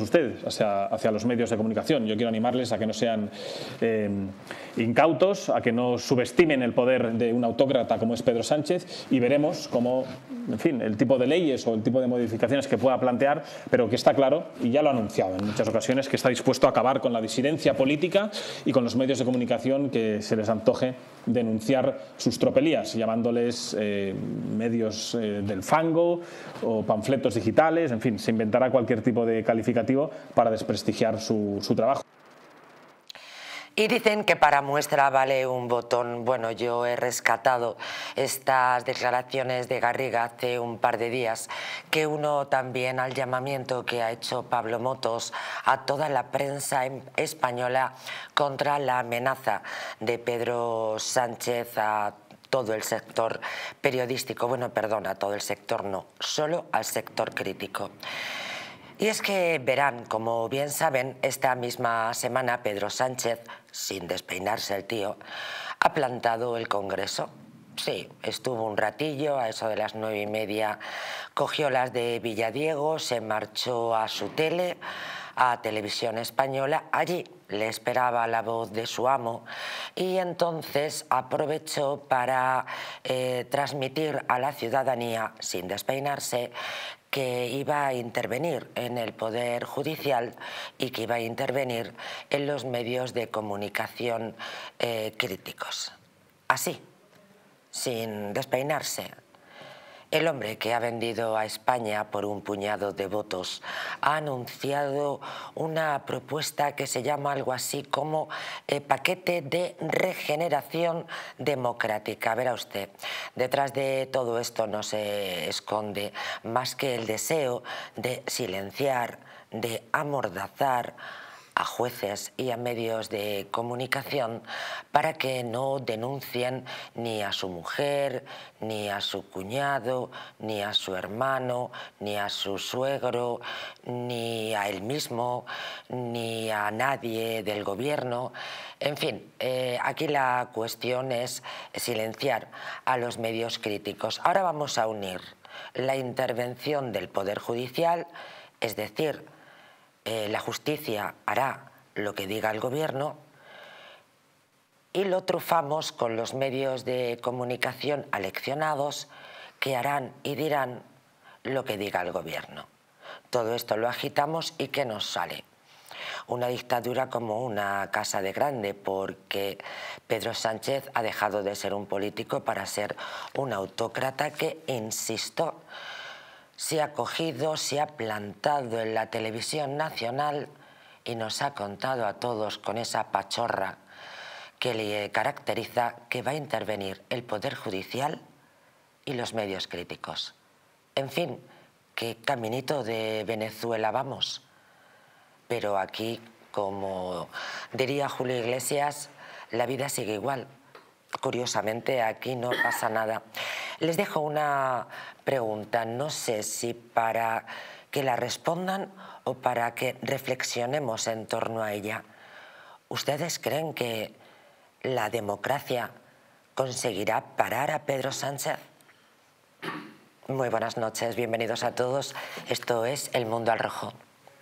ustedes, hacia los medios de comunicación. Yo quiero animarles a que no sean incautos, a que no subestimen el poder de un autócrata como es Pedro Sánchez, y veremos cómo, en fin, el tipo de leyes o el tipo de modificaciones que pueda plantear, pero que está claro, y ya lo ha anunciado en muchas ocasiones, que está dispuesto a acabar con la disidencia política y con los medios de comunicación que se les antoje denunciar sus tropelías, llamándoles medios del fango o panfletos digitales. En fin, se inventará cualquier tipo de calificativo para desprestigiar su trabajo. Y dicen que para muestra vale un botón. Bueno, yo he rescatado estas declaraciones de Garriga hace un par de días, que uno también al llamamiento que ha hecho Pablo Motos a toda la prensa española contra la amenaza de Pedro Sánchez a todo el sector periodístico. Bueno, perdón, a todo el sector no, solo al sector crítico. Y es que verán, como bien saben, esta misma semana Pedro Sánchez, sin despeinarse el tío, ha plantado el Congreso. Sí, estuvo un ratillo, a eso de las 9:30, cogió las de Villadiego, se marchó a su tele, a Televisión Española. Allí le esperaba la voz de su amo y entonces aprovechó para transmitir a la ciudadanía, sin despeinarse, que iba a intervenir en el Poder Judicial y que iba a intervenir en los medios de comunicación críticos. Así, sin despeinarse. El hombre que ha vendido a España por un puñado de votos ha anunciado una propuesta que se llama algo así como paquete de regeneración democrática. Verá usted, detrás de todo esto no se esconde más que el deseo de silenciar, de amordazar a jueces y a medios de comunicación para que no denuncien ni a su mujer, ni a su cuñado, ni a su hermano, ni a su suegro, ni a él mismo, ni a nadie del gobierno. En fin, aquí la cuestión es silenciar a los medios críticos. Ahora vamos a unir la intervención del Poder Judicial, es decir, la justicia hará lo que diga el gobierno, y lo trufamos con los medios de comunicación aleccionados que harán y dirán lo que diga el gobierno. Todo esto lo agitamos y ¿qué nos sale? Una dictadura como una casa de grande, porque Pedro Sánchez ha dejado de ser un político para ser un autócrata que, insisto, se ha cogido, se ha plantado en la televisión nacional y nos ha contado a todos con esa pachorra que le caracteriza que va a intervenir el Poder Judicial y los medios críticos. En fin, qué caminito de Venezuela vamos. Pero aquí, como diría Julio Iglesias, la vida sigue igual. Curiosamente, aquí no pasa nada. Les dejo una pregunta, no sé si para que la respondan o para que reflexionemos en torno a ella. ¿Ustedes creen que la democracia conseguirá parar a Pedro Sánchez? Muy buenas noches, bienvenidos a todos. Esto es El Mundo al Rojo.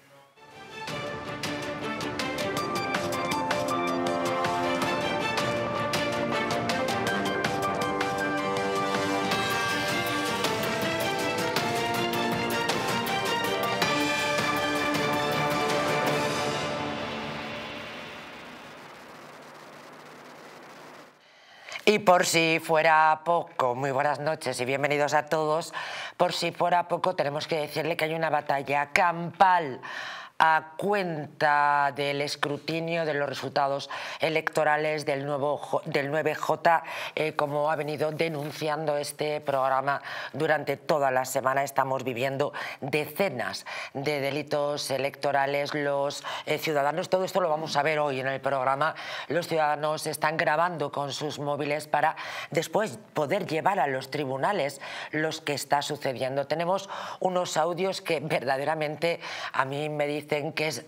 Y por si fuera poco, muy buenas noches y bienvenidos a todos. Por si fuera poco, tenemos que decirle que hay una batalla campal a cuenta del escrutinio de los resultados electorales del 9J, como ha venido denunciando este programa durante toda la semana. Estamos viviendo decenas de delitos electorales. Los ciudadanos, todo esto lo vamos a ver hoy en el programa, los ciudadanos están grabando con sus móviles para después poder llevar a los tribunales los que está sucediendo. Tenemos unos audios que verdaderamente a mí me dicen que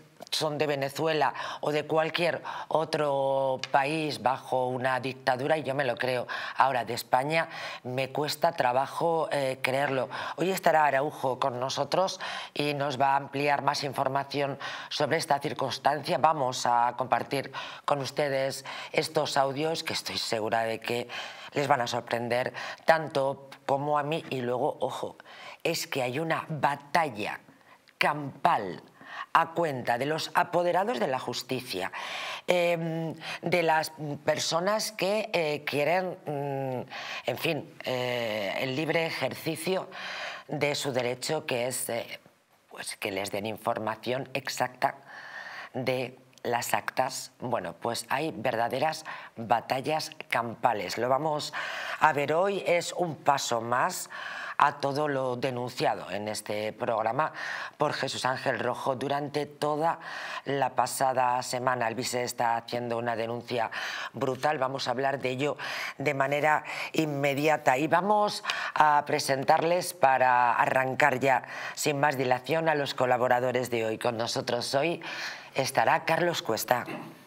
son de Venezuela o de cualquier otro país bajo una dictadura, y yo me lo creo. Ahora, de España me cuesta trabajo creerlo. Hoy estará Araujo con nosotros y nos va a ampliar más información sobre esta circunstancia. Vamos a compartir con ustedes estos audios que estoy segura de que les van a sorprender tanto como a mí. Y luego, ojo, es que hay una batalla campal a cuenta de los apoderados de la justicia, de las personas que quieren, en fin, el libre ejercicio de su derecho, que es pues que les den información exacta de las actas. Bueno, pues hay verdaderas batallas campales. Lo vamos a ver hoy. Es un paso más a todo lo denunciado en este programa por Jesús Ángel Rojo durante toda la pasada semana. El vice está haciendo una denuncia brutal. Vamos a hablar de ello de manera inmediata y vamos a presentarles, para arrancar ya sin más dilación, a los colaboradores de hoy. Con nosotros hoy estará Carlos Cuesta,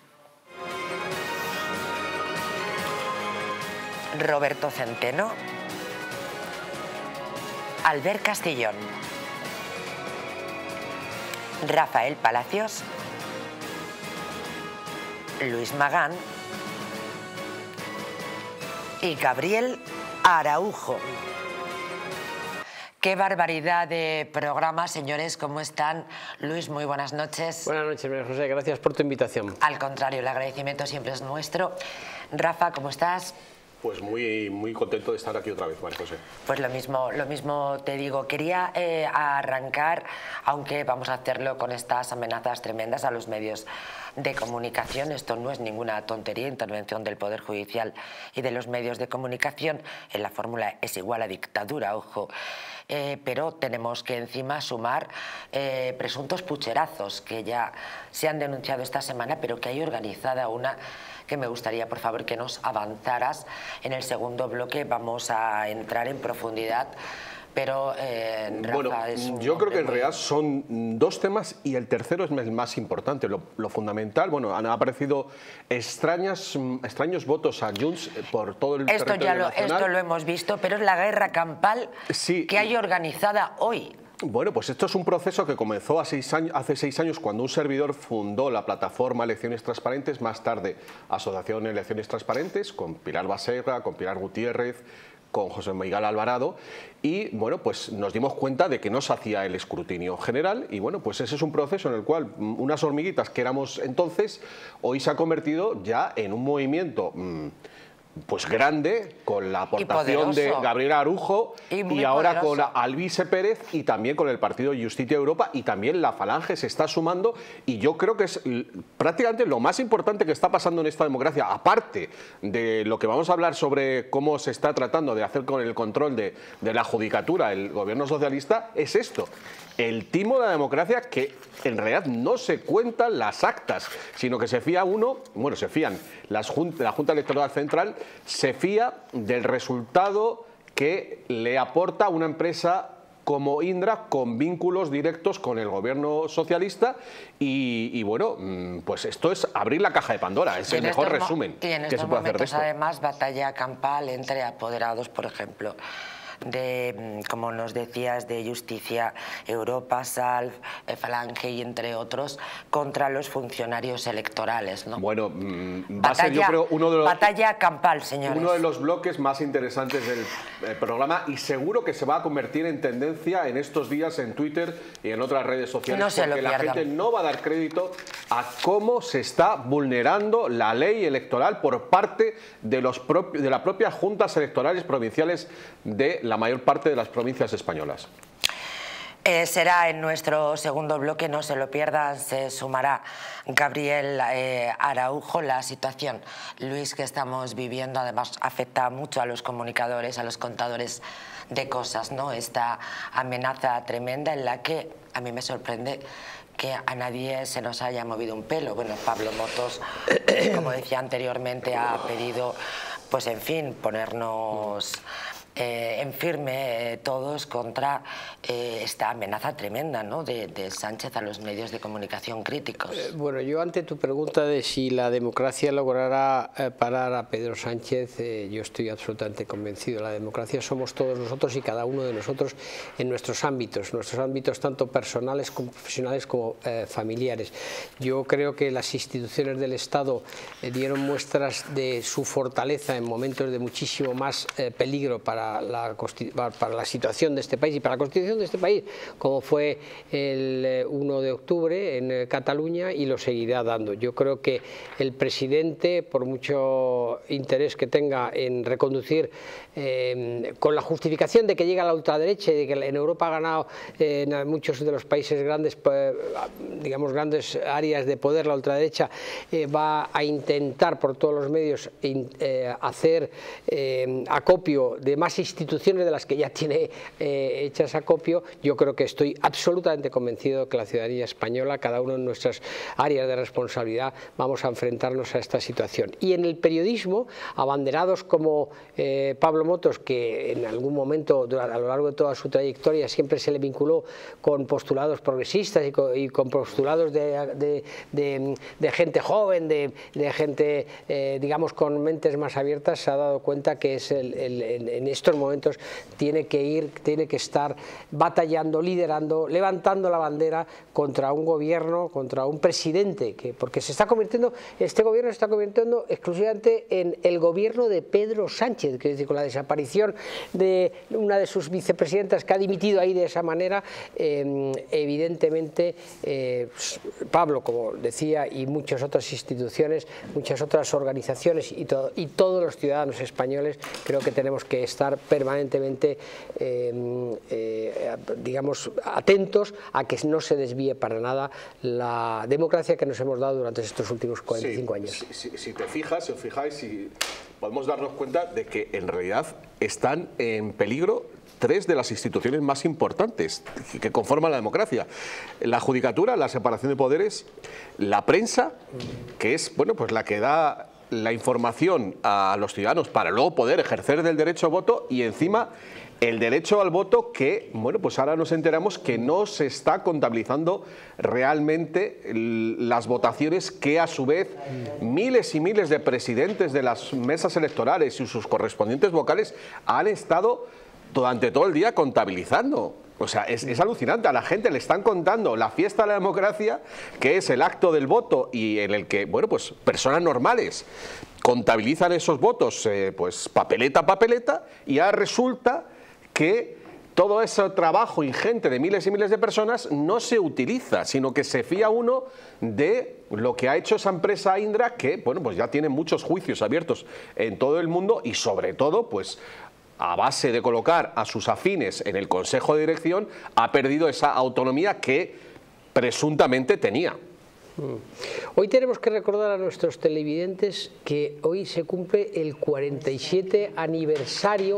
Roberto Centeno, Albert Castillón, Rafael Palacios, Luis Magán y Gabriel Araujo. Qué barbaridad de programa, señores. ¿Cómo están? Luis, muy buenas noches. Buenas noches, María José. Gracias por tu invitación. Al contrario, el agradecimiento siempre es nuestro. Rafa, ¿cómo estás? Pues muy contento de estar aquí otra vez, María José. Pues lo mismo te digo. Quería arrancar, aunque vamos a hacerlo con estas amenazas tremendas a los medios de comunicación. Esto no es ninguna tontería, intervención del Poder Judicial y de los medios de comunicación. En la fórmula es igual a dictadura, ojo. Pero tenemos que encima sumar presuntos pucherazos que ya se han denunciado esta semana, pero que hay organizada una que me gustaría, por favor, que nos avanzaras. En el segundo bloque vamos a entrar en profundidad, pero Rafa, bueno, yo creo que en realidad son dos temas y el tercero es el más importante, lo fundamental. Bueno, han aparecido extraños votos a Junts por todo el territorio nacional. Esto lo hemos visto, pero es la guerra campal que hay organizada hoy. Bueno, pues esto es un proceso que comenzó hace 6 años cuando un servidor fundó la plataforma Elecciones Transparentes, más tarde Asociación Elecciones Transparentes, con Pilar Baserra, con Pilar Gutiérrez, con José Miguel Alvarado, y bueno, pues nos dimos cuenta de que no se hacía el escrutinio general, y bueno, pues ese es un proceso en el cual unas hormiguitas que éramos entonces, hoy se ha convertido ya en un movimiento pues grande, con la aportación de Gabriel Araujo y ahora con Alvise Pérez y también con el partido Justicia Europa, y también la Falange se está sumando, y yo creo que es prácticamente lo más importante que está pasando en esta democracia, aparte de lo que vamos a hablar sobre cómo se está tratando de hacer con el control de la judicatura el gobierno socialista, es esto. El timo de la democracia, que en realidad no se cuentan las actas, sino que se fía se fían, la Junta Electoral Central se fía del resultado que le aporta una empresa como Indra, con vínculos directos con el gobierno socialista, y bueno, pues esto es abrir la caja de Pandora, es el mejor resumen que se puede hacer de esto. Además, batalla campal entre apoderados, por ejemplo, de, como nos decías, de Justicia Europa, Salv, Falange y entre otros, contra los funcionarios electorales, ¿no? Bueno, va a ser, yo creo, batalla campal, señores. Uno de los bloques más interesantes del programa, y seguro que se va a convertir en tendencia en estos días en Twitter y en otras redes sociales, porque la gente no va a dar crédito a cómo se está vulnerando la ley electoral por parte de las propias juntas electorales provinciales de la mayor parte de las provincias españolas. Será en nuestro segundo bloque, no se lo pierdan, se sumará Gabriel Araujo. La situación, Luis, que estamos viviendo, además afecta mucho a los comunicadores, a los contadores de cosas, ¿no? Esta amenaza tremenda en la que a mí me sorprende que a nadie se nos haya movido un pelo. Bueno, Pablo Motos, como decía anteriormente, ha pedido, pues en fin, ponernos en firme todos contra esta amenaza tremenda, ¿no?, de Sánchez a los medios de comunicación críticos. Bueno, yo ante tu pregunta de si la democracia logrará parar a Pedro Sánchez, yo estoy absolutamente convencido. La democracia somos todos nosotros y cada uno de nosotros en nuestros ámbitos tanto personales como profesionales como familiares. Yo creo que las instituciones del Estado dieron muestras de su fortaleza en momentos de muchísimo más peligro para la situación de este país y para la constitución de este país, como fue el 1 de octubre en Cataluña, y lo seguirá dando. Yo creo que el presidente, por mucho interés que tenga en reconducir, con la justificación de que llega la ultraderecha y de que en Europa ha ganado en muchos de los países grandes, digamos, grandes áreas de poder la ultraderecha, va a intentar por todos los medios hacer acopio de más instituciones de las que ya tiene hechas acopio. Yo creo que estoy absolutamente convencido de que la ciudadanía española, cada uno en nuestras áreas de responsabilidad, vamos a enfrentarnos a esta situación. Y en el periodismo, abanderados como Pablo Motos, que en algún momento a lo largo de toda su trayectoria siempre se le vinculó con postulados progresistas y con postulados de gente joven, de gente, digamos, con mentes más abiertas, se ha dado cuenta que es en estos momentos tiene que estar batallando, liderando, levantando la bandera contra un gobierno, contra un presidente, porque este gobierno se está convirtiendo exclusivamente en el gobierno de Pedro Sánchez, que es decir, con la desaparición de una de sus vicepresidentas, que ha dimitido ahí de esa manera, evidentemente Pablo, como decía, y muchas otras instituciones, muchas otras organizaciones y todos los ciudadanos españoles, creo que tenemos que estar permanentemente digamos, atentos a que no se desvíe para nada la democracia que nos hemos dado durante estos últimos 45 años. Si te fijas, si os fijáis, podemos darnos cuenta de que en realidad están en peligro tres de las instituciones más importantes que conforman la democracia: la judicatura, la separación de poderes, la prensa, que es, bueno, pues la que da la información a los ciudadanos para luego poder ejercer del derecho al voto, y encima el derecho al voto que, bueno, pues ahora nos enteramos que no se está contabilizando realmente las votaciones que a su vez miles y miles de presidentes de las mesas electorales y sus correspondientes vocales han estado durante todo el día contabilizando. O sea, es alucinante. A la gente le están contando la fiesta de la democracia, que es el acto del voto, y en el que, bueno, pues personas normales contabilizan esos votos, pues papeleta a papeleta, y ahora resulta que todo ese trabajo ingente de miles y miles de personas no se utiliza, sino que se fía uno de lo que ha hecho esa empresa Indra, que, bueno, pues ya tiene muchos juicios abiertos en todo el mundo, y sobre todo, pues a base de colocar a sus afines en el Consejo de Dirección, ha perdido esa autonomía que presuntamente tenía. Hoy tenemos que recordar a nuestros televidentes que hoy se cumple el 47 aniversario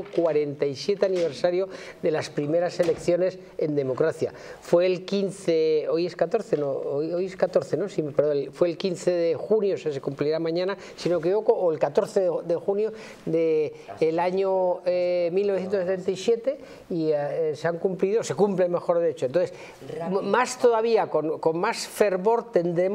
de las primeras elecciones en democracia. Fue el 15, hoy es 14, no, hoy es 14, ¿no? Sí, perdón, fue el 15 de junio, o sea, se cumplirá mañana, si no me equivoco, o el 14 de junio del año 1977, y se cumplen, mejor dicho. Entonces, más todavía, con más fervor tendremos,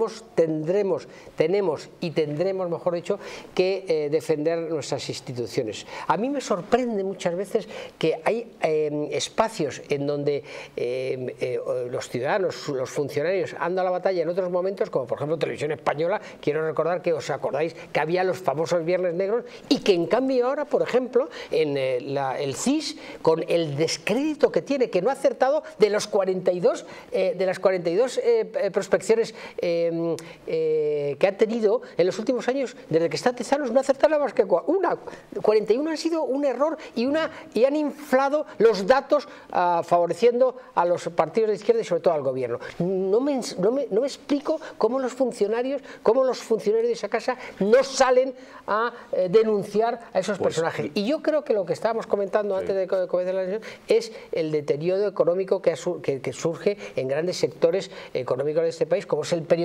mejor dicho, que defender nuestras instituciones. A mí me sorprende muchas veces que hay espacios en donde los ciudadanos, los funcionarios han dado la batalla en otros momentos, como por ejemplo Televisión Española. Quiero recordar que os acordáis que había los famosos Viernes Negros, y que en cambio ahora, por ejemplo, en el CIS, con el descrédito que tiene, que no ha acertado de las 42 prospecciones que ha tenido en los últimos años, desde que está Tezanos, no ha acertado más que una. 41 han sido un error, y han inflado los datos favoreciendo a los partidos de izquierda y sobre todo al gobierno. No me explico cómo los funcionarios de esa casa no salen a denunciar a esos personajes. Y yo creo que lo que estábamos comentando antes de comenzar la sesión es el deterioro económico que surge en grandes sectores económicos de este país, como es el periodismo,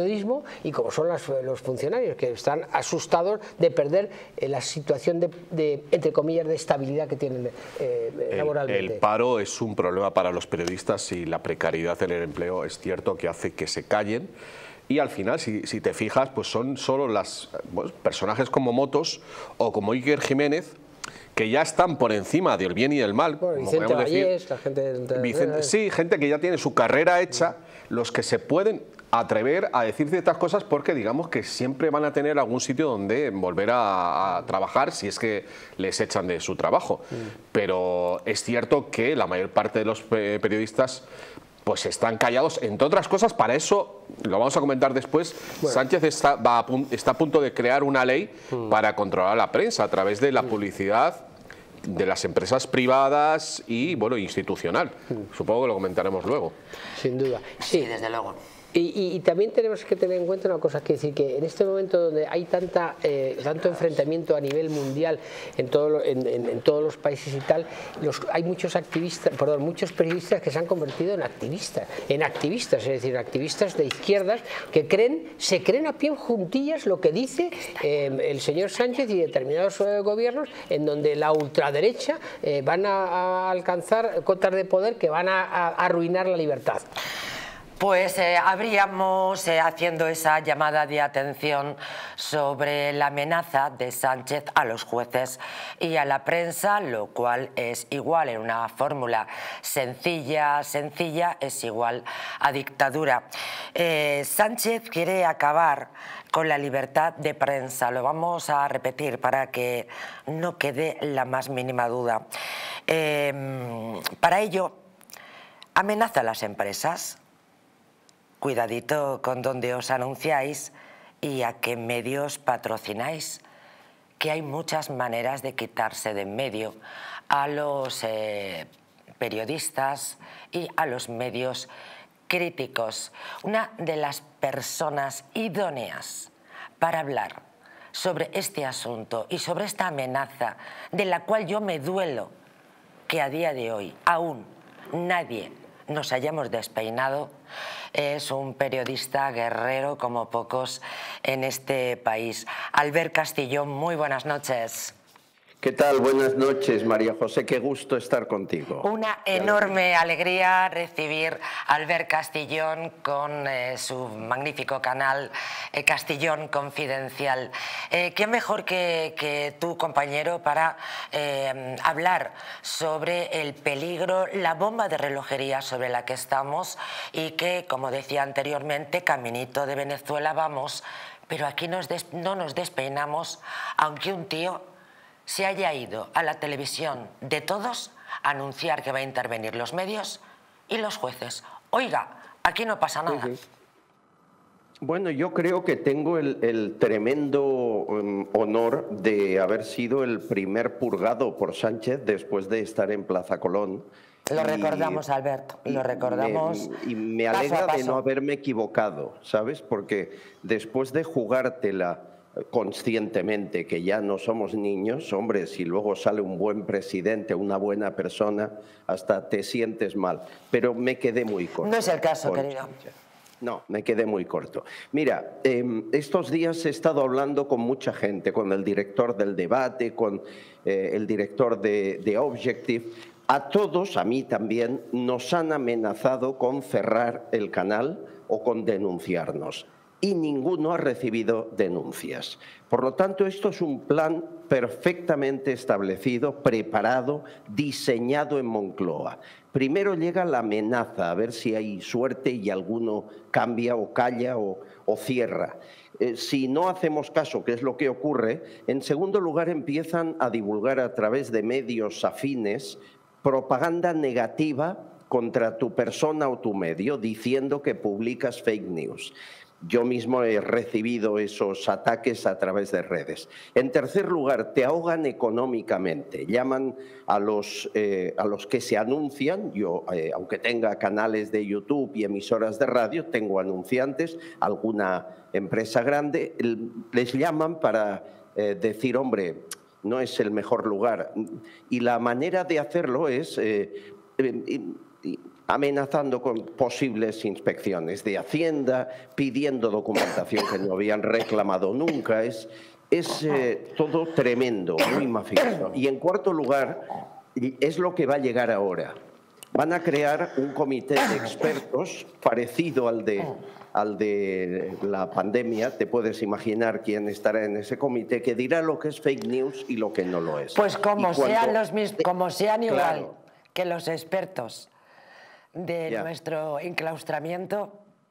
periodismo y como son los funcionarios, que están asustados de perder la situación de entre comillas, de estabilidad que tienen laboralmente. El paro es un problema para los periodistas y la precariedad en el empleo es cierto que hace que se callen. Y al final, si te fijas, pues son solo personajes como Motos o como Iker Jiménez, que ya están por encima del bien y del mal. Bueno, como Vicente Vallés, la gente sí, gente que ya tiene su carrera hecha, los que se pueden atrever a decir ciertas cosas porque digamos que siempre van a tener algún sitio donde volver a trabajar si es que les echan de su trabajo. Pero es cierto que la mayor parte de los periodistas pues están callados, entre otras cosas. Para eso, lo vamos a comentar después, bueno, Sánchez está a punto de crear una ley para controlar la prensa a través de la publicidad de las empresas privadas y bueno, institucional. Supongo que lo comentaremos luego. Sin duda. Sí, desde luego. Y también tenemos que tener en cuenta una cosa, que decir que en este momento donde hay tanto enfrentamiento a nivel mundial en todos los países y tal, hay muchos periodistas que se han convertido en activistas, es decir, activistas de izquierdas que se creen a pie juntillas lo que dice el señor Sánchez y determinados gobiernos, en donde la ultraderecha van a alcanzar cotas de poder que van a arruinar la libertad. Pues habríamos haciendo esa llamada de atención sobre la amenaza de Sánchez a los jueces y a la prensa, lo cual es igual en una fórmula sencilla es igual a dictadura. Sánchez quiere acabar con la libertad de prensa, lo vamos a repetir para que no quede la más mínima duda. Para ello, amenaza a las empresas. Cuidadito con dónde os anunciáis y a qué medios patrocináis, que hay muchas maneras de quitarse de en medio a los periodistas y a los medios críticos. Una de las personas idóneas para hablar sobre este asunto y sobre esta amenaza, de la cual yo me duelo que a día de hoy aún nadie nos hayamos despeinado, es un periodista guerrero como pocos en este país. Albert Castillón, muy buenas noches. ¿Qué tal? Buenas noches, María José, qué gusto estar contigo. Una enorme alegría recibir a Albert Castillón con su magnífico canal Castillón Confidencial. ¿Qué mejor que tú, compañero, para hablar sobre el peligro, la bomba de relojería sobre la que estamos y que, como decía anteriormente, caminito de Venezuela vamos, pero aquí no nos despeinamos, aunque un tío se haya ido a la televisión de todos a anunciar que va a intervenir los medios y los jueces? Oiga, aquí no pasa nada. Bueno, yo creo que tengo el tremendo honor de haber sido el primer purgado por Sánchez después de estar en Plaza Colón. Lo recordamos, Alberto, lo recordamos. Y me alegra de no haberme equivocado, ¿sabes? Porque después de jugártela conscientemente, que ya no somos niños, hombre, si luego sale un buen presidente, una buena persona, hasta te sientes mal. Pero me quedé muy corto. No es el caso, querido. No, me quedé muy corto. Mira, estos días he estado hablando con mucha gente, con el director del Debate, con el director de Objective. A todos, a mí también, nos han amenazado con cerrar el canal o con denunciarnos. Y ninguno ha recibido denuncias. Por lo tanto, esto es un plan perfectamente establecido, preparado, diseñado en Moncloa. Primero llega la amenaza, a ver si hay suerte y alguno cambia o calla o cierra. Si no hacemos caso, que es lo que ocurre, en segundo lugar empiezan a divulgar a través de medios afines propaganda negativa contra tu persona o tu medio, diciendo que publicas fake news. Yo mismo he recibido esos ataques a través de redes. En tercer lugar, te ahogan económicamente. Llaman a los que se anuncian. Yo, aunque tenga canales de YouTube y emisoras de radio, tengo anunciantes, alguna empresa grande, les llaman para decir, hombre, no es el mejor lugar. Y la manera de hacerlo es amenazando con posibles inspecciones de Hacienda, pidiendo documentación que no habían reclamado nunca. Es todo tremendo, muy mafioso. Y en cuarto lugar, es lo que va a llegar ahora. Van a crear un comité de expertos parecido al de la pandemia. Te puedes imaginar quién estará en ese comité, que dirá lo que es fake news y lo que no lo es. Pues como sean igual claro, que los expertos de nuestro enclaustramiento.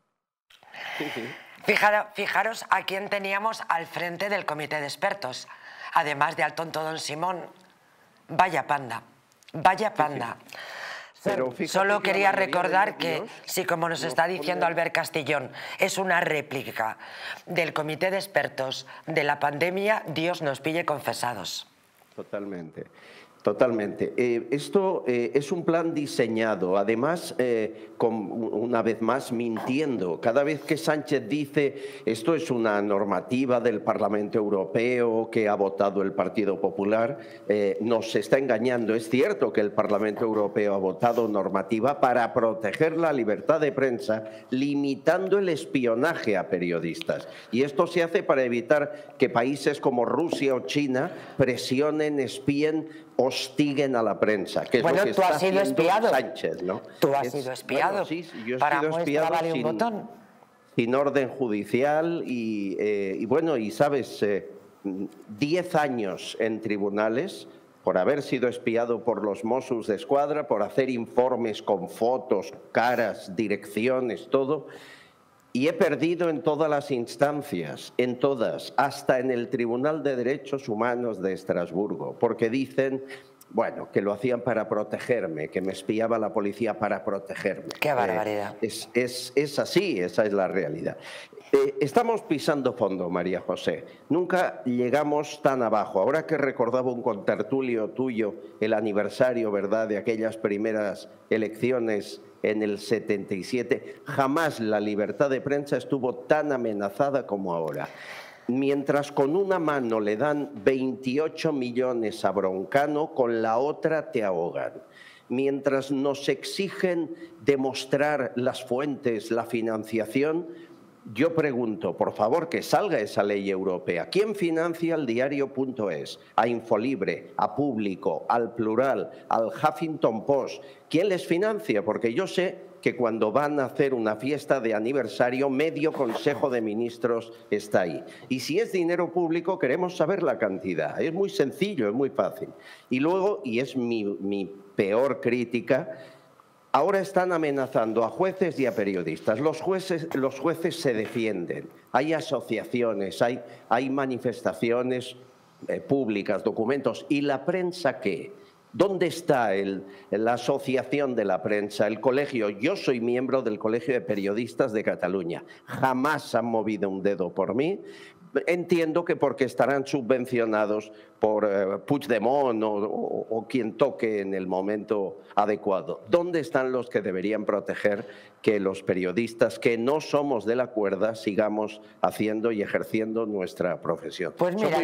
Fijaros a quién teníamos al frente del comité de expertos, además de al tonto don Simón. Vaya panda, vaya panda. Pero solo quería recordar que, sí, como nos está diciendo Albert Castillón, es una réplica del comité de expertos de la pandemia, Dios nos pille confesados. Totalmente. Totalmente. Esto es un plan diseñado, además, una vez más, mintiendo. Cada vez que Sánchez dice esto es una normativa del Parlamento Europeo que ha votado el Partido Popular, nos está engañando. Es cierto que el Parlamento Europeo ha votado normativa para proteger la libertad de prensa, limitando el espionaje a periodistas. Y esto se hace para evitar que países como Rusia o China presionen, espíen, hostiguen a la prensa, que es lo que está haciendo Sánchez, ¿no? Tú has sido espiado. Bueno, sí, yo he para sido espiado vale un botón. Sin orden judicial y bueno, y sabes, 10 años en tribunales por haber sido espiado por los Mossos d'Esquadra, por hacer informes con fotos, caras, direcciones, todo. Y he perdido en todas las instancias, en todas, hasta en el Tribunal de Derechos Humanos de Estrasburgo, porque dicen, bueno, que lo hacían para protegerme, que me espiaba la policía para protegerme. ¡Qué barbaridad! Es así, esa es la realidad. Estamos pisando fondo, María José. Nunca llegamos tan abajo. Ahora que recordaba un contertulio tuyo el aniversario, ¿verdad?, de aquellas primeras elecciones en el 77, jamás la libertad de prensa estuvo tan amenazada como ahora. Mientras con una mano le dan 28 millones a Broncano, con la otra te ahogan. Mientras nos exigen demostrar las fuentes, la financiación, yo pregunto, por favor, que salga esa ley europea. ¿Quién financia el diario.es? A Infolibre, a Público, al Plural, al Huffington Post. ¿Quién les financia? Porque yo sé que cuando van a hacer una fiesta de aniversario, medio Consejo de Ministros está ahí. Y si es dinero público, queremos saber la cantidad. Es muy sencillo, es muy fácil. Y luego, y es mi peor crítica, ahora están amenazando a jueces y a periodistas. Los jueces se defienden. Hay asociaciones, hay manifestaciones públicas, documentos. ¿Y la prensa qué? ¿Dónde está la asociación de la prensa, el colegio? Yo soy miembro del Colegio de Periodistas de Cataluña. Jamás han movido un dedo por mí. Entiendo que porque estarán subvencionados por Puigdemont o quien toque en el momento adecuado. ¿Dónde están los que deberían proteger que los periodistas que no somos de la cuerda sigamos haciendo y ejerciendo nuestra profesión? Pues mira,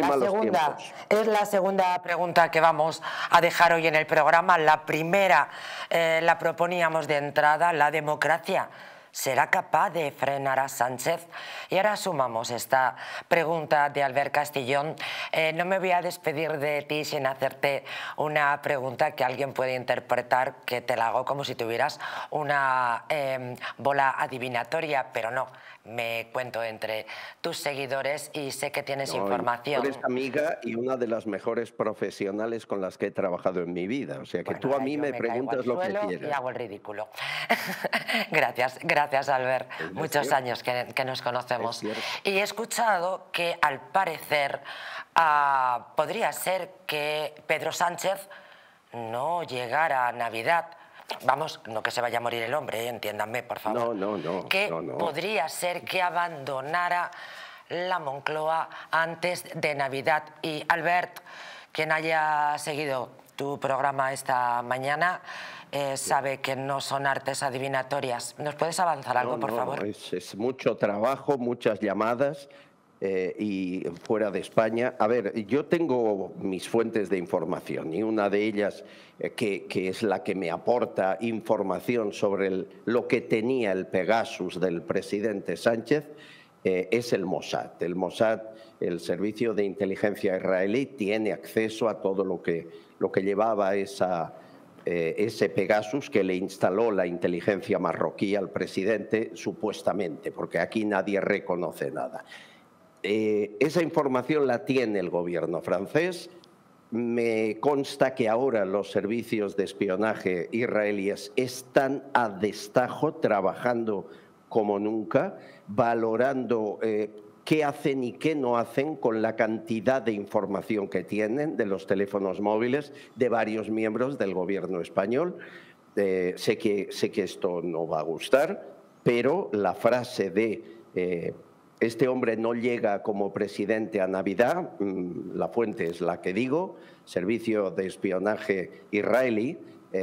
es la segunda pregunta que vamos a dejar hoy en el programa. La primera la proponíamos de entrada, la democracia ¿será capaz de frenar a Sánchez? Y ahora sumamos esta pregunta de Albert Castillón. No me voy a despedir de ti sin hacerte una pregunta que alguien puede interpretar que te la hago como si tuvieras una bola adivinatoria, pero no. Me cuento entre tus seguidores y sé que tienes información. Tú eres amiga y una de las mejores profesionales con las que he trabajado en mi vida. O sea que tú a mí me preguntas lo que quieras. Y hago el ridículo. Gracias Albert. Muchos años que nos conocemos. Y he escuchado que al parecer podría ser que Pedro Sánchez no llegara a Navidad. Vamos, no que se vaya a morir el hombre, entiéndanme, por favor. No. Que podría ser que abandonara la Moncloa antes de Navidad. Y Albert, quien haya seguido tu programa esta mañana, sabe que no son artes adivinatorias. ¿Nos puedes avanzar algo, por favor? Es mucho trabajo, muchas llamadas. y fuera de España. A ver, yo tengo mis fuentes de información y una de ellas, que es la que me aporta información sobre lo que tenía el Pegasus del presidente Sánchez, es el Mossad. El Mossad, el servicio de inteligencia israelí, tiene acceso a todo lo que llevaba ese Pegasus que le instaló la inteligencia marroquí al presidente, supuestamente, porque aquí nadie reconoce nada. Esa información la tiene el gobierno francés. Me consta que ahora los servicios de espionaje israelíes están a destajo, trabajando como nunca, valorando qué hacen y qué no hacen con la cantidad de información que tienen de los teléfonos móviles de varios miembros del gobierno español. Sé que esto no va a gustar, pero la frase de este hombre no llega como presidente a Navidad, la fuente es la que digo, servicio de espionaje israelí,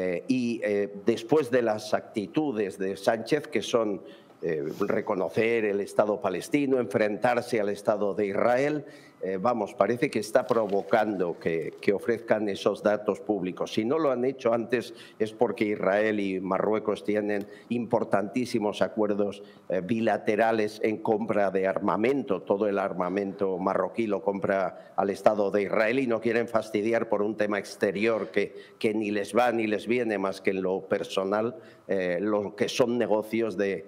y después de las actitudes de Sánchez, que son reconocer el Estado palestino, enfrentarse al Estado de Israel, vamos, parece que está provocando que ofrezcan esos datos públicos. Si no lo han hecho antes es porque Israel y Marruecos tienen importantísimos acuerdos bilaterales en compra de armamento. Todo el armamento marroquí lo compra al Estado de Israel y no quieren fastidiar por un tema exterior que ni les va ni les viene más que en lo personal, lo que son negocios de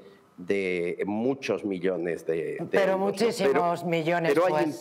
muchos millones de pero euros. Muchísimos millones.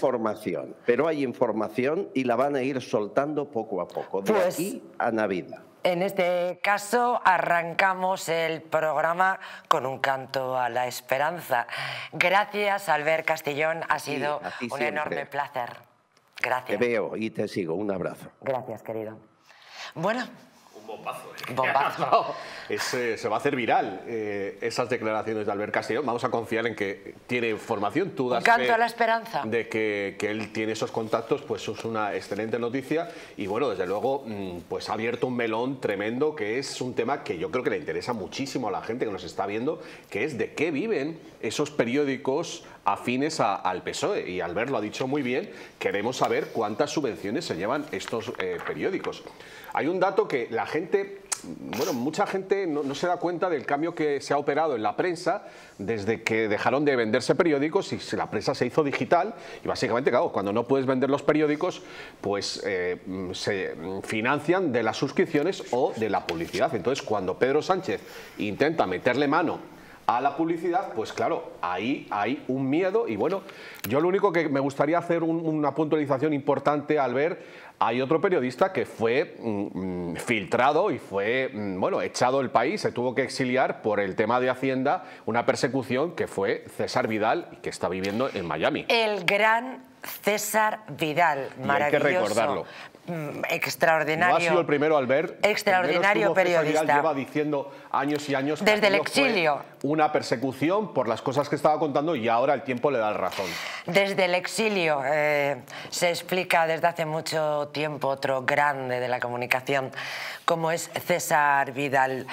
Pero hay información y la van a ir soltando poco a poco, de aquí a Navidad. En este caso arrancamos el programa con un canto a la esperanza. Gracias, Albert Castillón, ha sido un enorme placer. Gracias. Te veo y te sigo, un abrazo. Gracias, querido. Bueno. Un bombazo. Bombazo. Se va a hacer viral esas declaraciones de Albert Castillón. Vamos a confiar en que tiene información. Tú das un canto a la esperanza. De que él tiene esos contactos, pues es una excelente noticia. Y bueno, desde luego, pues ha abierto un melón tremendo, que es un tema que yo creo que le interesa muchísimo a la gente que nos está viendo, que es de qué viven esos periódicos afines al PSOE. Y Albert lo ha dicho muy bien, queremos saber cuántas subvenciones se llevan estos periódicos. Hay un dato que la gente, bueno, mucha gente no se da cuenta del cambio que se ha operado en la prensa desde que dejaron de venderse periódicos y la prensa se hizo digital. Y básicamente, claro, cuando no puedes vender los periódicos, pues se financian de las suscripciones o de la publicidad. Entonces, cuando Pedro Sánchez intenta meterle mano a la publicidad, pues claro, ahí hay un miedo. Y bueno, yo lo único que me gustaría hacer una puntualización importante al ver, hay otro periodista que fue filtrado y fue bueno, echado del país, se tuvo que exiliar por el tema de Hacienda, una persecución, que fue César Vidal, que está viviendo en Miami. El gran César Vidal, maravilloso. Hay que recordarlo. Extraordinario. No ha sido el primero, Albert. Extraordinario periodista. Vidal lleva diciendo años y años desde el exilio. Una persecución por las cosas que estaba contando y ahora el tiempo le da la razón. Desde el exilio se explica desde hace mucho tiempo otro grande de la comunicación como es César Vidal.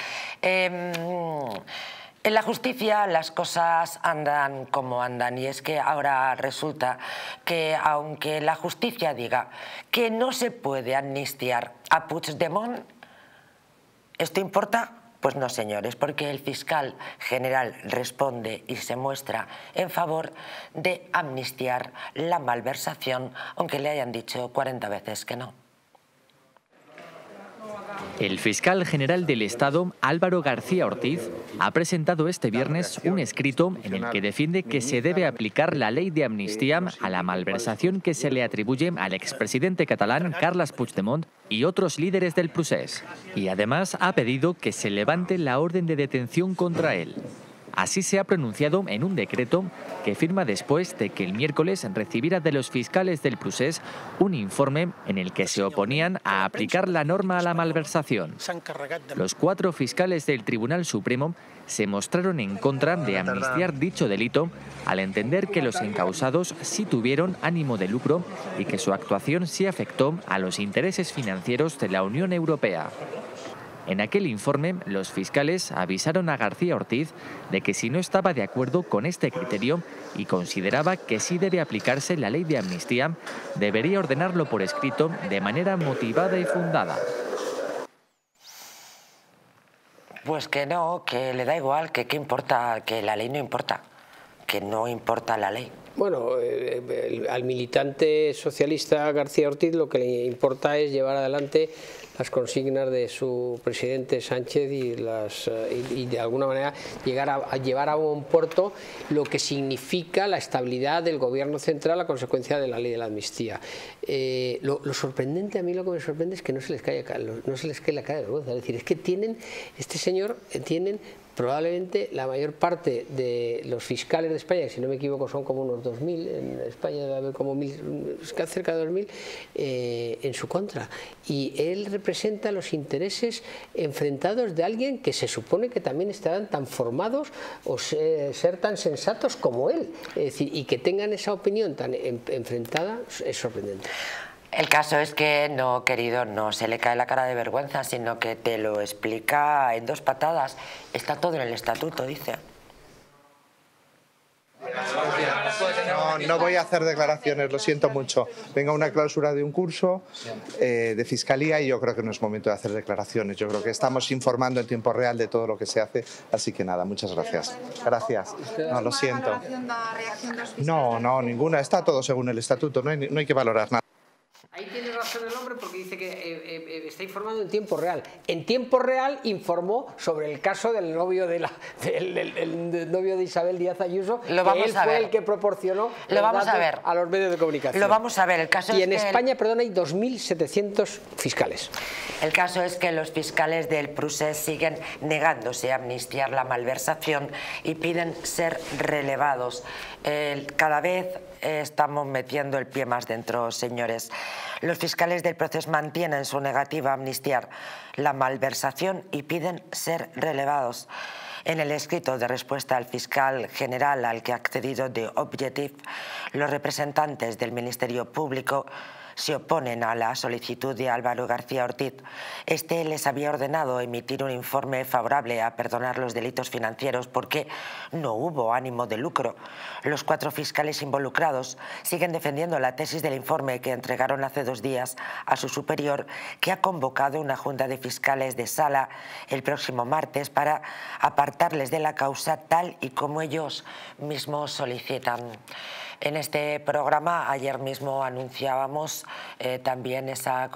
En la justicia las cosas andan como andan y es que ahora resulta que aunque la justicia diga que no se puede amnistiar a Puigdemont, ¿esto importa? Pues no, señores, porque el fiscal general responde y se muestra en favor de amnistiar la malversación, aunque le hayan dicho 40 veces que no. El fiscal general del Estado, Álvaro García Ortiz, ha presentado este viernes un escrito en el que defiende que se debe aplicar la ley de amnistía a la malversación que se le atribuye al expresidente catalán Carles Puigdemont y otros líderes del procés. Y además ha pedido que se levante la orden de detención contra él. Así se ha pronunciado en un decreto que firma después de que el miércoles recibiera de los fiscales del procés un informe en el que se oponían a aplicar la norma a la malversación. Los 4 fiscales del Tribunal Supremo se mostraron en contra de amnistiar dicho delito al entender que los encausados sí tuvieron ánimo de lucro y que su actuación sí afectó a los intereses financieros de la Unión Europea. En aquel informe, los fiscales avisaron a García Ortiz de que si no estaba de acuerdo con este criterio, y consideraba que si debe aplicarse la ley de amnistía, debería ordenarlo por escrito de manera motivada y fundada. Pues que no, que le da igual, que qué importa, que la ley no importa, que no importa la ley. Bueno, al militante socialista García Ortiz lo que le importa es llevar adelante las consignas de su presidente Sánchez y de alguna manera llevar a buen puerto lo que significa la estabilidad del gobierno central a consecuencia de la ley de la amnistía. Lo sorprendente, a mí lo que me sorprende es que no se les cae la cara de vergüenza. Es decir, es que tienen probablemente la mayor parte de los fiscales de España, que si no me equivoco son como unos 2.000, en España debe haber como 1.000, cerca de 2.000, en su contra. Y él representa los intereses enfrentados de alguien que se supone que también estarán tan formados o ser tan sensatos como él. Es decir, y que tengan esa opinión tan enfrentada es sorprendente. El caso es que no, querido, no se le cae la cara de vergüenza, sino que te lo explica en 2 patadas. Está todo en el estatuto, dice. No voy a hacer declaraciones, lo siento mucho. Venga una clausura de un curso de Fiscalía y yo creo que no es momento de hacer declaraciones. Yo creo que estamos informando en tiempo real de todo lo que se hace, así que nada, muchas gracias. Gracias. No, lo siento. No, ninguna. Está todo según el estatuto, no hay que valorar nada. Ahí tiene razón el hombre porque dice que está informando en tiempo real. En tiempo real informó sobre el caso del novio del novio de Isabel Díaz Ayuso, que él fue el que proporcionó los datos a los medios de comunicación. Lo vamos a ver. El caso y es en España, perdón, hay 2.700 fiscales. El caso es que los fiscales del Procés siguen negándose a amnistiar la malversación y piden ser relevados. Cada vez estamos metiendo el pie más dentro, señores. Los fiscales del Procés mantienen su negativa a amnistiar la malversación y piden ser relevados. En el escrito de respuesta al fiscal general al que ha accedido The Objective, los representantes del Ministerio Público se oponen a la solicitud de Álvaro García Ortiz. Este les había ordenado emitir un informe favorable a perdonar los delitos financieros porque no hubo ánimo de lucro. Los 4 fiscales involucrados siguen defendiendo la tesis del informe que entregaron hace 2 días a su superior, que ha convocado una junta de fiscales de sala el próximo martes para apartarles de la causa tal y como ellos mismos solicitan. En este programa ayer mismo anunciábamos también esa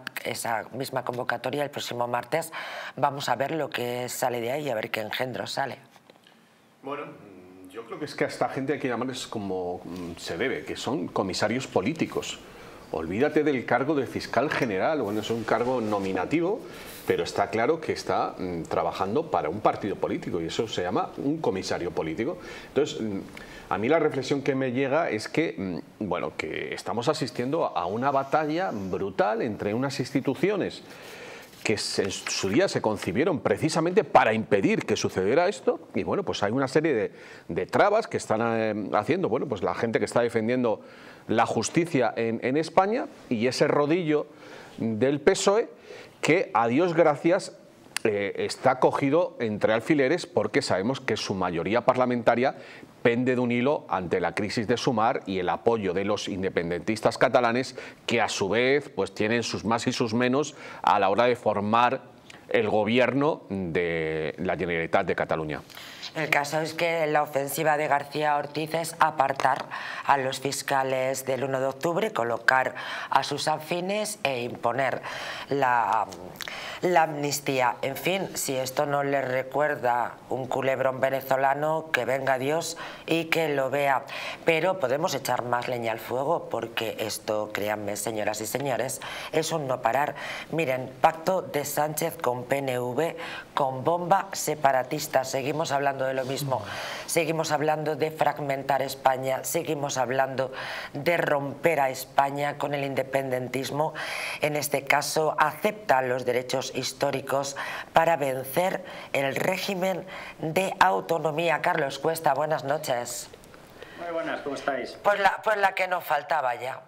misma convocatoria el próximo martes. Vamos a ver lo que sale de ahí, a ver qué engendro sale. Bueno, yo creo que es que a esta gente hay que llamarles como se debe, que son comisarios políticos. Olvídate del cargo de fiscal general, bueno, es un cargo nominativo, pero está claro que está trabajando para un partido político y eso se llama un comisario político. Entonces, a mí la reflexión que me llega es que, bueno, que estamos asistiendo a una batalla brutal entre unas instituciones que en su día se concibieron precisamente para impedir que sucediera esto y bueno, pues hay una serie de trabas que están haciendo, bueno, pues la gente que está defendiendo la justicia en España y ese rodillo del PSOE que, a Dios gracias, está cogido entre alfileres porque sabemos que su mayoría parlamentaria pende de un hilo ante la crisis de Sumar y el apoyo de los independentistas catalanes que a su vez pues tienen sus más y sus menos a la hora de formar el gobierno de la Generalitat de Cataluña. El caso es que la ofensiva de García Ortiz es apartar a los fiscales del 1 de octubre, colocar a sus afines e imponer la amnistía. En fin, si esto no le recuerda un culebrón venezolano, que venga Dios y que lo vea. Pero podemos echar más leña al fuego porque esto, créanme, señoras y señores, es un no parar. Miren, pacto de Sánchez con PNV con bomba separatista. Seguimos hablando de lo mismo. Seguimos hablando de fragmentar España. Seguimos hablando de romper a España con el independentismo. En este caso, acepta los derechos históricos para vencer el régimen de autonomía. Carlos Cuesta, buenas noches. Muy buenas, ¿cómo estáis? Pues la que nos faltaba ya.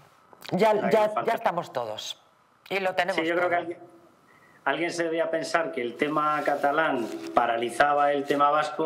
Ya estamos todos. Y lo tenemos. Sí, yo creo que alguien se debía pensar que el tema catalán paralizaba el tema vasco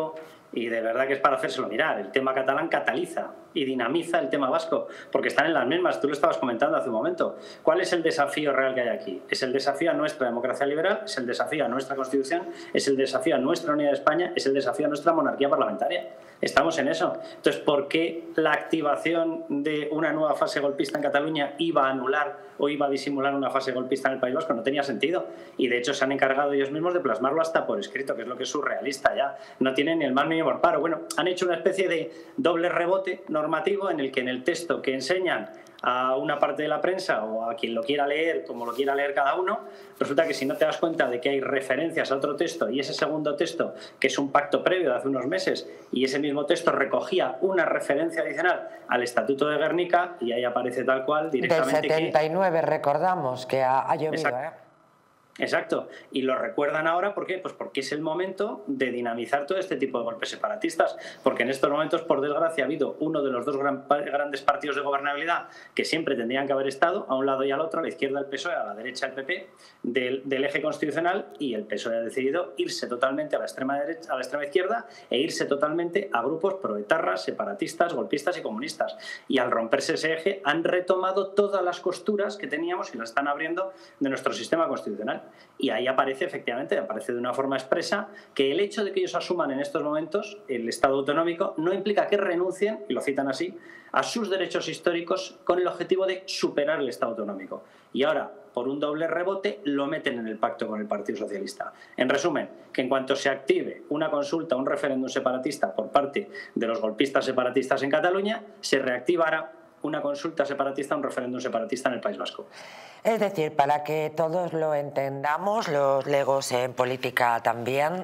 y de verdad que es para hacérselo mirar. El tema catalán cataliza y dinamiza el tema vasco, porque están en las mismas. Tú lo estabas comentando hace un momento. ¿Cuál es el desafío real que hay aquí? Es el desafío a nuestra democracia liberal, es el desafío a nuestra Constitución, es el desafío a nuestra unidad de España, es el desafío a nuestra monarquía parlamentaria. Estamos en eso. Entonces, ¿por qué la activación de una nueva fase golpista en Cataluña iba a anular o iba a disimular una fase golpista en el País Vasco? No tenía sentido. Y de hecho se han encargado ellos mismos de plasmarlo hasta por escrito, que es lo que es surrealista ya. No tienen ni el más mínimo reparo. Bueno, han hecho una especie de doble rebote normativo en el que en el texto que enseñan a una parte de la prensa o a quien lo quiera leer, como lo quiera leer cada uno, resulta que si no te das cuenta de que hay referencias a otro texto y ese segundo texto, que es un pacto previo de hace unos meses, y ese mismo texto recogía una referencia adicional al Estatuto de Guernica, y ahí aparece tal cual directamente. Del 79 recordamos que ha llovido, Exacto, y lo recuerdan ahora, ¿por qué? Pues porque es el momento de dinamizar todo este tipo de golpes separatistas, porque en estos momentos, por desgracia, ha habido uno de los dos grandes partidos de gobernabilidad que siempre tendrían que haber estado, a un lado y al otro, a la izquierda el PSOE, a la derecha el PP, del eje constitucional, y el PSOE ha decidido irse totalmente a la extrema derecha, a la extrema izquierda, e irse totalmente a grupos proetarras, separatistas, golpistas y comunistas. Y al romperse ese eje, han retomado todas las costuras que teníamos y las están abriendo de nuestro sistema constitucional. Y ahí aparece, efectivamente, aparece de una forma expresa que el hecho de que ellos asuman en estos momentos el Estado autonómico no implica que renuncien, y lo citan así, a sus derechos históricos con el objetivo de superar el Estado autonómico. Y ahora, por un doble rebote, lo meten en el pacto con el Partido Socialista. En resumen, que en cuanto se active una consulta, un referéndum separatista por parte de los golpistas separatistas en Cataluña, se reactivará una consulta separatista, un referéndum separatista en el País Vasco. Es decir, para que todos lo entendamos, los legos en política también,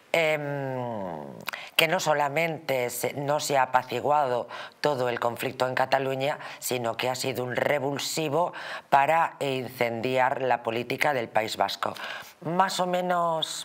que no solamente no se ha apaciguado todo el conflicto en Cataluña, sino que ha sido un revulsivo para incendiar la política del País Vasco. Más o menos...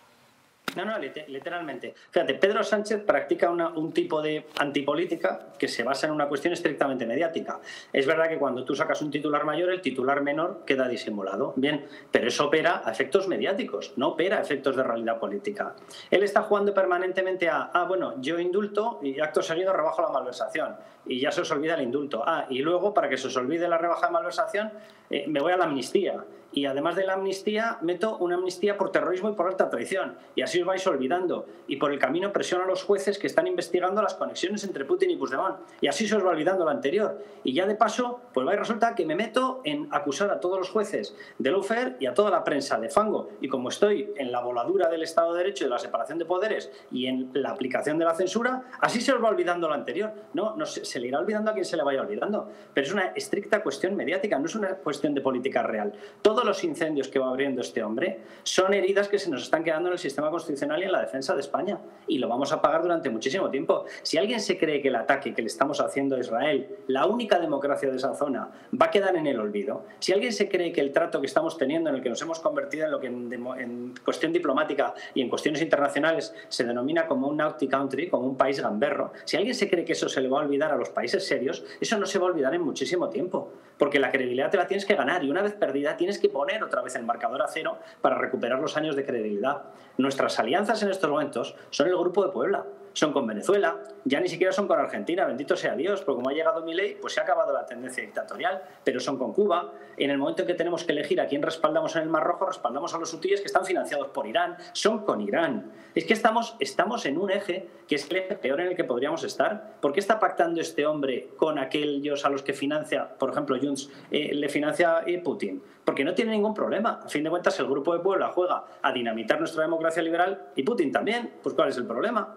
No, literalmente. Fíjate, Pedro Sánchez practica un tipo de antipolítica que se basa en una cuestión estrictamente mediática. Es verdad que cuando tú sacas un titular mayor, el titular menor queda disimulado. Bien, pero eso opera a efectos mediáticos, no opera a efectos de realidad política. Él está jugando permanentemente bueno, yo indulto y acto seguido rebajo la malversación. Y ya se os olvida el indulto. Y luego, para que se os olvide la rebaja de malversación, me voy a la amnistía. Y además de la amnistía, meto una amnistía por terrorismo y por alta traición. Y así os vais olvidando. Y por el camino presiono a los jueces que están investigando las conexiones entre Putin y Puigdemont. Y así se os va olvidando lo anterior. Y ya de paso, pues resulta que me meto en acusar a todos los jueces del lawfare y a toda la prensa de fango. Y como estoy en la voladura del Estado de Derecho y de la separación de poderes y en la aplicación de la censura, así se os va olvidando lo anterior. No se le irá olvidando a quien se le vaya olvidando. Pero es una estricta cuestión mediática, no es una cuestión de política real. Todos los incendios que va abriendo este hombre son heridas que se nos están quedando en el sistema constitucional y en la defensa de España, y lo vamos a pagar durante muchísimo tiempo. Si alguien se cree que el ataque que le estamos haciendo a Israel, la única democracia de esa zona, va a quedar en el olvido, si alguien se cree que el trato que estamos teniendo, en el que nos hemos convertido en lo que en cuestión diplomática y en cuestiones internacionales se denomina como un naughty country, como un país gamberro, si alguien se cree que eso se le va a olvidar a los países serios, eso no se va a olvidar en muchísimo tiempo, porque la credibilidad te la tienes que ganar, y una vez perdida tienes que poner otra vez el marcador a cero para recuperar los años de credibilidad. Nuestras alianzas en estos momentos son el Grupo de Puebla, son con Venezuela, ya ni siquiera son con Argentina, bendito sea Dios, porque como ha llegado Milei, pues se ha acabado la tendencia dictatorial, pero son con Cuba. En el momento en que tenemos que elegir a quién respaldamos en el Mar Rojo, respaldamos a los hutíes, que están financiados por Irán, son con Irán. Es que estamos en un eje que es el eje peor en el que podríamos estar. ¿Por qué está pactando este hombre con aquellos a los que financia, por ejemplo, Junts, le financia Putin? Porque no tiene ningún problema. A fin de cuentas, el Grupo de Puebla juega a dinamitar nuestra democracia liberal y Putin también. Pues ¿cuál es el problema?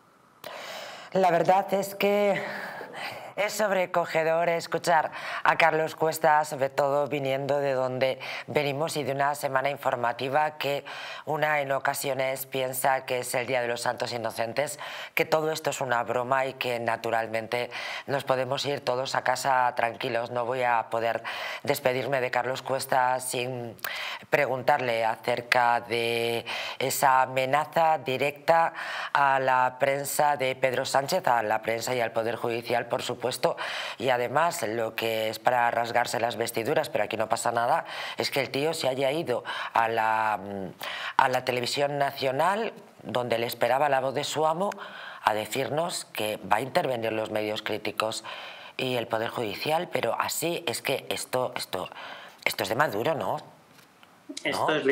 La verdad es que es sobrecogedor escuchar a Carlos Cuesta, sobre todo viniendo de donde venimos y de una semana informativa que una en ocasiones piensa que es el Día de los Santos Inocentes, que todo esto es una broma y que naturalmente nos podemos ir todos a casa tranquilos. No voy a poder despedirme de Carlos Cuesta sin preguntarle acerca de esa amenaza directa a la prensa de Pedro Sánchez, a la prensa y al Poder Judicial, por supuesto. Y además, lo que es para rasgarse las vestiduras, pero aquí no pasa nada, es que el tío se haya ido a la televisión nacional donde le esperaba la voz de su amo, a decirnos que va a intervenir los medios críticos y el Poder Judicial, pero así es que esto es de Maduro, ¿no? Esto es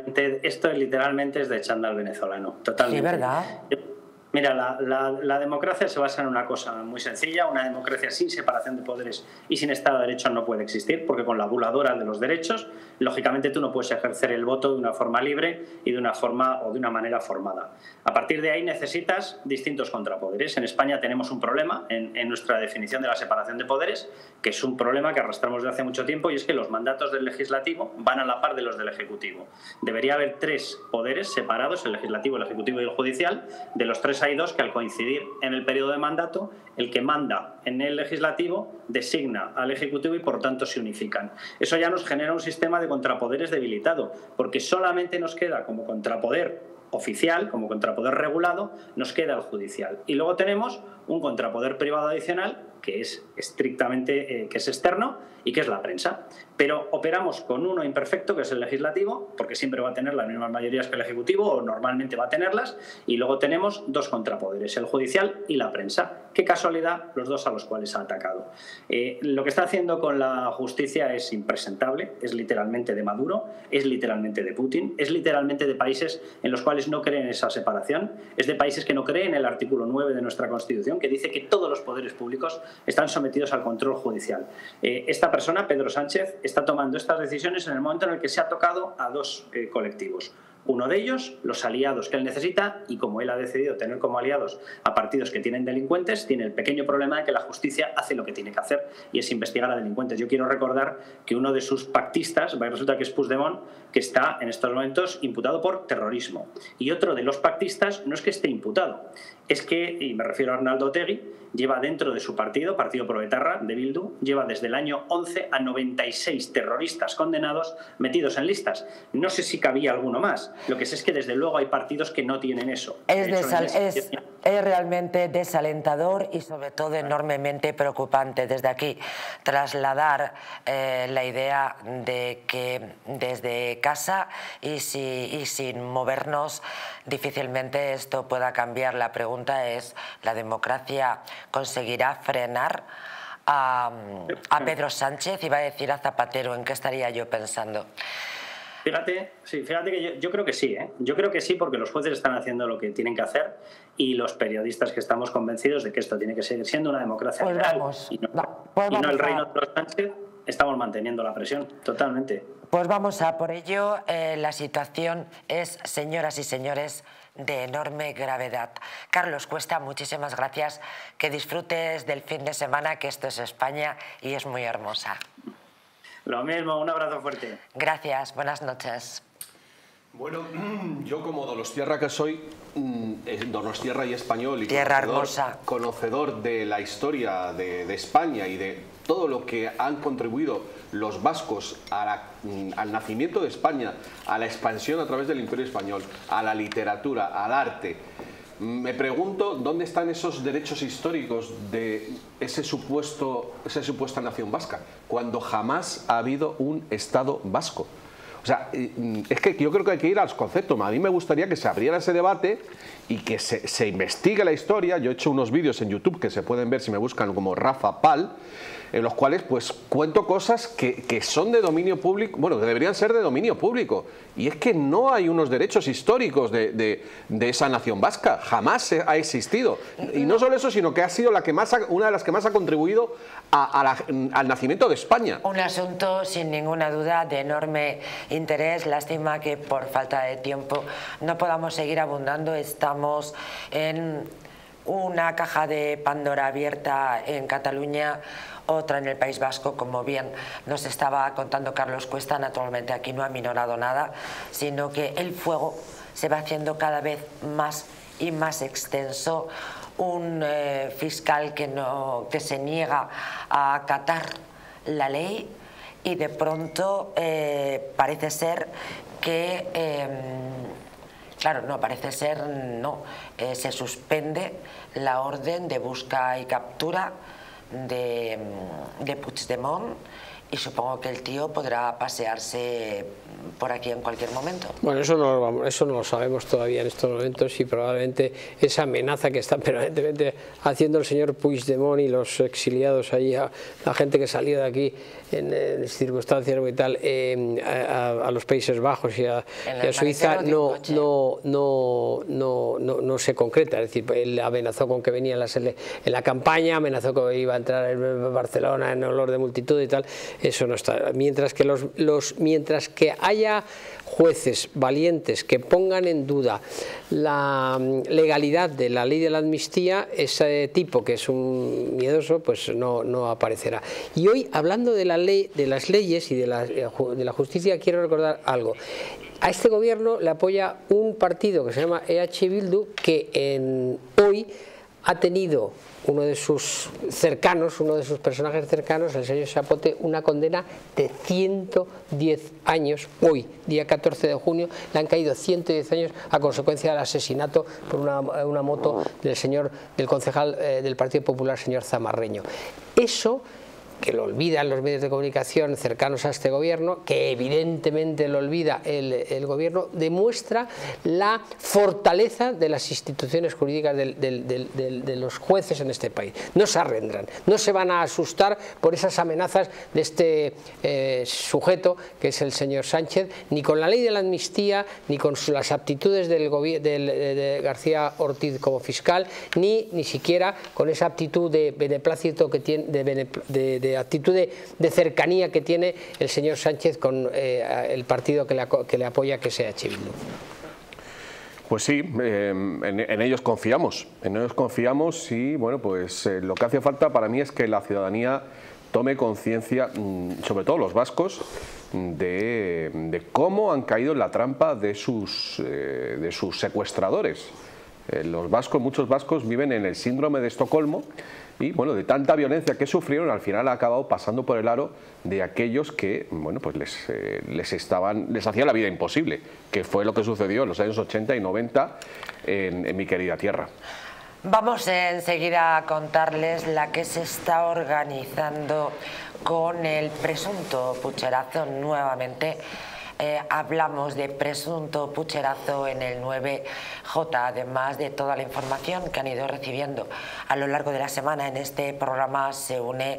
literalmente es de chándal venezolano, totalmente. Sí, ¿verdad? Mira, la democracia se basa en una cosa muy sencilla. Una democracia sin separación de poderes y sin Estado de Derecho no puede existir, porque con la buladora de los derechos, lógicamente tú no puedes ejercer el voto de una forma libre y de una forma o de una manera formada. A partir de ahí necesitas distintos contrapoderes. En España tenemos un problema en nuestra definición de la separación de poderes, que es un problema que arrastramos desde hace mucho tiempo, y es que los mandatos del legislativo van a la par de los del ejecutivo. Debería haber 3 poderes separados, el legislativo, el ejecutivo y el judicial. De los 3 hay 2 que, al coincidir en el periodo de mandato, el que manda en el legislativo designa al ejecutivo y por tanto se unifican. Eso ya nos genera un sistema de contrapoderes debilitado, porque solamente nos queda como contrapoder oficial, como contrapoder regulado, nos queda el judicial. Y luego tenemos un contrapoder privado adicional que es estrictamente que es externo y que es la prensa. Pero operamos con uno imperfecto, que es el legislativo, porque siempre va a tener las mismas mayorías que el ejecutivo, o normalmente va a tenerlas, y luego tenemos 2 contrapoderes, el judicial y la prensa. Qué casualidad, los 2 a los cuales ha atacado. Lo que está haciendo con la justicia es impresentable, es literalmente de Maduro, es literalmente de Putin, es literalmente de países en los cuales no creen esa separación, es de países que no creen en el artículo 9 de nuestra Constitución, que dice que todos los poderes públicos están sometidos al control judicial. Esta persona, Pedro Sánchez, está tomando estas decisiones en el momento en el que se ha tocado a 2 colectivos. Uno de ellos, los aliados que él necesita, y como él ha decidido tener como aliados a partidos que tienen delincuentes, tiene el pequeño problema de que la justicia hace lo que tiene que hacer, y es investigar a delincuentes. Yo quiero recordar que uno de sus pactistas, resulta que es Puigdemont, que está en estos momentos imputado por terrorismo. Y otro de los pactistas no es que esté imputado, es que, y me refiero a Arnaldo Otegi, lleva dentro de su partido, Partido Pro Etarra, de Bildu, lleva desde el año 11 a 96 terroristas condenados metidos en listas. No sé si cabía alguno más. Lo que sé es que desde luego hay partidos que no tienen eso. Es realmente desalentador y sobre todo enormemente preocupante. Desde aquí trasladar la idea de que desde casa y sin movernos difícilmente esto pueda cambiar. La pregunta es, ¿la democracia conseguirá frenar a Pedro Sánchez? Iba a decir a Zapatero, ¿en qué estaría yo pensando? Fíjate que yo creo que sí, ¿eh? Yo creo que sí, porque los jueces están haciendo lo que tienen que hacer y los periodistas que estamos convencidos de que esto tiene que seguir siendo una democracia real y no el reino de los Sánchez, estamos manteniendo la presión totalmente. Pues vamos a por ello. La situación es, señoras y señores, de enorme gravedad. Carlos Cuesta, muchísimas gracias. Que disfrutes del fin de semana, que esto es España y es muy hermosa. Lo mismo, un abrazo fuerte. Gracias, buenas noches. Bueno, yo como donostiarra que soy, donostiarra y español, y conocedor de la historia de España y de todo lo que han contribuido los vascos al nacimiento de España, a la expansión a través del Imperio Español, a la literatura, al arte, me pregunto dónde están esos derechos históricos de esa supuesta nación vasca, cuando jamás ha habido un Estado vasco. O sea, es que yo creo que hay que ir a los conceptos. A mí me gustaría que se abriera ese debate y que se investigue la historia. Yo he hecho unos vídeos en YouTube que se pueden ver si me buscan como Rafa Pal, en los cuales pues cuento cosas que son de dominio público, bueno, que deberían ser de dominio público. Y es que no hay unos derechos históricos de esa nación vasca, jamás ha existido. Y no solo eso, sino que ha sido una de las que más ha contribuido al nacimiento de España. Un asunto sin ninguna duda de enorme interés. Lástima que por falta de tiempo no podamos seguir abundando. Estamos en una caja de Pandora abierta en Cataluña, otra en el País Vasco, como bien nos estaba contando Carlos Cuesta. Naturalmente aquí no ha minorado nada, sino que el fuego se va haciendo cada vez más y más extenso. Un fiscal que se niega a acatar la ley y de pronto parece ser que se suspende la orden de busca y captura de Puigdemont y supongo que el tío podrá pasearse por aquí en cualquier momento. Bueno, eso no lo sabemos todavía en estos momentos, y probablemente esa amenaza que está permanentemente haciendo el señor Puigdemont y los exiliados allí, a la gente que salió de aquí en circunstancias y tal, a los Países Bajos y a Suiza, no se concreta. Es decir, él amenazó con que venía en la campaña, amenazó que iba a entrar en Barcelona en olor de multitud y tal. Eso no está. Mientras que haya jueces valientes que pongan en duda la legalidad de la ley de la amnistía, ese tipo que es un miedoso, pues no aparecerá. Y hoy, hablando de la ley, de las leyes y de la justicia, quiero recordar algo. A este gobierno le apoya un partido que se llama EH Bildu, que hoy ha tenido uno de sus personajes cercanos, el señor Chapote, una condena de 110 años. Hoy, día 14 de junio, le han caído 110 años a consecuencia del asesinato por una moto del concejal del Partido Popular, señor Zamarreño. Eso, que lo olvidan los medios de comunicación cercanos a este gobierno, que evidentemente lo olvida el gobierno, demuestra la fortaleza de las instituciones jurídicas de los jueces en este país. No se arrendran, no se van a asustar por esas amenazas de este sujeto que es el señor Sánchez, ni con la ley de la amnistía, ni con las aptitudes de García Ortiz como fiscal, ni siquiera con esa aptitud de beneplácito que tiene, de actitud de cercanía que tiene el señor Sánchez con el partido que le apoya, que sea EH Bildu. Pues sí, en ellos confiamos, y bueno, pues lo que hace falta para mí es que la ciudadanía tome conciencia, sobre todo los vascos, de cómo han caído en la trampa de sus secuestradores. Muchos vascos viven en el síndrome de Estocolmo, y bueno, de tanta violencia que sufrieron, al final ha acabado pasando por el aro de aquellos que, bueno, pues les hacía la vida imposible, que fue lo que sucedió en los años 80 y 90 en mi querida tierra. Vamos enseguida a contarles la que se está organizando con el presunto pucherazo nuevamente. Hablamos de presunto pucherazo en el 9J, además de toda la información que han ido recibiendo a lo largo de la semana. En este programa se une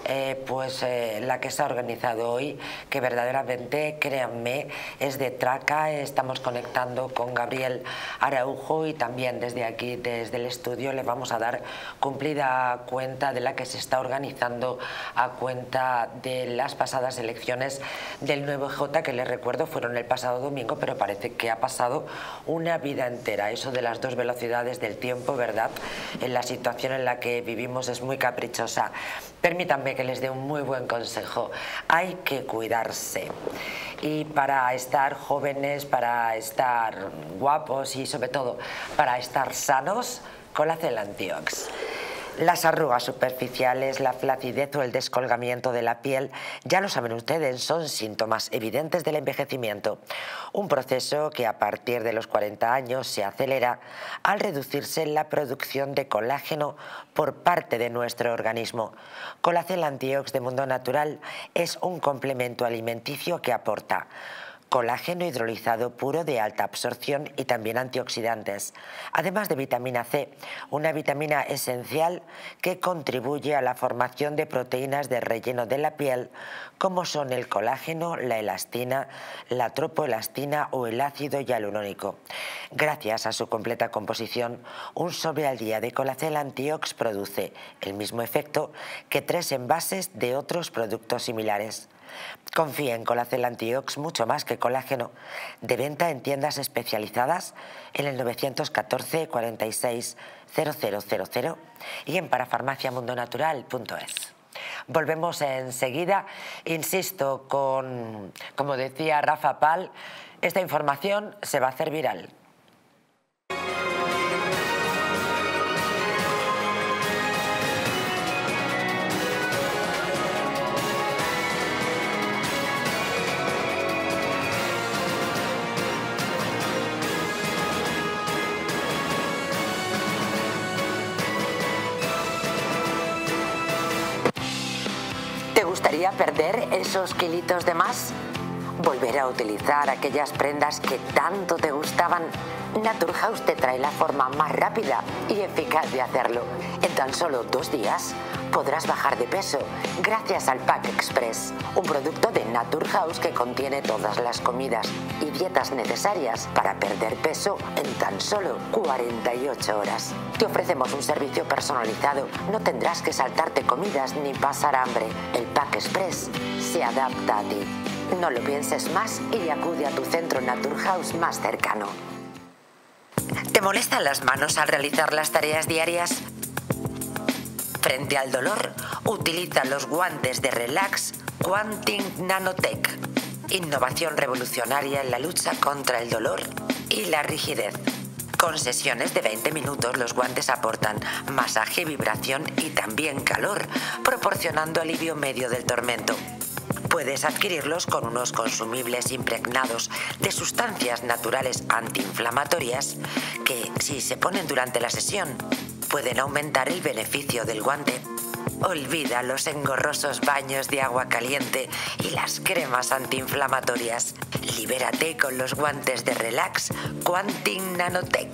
la que se ha organizado hoy, que verdaderamente, créanme, es de traca. Estamos conectando con Gabriel Araujo y también desde aquí, desde el estudio, le vamos a dar cumplida cuenta de la que se está organizando a cuenta de las pasadas elecciones del 9J, que les recuerdo fueron el pasado domingo, pero parece que ha pasado una vida entera. Eso de las dos velocidades del tiempo, ¿verdad? En la situación en la que vivimos es muy caprichosa. Permítanme que les dé un muy buen consejo. Hay que cuidarse. Y para estar jóvenes, para estar guapos y sobre todo para estar sanos, Colacel Antiox. Las arrugas superficiales, la flacidez o el descolgamiento de la piel, ya lo saben ustedes, son síntomas evidentes del envejecimiento. Un proceso que a partir de los 40 años se acelera al reducirse la producción de colágeno por parte de nuestro organismo. Colacel Antiox de Mundo Natural es un complemento alimenticio que aporta colágeno hidrolizado puro de alta absorción y también antioxidantes, además de vitamina C, una vitamina esencial que contribuye a la formación de proteínas de relleno de la piel, como son el colágeno, la elastina, la tropoelastina o el ácido hialurónico. Gracias a su completa composición, un sobre al día de Colacel Antiox produce el mismo efecto que 3 envases de otros productos similares. Confía en Colacel Antiox mucho más que colágeno. De venta en tiendas especializadas en el 914 46 0000 y en parafarmaciamundonatural.es. Volvemos enseguida, insisto, como decía Rafa Pal, esta información se va a hacer viral. ¿Te gustaría perder esos kilitos de más? ¿Volver a utilizar aquellas prendas que tanto te gustaban? Naturhaus te trae la forma más rápida y eficaz de hacerlo. En tan solo 2 días podrás bajar de peso gracias al Pack Express, un producto de Naturhaus que contiene todas las comidas y dietas necesarias para perder peso en tan solo 48 horas. Te ofrecemos un servicio personalizado, no tendrás que saltarte comidas ni pasar hambre. El Pack Express se adapta a ti. No lo pienses más y acude a tu centro Naturhaus más cercano. ¿Te molestan las manos al realizar las tareas diarias? Frente al dolor, utiliza los guantes de Relax Quantum Nanotech. Innovación revolucionaria en la lucha contra el dolor y la rigidez. Con sesiones de 20 minutos, los guantes aportan masaje, vibración y también calor, proporcionando alivio medio del tormento. Puedes adquirirlos con unos consumibles impregnados de sustancias naturales antiinflamatorias que, si se ponen durante la sesión, pueden aumentar el beneficio del guante. Olvida los engorrosos baños de agua caliente y las cremas antiinflamatorias. Libérate con los guantes de Relax Quantum Nanotech.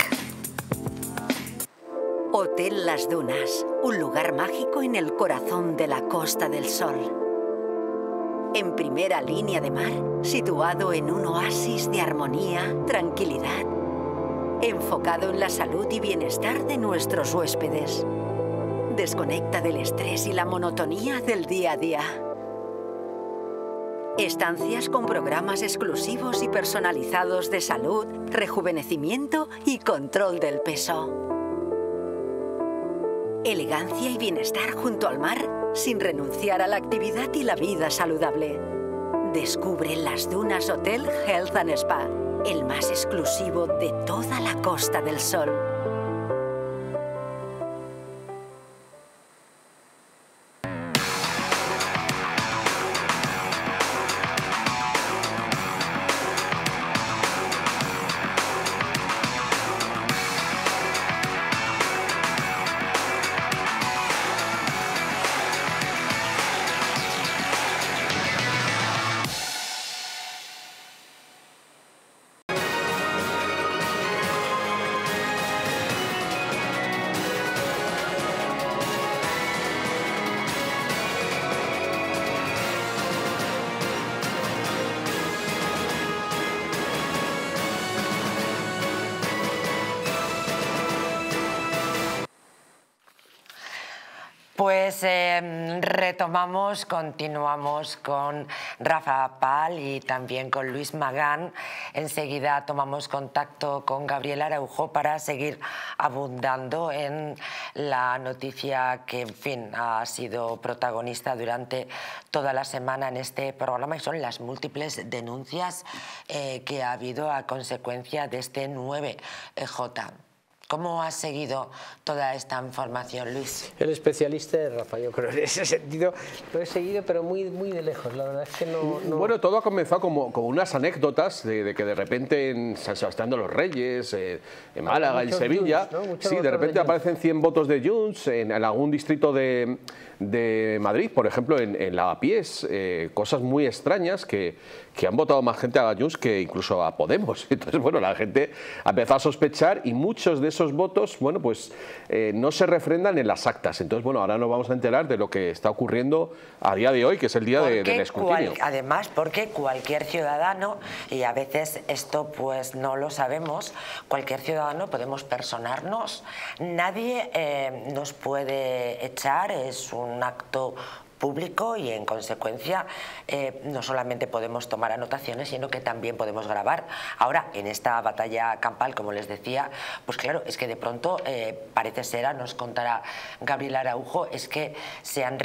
Hotel Las Dunas, un lugar mágico en el corazón de la Costa del Sol. En primera línea de mar, situado en un oasis de armonía, tranquilidad, enfocado en la salud y bienestar de nuestros huéspedes. Desconecta del estrés y la monotonía del día a día. Estancias con programas exclusivos y personalizados de salud, rejuvenecimiento y control del peso. Elegancia y bienestar junto al mar, sin renunciar a la actividad y la vida saludable. Descubre Las Dunas Hotel Health and Spa, el más exclusivo de toda la Costa del Sol. Pues continuamos con Rafa Pal y también con Luis Magán. Enseguida tomamos contacto con Gabriel Araujo para seguir abundando en la noticia que, en fin, ha sido protagonista durante toda la semana en este programa, y son las múltiples denuncias que ha habido a consecuencia de este 9J. ¿Cómo has seguido toda esta información, Luis? El especialista es Rafa, yo creo, en ese sentido lo he seguido, pero muy de lejos. La verdad es que no... Bueno, todo ha comenzado como unas anécdotas de que de repente en San Sebastián de los Reyes, en Málaga, en Sevilla, Junts, ¿no? Sí, de repente aparecen 100 votos de Junts en algún distrito de Madrid, por ejemplo, en Lavapiés, cosas muy extrañas que han votado más gente a Junts que incluso a Podemos. Entonces, bueno, la gente ha empezado a sospechar y muchos de esos votos, bueno, pues no se refrendan en las actas. Entonces, bueno, ahora nos vamos a enterar de lo que está ocurriendo a día de hoy, que es el día del escrutinio. Además, porque cualquier ciudadano, y a veces esto pues no lo sabemos, cualquier ciudadano podemos personarnos, nadie nos puede echar, es un acto público y en consecuencia no solamente podemos tomar anotaciones, sino que también podemos grabar. Ahora, en esta batalla campal, como les decía, pues claro, es que de pronto parece ser, nos contará Gabriel Araujo, es que se han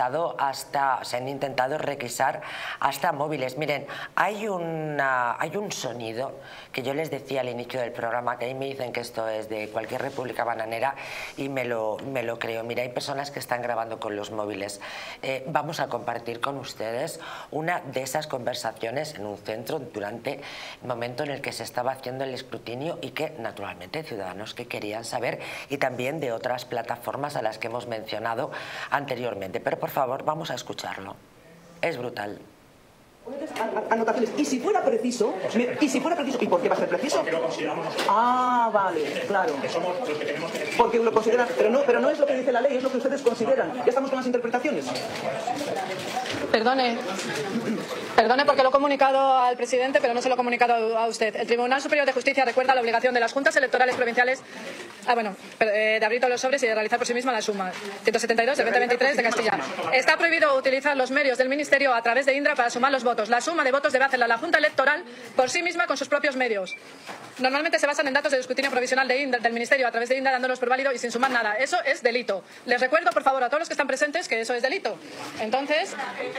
intentado requisar hasta móviles. Miren, hay un sonido que yo les decía al inicio del programa, que ahí me dicen que esto es de cualquier república bananera, y me lo creo. Mira, hay personas que están grabando con los móviles. Vamos a compartir con ustedes una de esas conversaciones en un centro durante el momento en el que se estaba haciendo el escrutinio, y que naturalmente ciudadanos que querían saber, y también de otras plataformas a las que hemos mencionado anteriormente. Pero por favor, vamos a escucharlo. es brutal. Anotaciones. Y si fuera preciso, ¿y por qué va a ser preciso? Porque lo consideramos nosotros. Ah, vale, claro. Que somos los que tenemos que... Porque lo consideran, pero no es lo que dice la ley, es lo que ustedes consideran. Ya estamos con las interpretaciones. Perdone, porque lo he comunicado al presidente, pero no se lo he comunicado a usted. El Tribunal Superior de Justicia recuerda la obligación de las juntas electorales provinciales de abrir todos los sobres y de realizar por sí misma la suma. 172 de 2023 de Castilla. Está prohibido utilizar los medios del Ministerio a través de Indra para sumar los votos. La suma de votos debe hacerla la Junta Electoral por sí misma con sus propios medios. Normalmente se basan en datos de escrutinio provisional del Ministerio a través de Indra, dándolos por válido y sin sumar nada. Eso es delito. Les recuerdo, por favor, a todos los que están presentes que eso es delito. Entonces...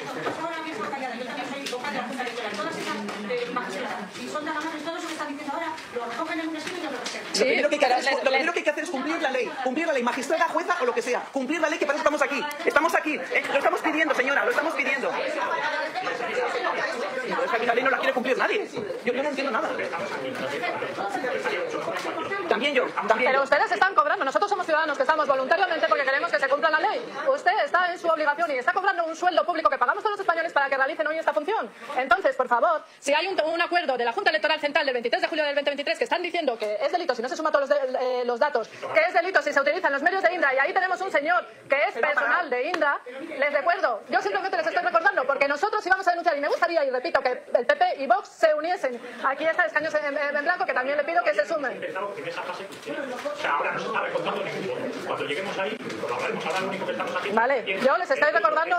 Lo primero que hay que hacer es cumplir la ley, magistrada, jueza o lo que sea, cumplir la ley, que para eso estamos aquí, lo estamos pidiendo, señora, lo estamos pidiendo. Es que la ley no la quiere cumplir nadie, yo no entiendo nada. También yo. Pero ustedes están cobrando, nosotros somos ciudadanos que estamos voluntariamente porque queremos que se cumpla la ley. Usted está en su obligación y está cobrando un sueldo público que pagamos todos los españoles para que realicen hoy esta función. Entonces, por favor, si hay un acuerdo de la Junta Electoral Central del 23 de julio del 2023 que están diciendo que es delito si no se suman todos los datos, que es delito si se utilizan los medios de Indra, y ahí tenemos un señor que es personal de Indra, les recuerdo, yo simplemente les estoy recordando, porque nosotros íbamos a denunciar, y me gustaría, y repito, que el PP y Vox se uniesen. Aquí está escaños en blanco, que también le pido que se sumen. O sea, ahora no se está recordando ningún voto. Cuando lleguemos ahí, lo hablaremos. Ahora lo único que estamos haciendo... Vale, yo les estoy recordando...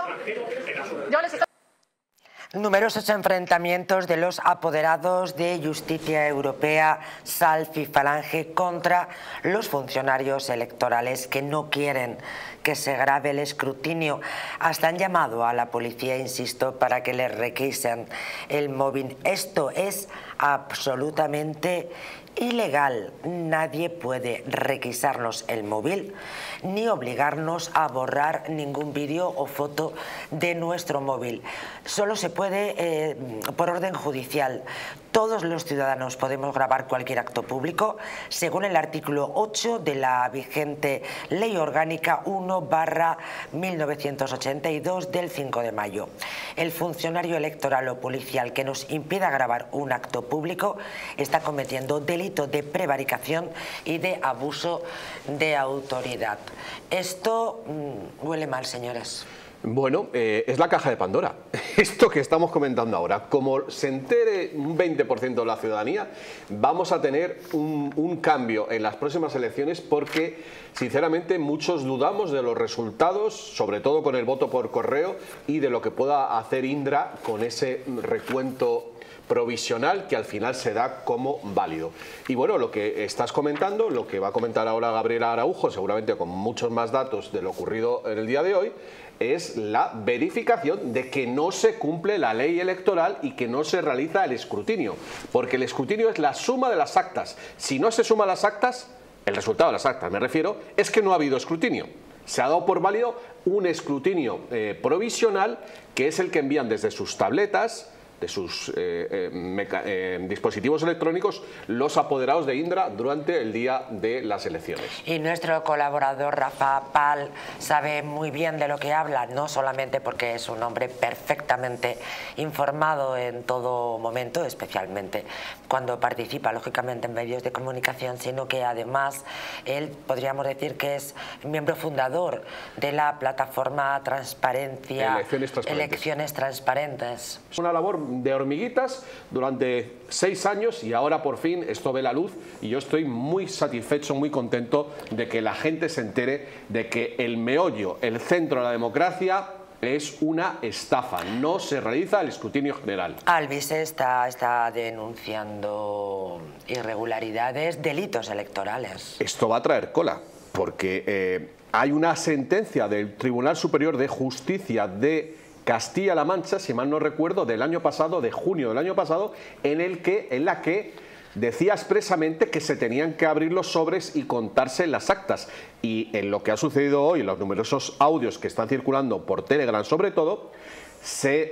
Numerosos enfrentamientos de los apoderados de Justicia Europea, SALF y Falange contra los funcionarios electorales que no quieren que se grave el escrutinio. Hasta han llamado a la policía, insisto, para que les requisen el móvil. Esto es absolutamente ilegal. Nadie puede requisarnos el móvil ni obligarnos a borrar ningún vídeo o foto de nuestro móvil. Solo se puede por orden judicial. Todos los ciudadanos podemos grabar cualquier acto público según el artículo 8 de la vigente Ley Orgánica 1/1982 del 5 de mayo. El funcionario electoral o policial que nos impida grabar un acto público está cometiendo delito de prevaricación y de abuso de autoridad. Esto huele mal, señores. Bueno, es la caja de Pandora. Esto que estamos comentando ahora, como se entere un 20% de la ciudadanía, vamos a tener un cambio en las próximas elecciones porque, sinceramente, muchos dudamos de los resultados, sobre todo con el voto por correo y de lo que pueda hacer Indra con ese recuento provisional que al final se da como válido. Y bueno, lo que estás comentando, lo que va a comentar ahora Gabriela Araujo, seguramente con muchos más datos de lo ocurrido en el día de hoy, es la verificación de que no se cumple la ley electoral y que no se realiza el escrutinio, porque el escrutinio es la suma de las actas. Si no se suman las actas, el resultado de las actas, me refiero, es que no ha habido escrutinio. Se ha dado por válido un escrutinio provisional, que es el que envían desde sus tabletas, de sus dispositivos electrónicos, los apoderados de Indra durante el día de las elecciones. Y nuestro colaborador Rafa Pal sabe muy bien de lo que habla, no solamente porque es un hombre perfectamente informado en todo momento, especialmente cuando participa lógicamente en medios de comunicación, sino que además él, podríamos decir que es miembro fundador de la plataforma Transparencia, Elecciones Transparentes. Es una labor de hormiguitas durante 6 años y ahora por fin esto ve la luz y yo estoy muy satisfecho, muy contento de que la gente se entere de que el meollo, el centro de la democracia es una estafa, no se realiza el escrutinio general. Alvise está denunciando irregularidades, delitos electorales. Esto va a traer cola porque hay una sentencia del Tribunal Superior de Justicia de Castilla-La Mancha, si mal no recuerdo, del año pasado, de junio del año pasado, en la que decía expresamente que se tenían que abrir los sobres y contarse las actas. Y en lo que ha sucedido hoy, los numerosos audios que están circulando por Telegram sobre todo, se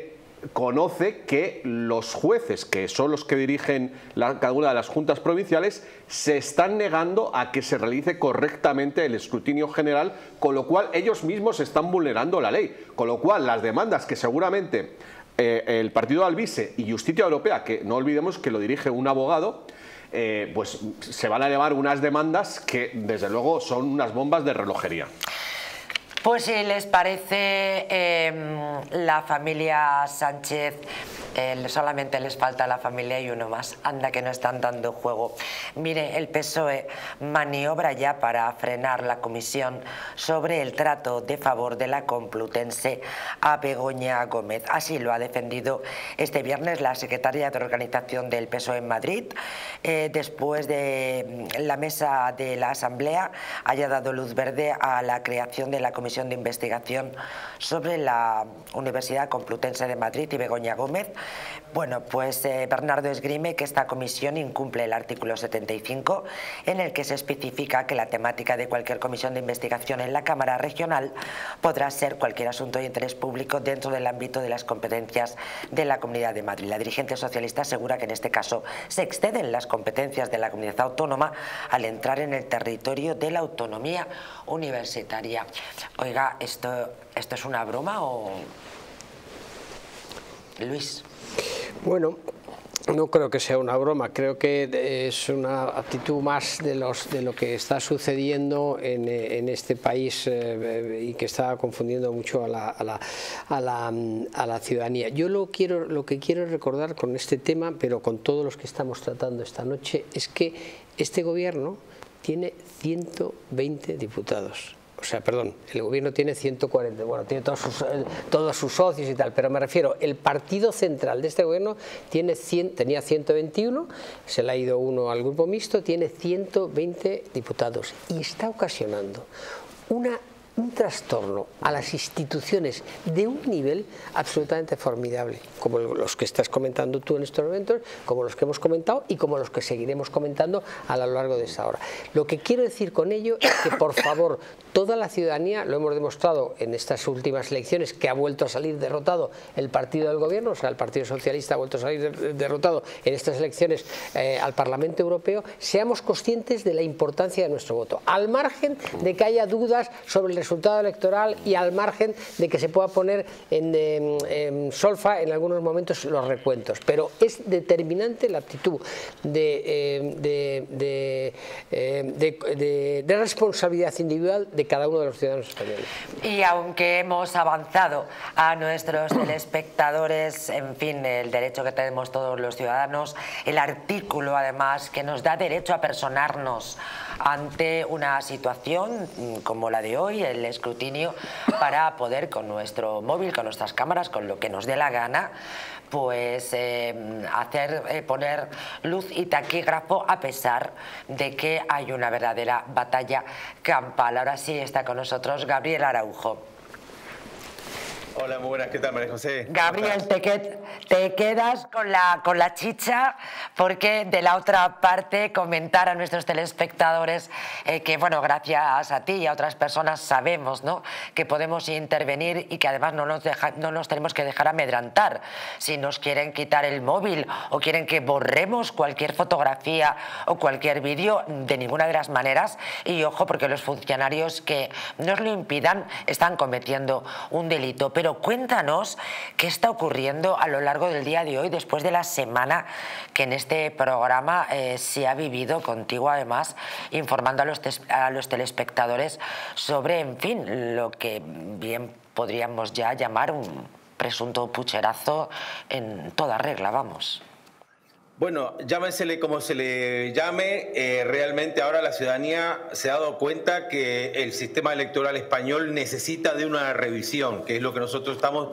conoce que los jueces, que son los que dirigen cada una de las juntas provinciales, se están negando a que se realice correctamente el escrutinio general, con lo cual ellos mismos están vulnerando la ley. Con lo cual las demandas que seguramente el partido de Alvise y Justicia Europea, que no olvidemos que lo dirige un abogado, pues se van a elevar unas demandas que desde luego son unas bombas de relojería. Pues si les parece, la familia Sánchez, solamente les falta la familia y uno más. Anda que no están dando juego. Mire, el PSOE maniobra ya para frenar la comisión sobre el trato de favor de la Complutense a Begoña Gómez. Así lo ha defendido este viernes la secretaria de organización del PSOE en Madrid, después de la mesa de la Asamblea haya dado luz verde a la creación de la comisión de investigación sobre la Universidad Complutense de Madrid y Begoña Gómez. Bueno, pues Bernardo esgrime que esta comisión incumple el artículo 75, en el que se especifica que la temática de cualquier comisión de investigación en la Cámara Regional podrá ser cualquier asunto de interés público dentro del ámbito de las competencias de la Comunidad de Madrid. La dirigente socialista asegura que en este caso se exceden las competencias de la comunidad autónoma al entrar en el territorio de la autonomía universitaria. Oiga, ¿esto es una broma o...? Luis. Bueno, no creo que sea una broma, creo que es una actitud más de lo que está sucediendo en este país y que está confundiendo mucho a la ciudadanía. Yo lo que quiero recordar con este tema, pero con todos los que estamos tratando esta noche, es que este gobierno tiene 120 diputados. O sea, perdón, el gobierno tiene 140, bueno, tiene todos sus socios y tal, pero me refiero, el partido central de este gobierno tenía 121, se le ha ido uno al grupo mixto, tiene 120 diputados y está ocasionando un trastorno a las instituciones de un nivel absolutamente formidable, como los que estás comentando tú en estos momentos, como los que hemos comentado y como los que seguiremos comentando a lo largo de esta hora. Lo que quiero decir con ello es que, por favor, toda la ciudadanía, lo hemos demostrado en estas últimas elecciones, que ha vuelto a salir derrotado el partido del gobierno, o sea, el Partido Socialista ha vuelto a salir derrotado en estas elecciones al Parlamento Europeo, seamos conscientes de la importancia de nuestro voto, al margen de que haya dudas sobre el resultado electoral y al margen de que se pueda poner en solfa en algunos momentos los recuentos, pero es determinante la actitud de responsabilidad individual de cada uno de los ciudadanos españoles. Y aunque hemos avanzado a nuestros telespectadores, en fin, el derecho que tenemos todos los ciudadanos, el artículo además que nos da derecho a personarnos ante una situación como la de hoy, el escrutinio, para poder con nuestro móvil, con nuestras cámaras, con lo que nos dé la gana, pues poner luz y taquígrafo a pesar de que hay una verdadera batalla campal. Ahora sí está con nosotros Gabriel Araujo. Hola, muy buenas, ¿qué tal, María José? Gabriel, te quedas con la chicha, porque de la otra parte comentar a nuestros telespectadores que, bueno, gracias a ti y a otras personas sabemos, ¿no?, que podemos intervenir y que además no nos tenemos que dejar amedrantar. Si nos quieren quitar el móvil o quieren que borremos cualquier fotografía o cualquier vídeo, de ninguna de las maneras, y ojo, porque los funcionarios que nos lo impidan están cometiendo un delito. Pero cuéntanos qué está ocurriendo a lo largo del día de hoy, después de la semana que en este programa se ha vivido contigo, además, informando a los telespectadores sobre, en fin, lo que bien podríamos ya llamar un presunto pucherazo en toda regla, vamos. Bueno, llámensele como se le llame, realmente ahora la ciudadanía se ha dado cuenta que el sistema electoral español necesita de una revisión, que es lo que nosotros estamos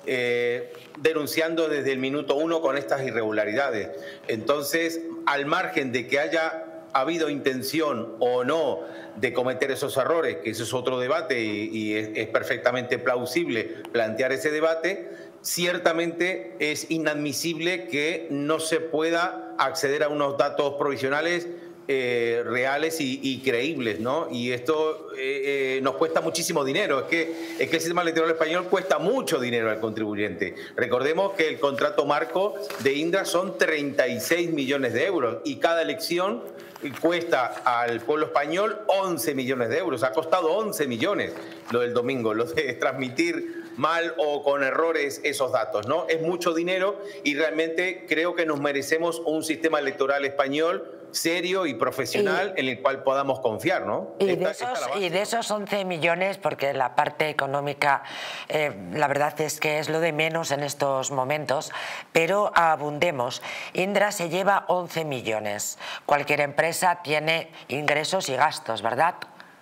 denunciando desde el minuto 1 con estas irregularidades. Entonces, al margen de que haya habido intención o no de cometer esos errores, que eso es otro debate y es perfectamente plausible plantear ese debate, ciertamente es inadmisible que no se pueda acceder a unos datos provisionales reales y creíbles, ¿no? Y esto nos cuesta muchísimo dinero. Es que el sistema electoral español cuesta mucho dinero al contribuyente. Recordemos que el contrato marco de Indra son 36 millones de euros y cada elección cuesta al pueblo español 11 millones de euros. Ha costado 11 millones lo del domingo, lo de transmitir mal o con errores esos datos, ¿no? Es mucho dinero y realmente creo que nos merecemos un sistema electoral español serio y profesional en el cual podamos confiar, ¿no? Y de esos 11 millones, porque la parte económica, la verdad es que es lo de menos en estos momentos, pero abundemos. Indra se lleva 11 millones. Cualquier empresa tiene ingresos y gastos, ¿verdad?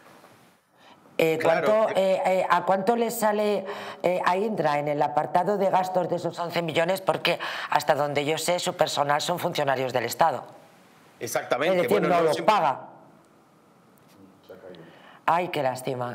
¿A cuánto le sale a Indra en el apartado de gastos de esos 11 millones? Porque hasta donde yo sé, su personal son funcionarios del Estado. Exactamente. Es decir, no los paga. Ay, qué lástima.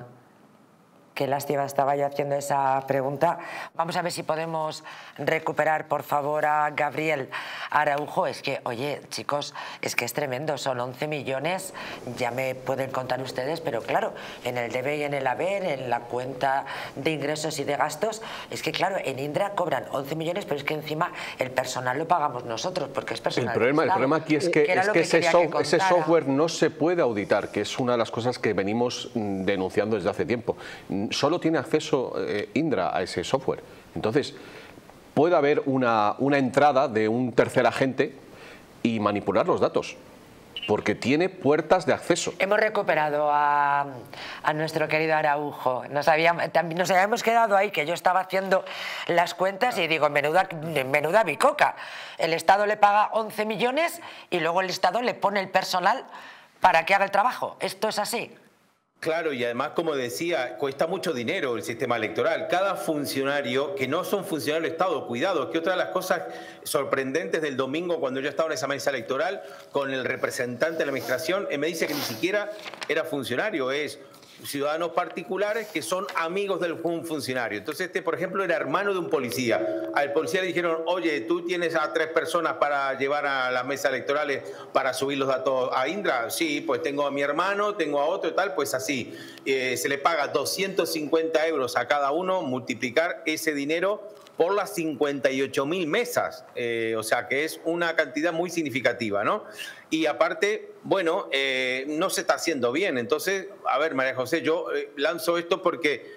Qué lástima, estaba yo haciendo esa pregunta. Vamos a ver si podemos recuperar, por favor, a Gabriel Araujo. Es que, oye, chicos, es que es tremendo. Son 11 millones, ya me pueden contar ustedes, pero claro, en el debe y en el haber, en la cuenta de ingresos y de gastos, es que, claro, en Indra cobran 11 millones, pero es que encima el personal lo pagamos nosotros, porque es personal. El problema aquí es que ese software no se puede auditar, que es una de las cosas que venimos denunciando desde hace tiempo. Solo tiene acceso Indra a ese software. Entonces, puede haber una entrada de un tercer agente y manipular los datos, porque tiene puertas de acceso. Hemos recuperado a nuestro querido Araujo. Nos habíamos quedado ahí, que yo estaba haciendo las cuentas y digo, menuda bicoca. El Estado le paga 11 millones y luego el Estado le pone el personal para que haga el trabajo. ¿Esto es así? Claro, y además, como decía, cuesta mucho dinero el sistema electoral. Cada funcionario, que no son funcionarios del Estado, cuidado, que otra de las cosas sorprendentes del domingo, cuando yo estaba en esa mesa electoral, con el representante de la administración, me dice que ni siquiera era funcionario, es ciudadanos particulares que son amigos de un funcionario. Entonces, por ejemplo, era hermano de un policía. Al policía le dijeron, oye, ¿tú tienes a 3 personas para llevar a las mesas electorales para subir los datos a Indra? Sí, pues tengo a mi hermano, tengo a otro y tal, pues así. Se le paga 250 euros a cada uno, multiplicar ese dinero por las 58.000 mesas, o sea que es una cantidad muy significativa, ¿no? Y aparte, bueno, no se está haciendo bien. Entonces, a ver, María José, yo lanzo esto porque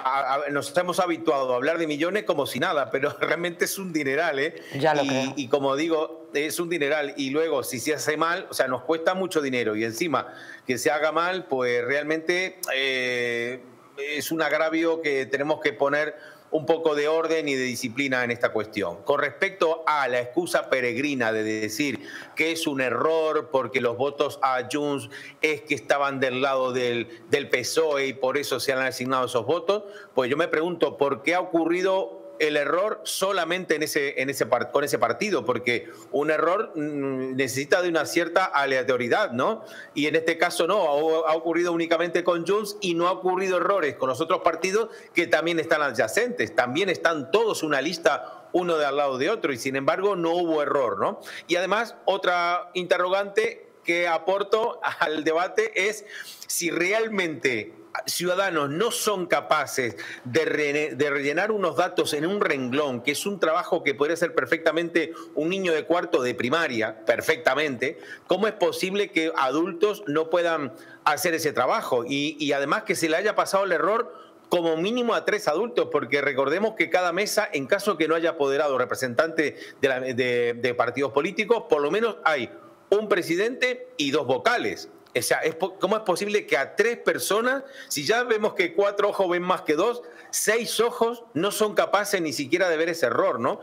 nos hemos habituado a hablar de millones como si nada, pero realmente es un dineral, ¿eh? Ya lo creo. Y como digo, es un dineral. Y luego, si se hace mal, o sea, nos cuesta mucho dinero. Y encima, que se haga mal, pues realmente es un agravio que tenemos que poner un poco de orden y de disciplina en esta cuestión. Con respecto a la excusa peregrina de decir que es un error porque los votos a Junts es que estaban del lado del PSOE y por eso se han asignado esos votos, pues yo me pregunto por qué ha ocurrido el error solamente con ese partido, porque un error necesita de una cierta aleatoriedad, ¿no? Y en este caso no, ha ocurrido únicamente con Junts y no ha ocurrido errores con los otros partidos que también están adyacentes, también están todos una lista uno de al lado de otro y sin embargo no hubo error, ¿no? Y además otra interrogante que aporto al debate es si realmente Ciudadanos no son capaces de rellenar unos datos en un renglón, que es un trabajo que podría ser perfectamente un niño de cuarto de primaria, perfectamente. ¿Cómo es posible que adultos no puedan hacer ese trabajo? Y además que se le haya pasado el error como mínimo a 3 adultos, porque recordemos que cada mesa, en caso que no haya apoderado representante de partidos políticos, por lo menos hay un presidente y 2 vocales. O sea, ¿cómo es posible que a 3 personas, si ya vemos que 4 ojos ven más que 2, 6 ojos no son capaces ni siquiera de ver ese error, ¿no?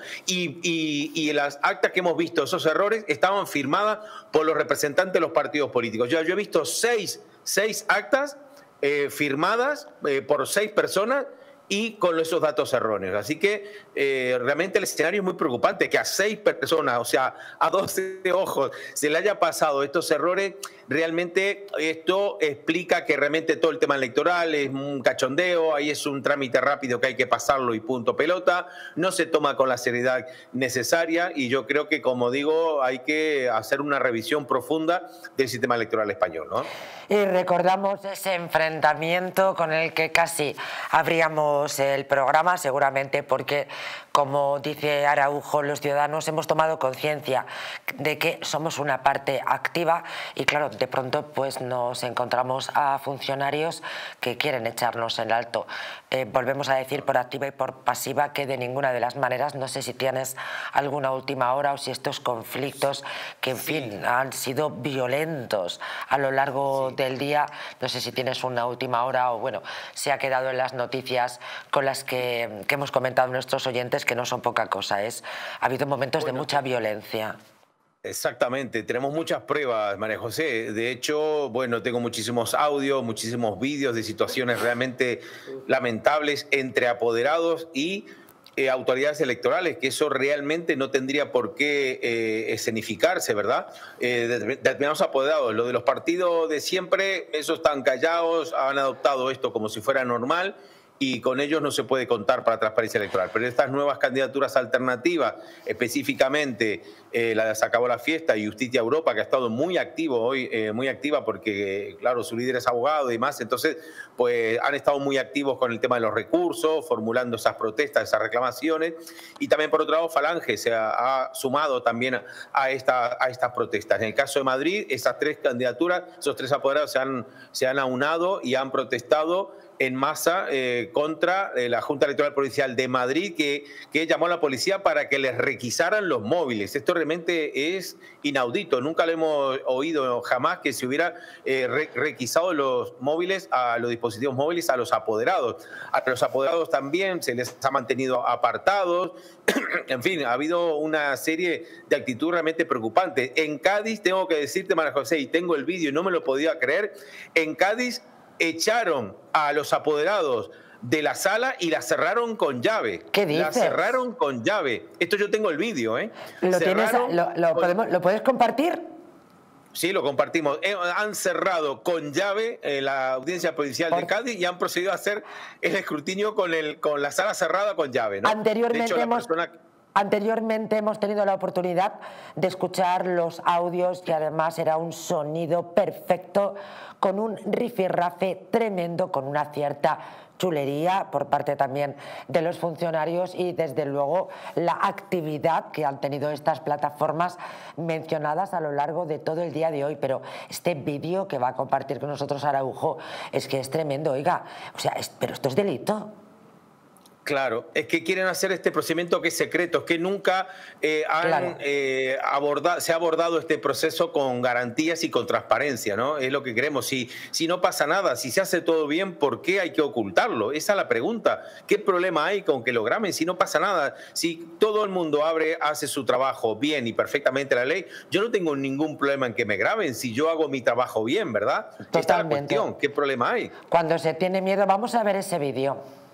Y las actas que hemos visto, esos errores, estaban firmadas por los representantes de los partidos políticos. Yo he visto 6 actas firmadas por 6 personas y con esos datos erróneos. Así que realmente el escenario es muy preocupante, que a 6 personas, o sea, a 12 ojos, se le haya pasado estos errores. Realmente esto explica que realmente todo el tema electoral es un cachondeo, ahí es un trámite rápido que hay que pasarlo y punto pelota, no se toma con la seriedad necesaria, y yo creo que, como digo, hay que hacer una revisión profunda del sistema electoral español, ¿no? Y recordamos ese enfrentamiento con el que casi abríamos el programa, seguramente porque, como dice Araujo, los ciudadanos hemos tomado conciencia de que somos una parte activa y, claro, de pronto pues nos encontramos a funcionarios que quieren echarnos en alto. Volvemos a decir por activa y por pasiva que de ninguna de las maneras, no sé si tienes alguna última hora o si estos conflictos que, en fin, han sido violentos a lo largo del día, no sé si tienes una última hora o, bueno, se ha quedado en las noticias con las que hemos comentado nuestros oyentes, que no son poca cosa. Ha habido momentos de mucha violencia. Exactamente, tenemos muchas pruebas, María José. De hecho, bueno, tengo muchísimos audios, muchísimos vídeos de situaciones realmente lamentables entre apoderados y autoridades electorales, que eso realmente no tendría por qué escenificarse, ¿verdad? Determinados apoderados, lo de los partidos de siempre, esos están callados, han adoptado esto como si fuera normal, y con ellos no se puede contar para transparencia electoral. Pero estas nuevas candidaturas alternativas, específicamente la de Se Acabó la Fiesta y Justicia Europa, que ha estado muy activo hoy, muy activa porque, claro, su líder es abogado y demás, entonces pues han estado muy activos con el tema de los recursos, formulando esas protestas, esas reclamaciones, y también, por otro lado, Falange se ha sumado también a estas protestas. En el caso de Madrid, esas 3 candidaturas, esos 3 apoderados se han aunado y han protestado en masa contra la Junta Electoral Provincial de Madrid, que llamó a la policía para que les requisaran los móviles. Esto realmente es inaudito. Nunca lo hemos oído jamás, que se hubiera requisado los móviles, a los dispositivos móviles, a los apoderados. A los apoderados también se les ha mantenido apartados. En fin, ha habido una serie de actitudes realmente preocupantes. En Cádiz, tengo que decirte, María José, y tengo el vídeo y no me lo podía creer, en Cádiz echaron a los apoderados de la sala y la cerraron con llave. ¿Qué dices? La cerraron con llave. Esto yo tengo el vídeo, ¿eh? ¿Lo puedes compartir? Sí, lo compartimos. Han cerrado con llave la audiencia provincial de Cádiz y han procedido a hacer el escrutinio con la sala cerrada con llave, ¿no? Anteriormente hemos tenido la oportunidad de escuchar los audios, y además era un sonido perfecto, con un rifirrafe tremendo, con una cierta chulería por parte también de los funcionarios, y desde luego la actividad que han tenido estas plataformas mencionadas a lo largo de todo el día de hoy. Pero este vídeo que va a compartir con nosotros Araujo es que es tremendo, oiga, o sea, pero esto es delito. Claro, es que quieren hacer este procedimiento que es secreto, es que nunca se ha abordado este proceso con garantías y con transparencia, ¿no? Es lo que queremos. Si no pasa nada, si se hace todo bien, ¿por qué hay que ocultarlo? Esa es la pregunta. ¿Qué problema hay con que lo graben si no pasa nada? Si todo el mundo hace su trabajo bien y perfectamente la ley, yo no tengo ningún problema en que me graben si yo hago mi trabajo bien, ¿verdad? Esta es la cuestión. ¿Qué problema hay? Cuando se tiene miedo, vamos a ver ese vídeo.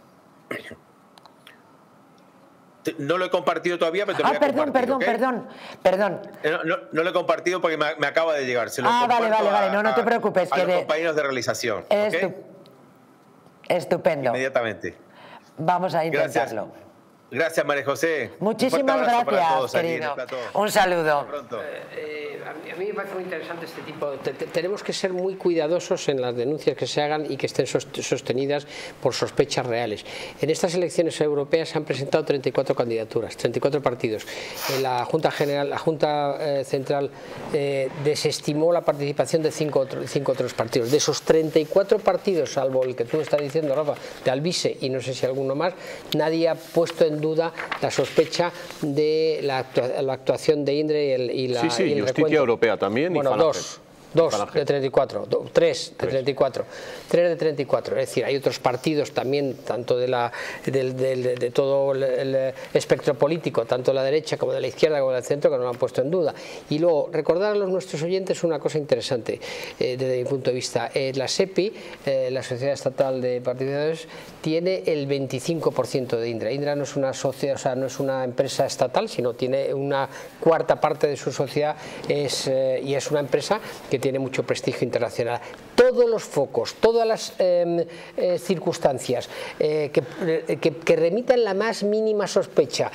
No lo he compartido todavía, pero te lo voy a compartir. Perdón. No lo he compartido porque me acaba de llegar. Se lo vale, no te preocupes. A los compañeros de realización. Estupendo. Inmediatamente. Vamos a intentarlo. Gracias, María José. Muchísimas gracias, querido. Un saludo. A mí me parece muy interesante este tipo. Tenemos que ser muy cuidadosos en las denuncias que se hagan y que estén sostenidas por sospechas reales. En estas elecciones europeas se han presentado 34 candidaturas, 34 partidos. La Junta Central desestimó la participación de 5 otros partidos. De esos 34 partidos, salvo el que tú estás diciendo, Rafa, de Alvise y no sé si alguno más, nadie ha puesto en duda la sospecha de la actuación de Indre y la Justicia Europea también. Bueno, 2 de 34, 3 de 34, 3 de 34. Es decir, hay otros partidos también, tanto de todo el espectro político, tanto de la derecha como de la izquierda como del centro, que no lo han puesto en duda. Y luego, recordar a nuestros oyentes una cosa interesante desde mi punto de vista. La SEPI, la Sociedad Estatal de Partidarios, tiene el 25% de Indra. Indra no es una sociedad, o sea, no es una empresa estatal, sino tiene una cuarta parte de su sociedad y es una empresa que tiene mucho prestigio internacional. Todos los focos, todas las circunstancias que remitan la más mínima sospecha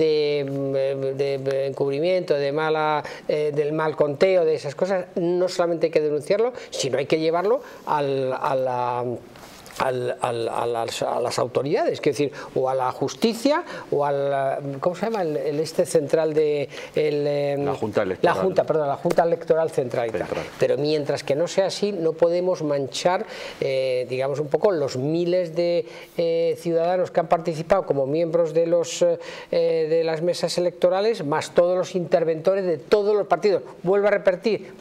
de encubrimiento, del mal conteo, de esas cosas, no solamente hay que denunciarlo, sino hay que llevarlo a las autoridades, quiero decir, o a la justicia o al, ¿cómo se llama? El central de la Junta Electoral. La Junta Electoral Central. Pero mientras que no sea así, no podemos manchar, digamos, un poco los miles de ciudadanos que han participado como miembros de las mesas electorales, más todos los interventores de todos los partidos. Vuelvo a repetir,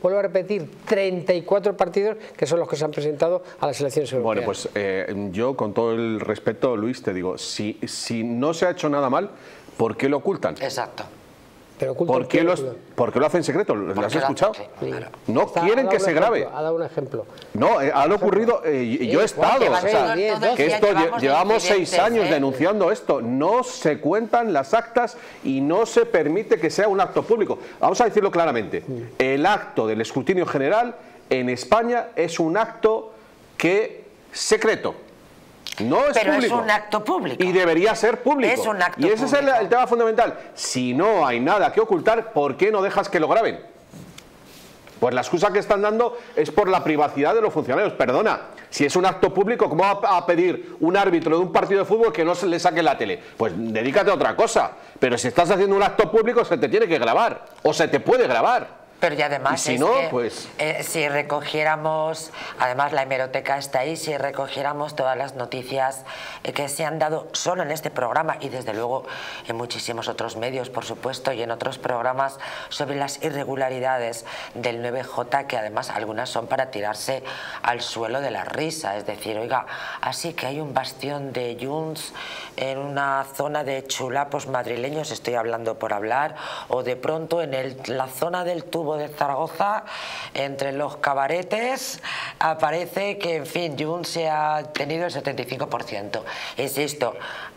34 partidos que son los que se han presentado a las elecciones europeas. Bueno, pues yo, con todo el respeto, Luis, te digo, si no se ha hecho nada mal, ¿por qué lo ocultan? Exacto. Pero ¿Por qué lo hacen en secreto? ¿Lo has escuchado? No quieren que se grabe. Ha dado un ejemplo. No, ha ocurrido, yo he estado, o sea, que esto llevamos 6 años denunciando esto. No se cuentan las actas y no se permite que sea un acto público. Vamos a decirlo claramente. El acto del escrutinio general en España es un acto secreto. No es pero público. Es un acto público. Y debería ser público. Es un acto y ese público. Es el tema fundamental. Si no hay nada que ocultar, ¿por qué no dejas que lo graben? Pues la excusa que están dando es por la privacidad de los funcionarios. Perdona, si es un acto público, ¿cómo va a pedir un árbitro de un partido de fútbol que no se le saque la tele? Pues dedícate a otra cosa. Pero si estás haciendo un acto público, se te tiene que grabar. O se te puede grabar. Pero y además, y si no, pues si recogiéramos, además la hemeroteca está ahí, si recogiéramos todas las noticias que se han dado solo en este programa y desde luego en muchísimos otros medios, por supuesto, y en otros programas sobre las irregularidades del 9J, que además algunas son para tirarse al suelo de la risa, es decir, oiga, así que hay un bastión de Junts en una zona de chulapos madrileños, estoy hablando por hablar, o de pronto en la zona del tubo de Zaragoza, entre los cabaretes, aparece que, en fin, Junts se ha tenido el 75%. Insisto,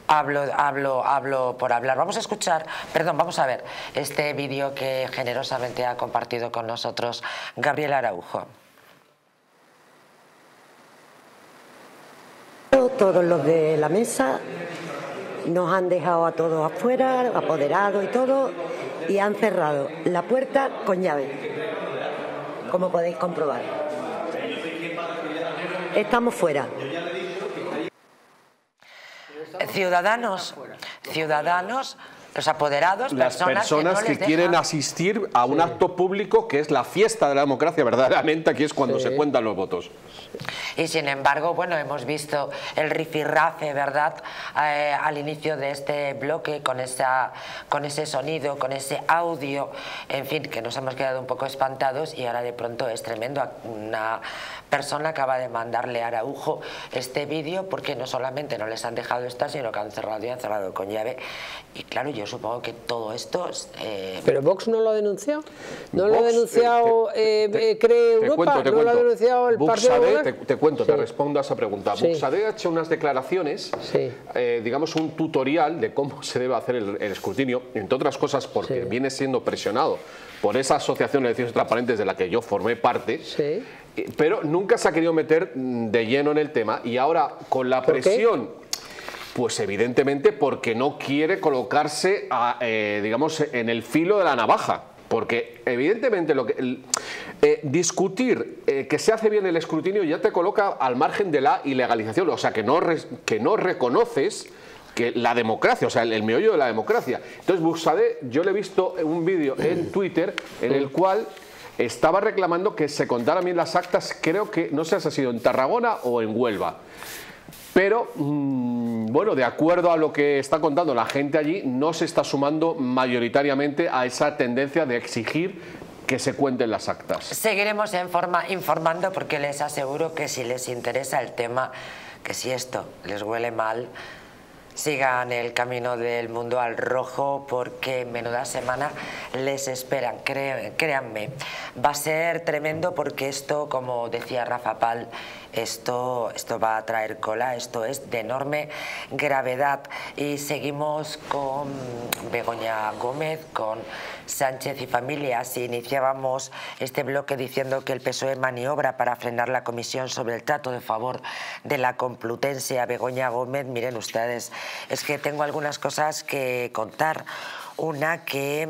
hablo por hablar. Vamos a ver este vídeo que generosamente ha compartido con nosotros Gabriel Araujo. Todos los de la mesa nos han dejado a todos afuera, apoderados y todo, y han cerrado la puerta con llave, como podéis comprobar. Estamos fuera. Ciudadanos, los apoderados, las personas que quieren asistir a un acto público que es la fiesta de la democracia, verdaderamente, aquí es cuando se cuentan los votos. Y sin embargo, bueno, hemos visto el rifirrafe, ¿verdad?, al inicio de este bloque, con ese sonido, con ese audio, en fin, que nos hemos quedado un poco espantados, y ahora de pronto es tremendo. Una persona acaba de mandarle a Araujo este vídeo porque no solamente no les han dejado estar, sino que han cerrado y han cerrado con llave. Y claro, yo supongo que todo esto... ¿Pero Vox no lo ha denunciado? ¿No lo ha denunciado Cree Europa? ¿No lo ha denunciado el Partido Popular? Te cuento, te respondo a esa pregunta. Buxadé ha hecho unas declaraciones, digamos un tutorial de cómo se debe hacer el escrutinio, entre otras cosas porque viene siendo presionado por esa asociación de elecciones transparentes de la que yo formé parte, pero nunca se ha querido meter de lleno en el tema, y ahora con la presión, pues evidentemente porque no quiere colocarse digamos en el filo de la navaja. Porque evidentemente discutir que se hace bien el escrutinio ya te coloca al margen de la ilegalización, o sea que no reconoces que la democracia, o sea el meollo de la democracia. Entonces Buxadé, yo le he visto un vídeo en Twitter en el cual estaba reclamando que se contaran bien las actas, creo que no sé si ha sido en Tarragona o en Huelva. Pero, bueno, de acuerdo a lo que está contando la gente allí, no se está sumando mayoritariamente a esa tendencia de exigir que se cuenten las actas. Seguiremos informando porque les aseguro que si les interesa el tema, que si esto les huele mal, sigan el camino del mundo al rojo porque menuda semana les esperan, créanme. Va a ser tremendo porque esto, como decía Rafa Pal, esto va a traer cola, esto es de enorme gravedad. Y seguimos con Begoña Gómez, con Sánchez y familia. Si iniciábamos este bloque diciendo que el PSOE maniobra para frenar la comisión sobre el trato de favor de la Complutense a Begoña Gómez, miren ustedes, es que tengo algunas cosas que contar. Una que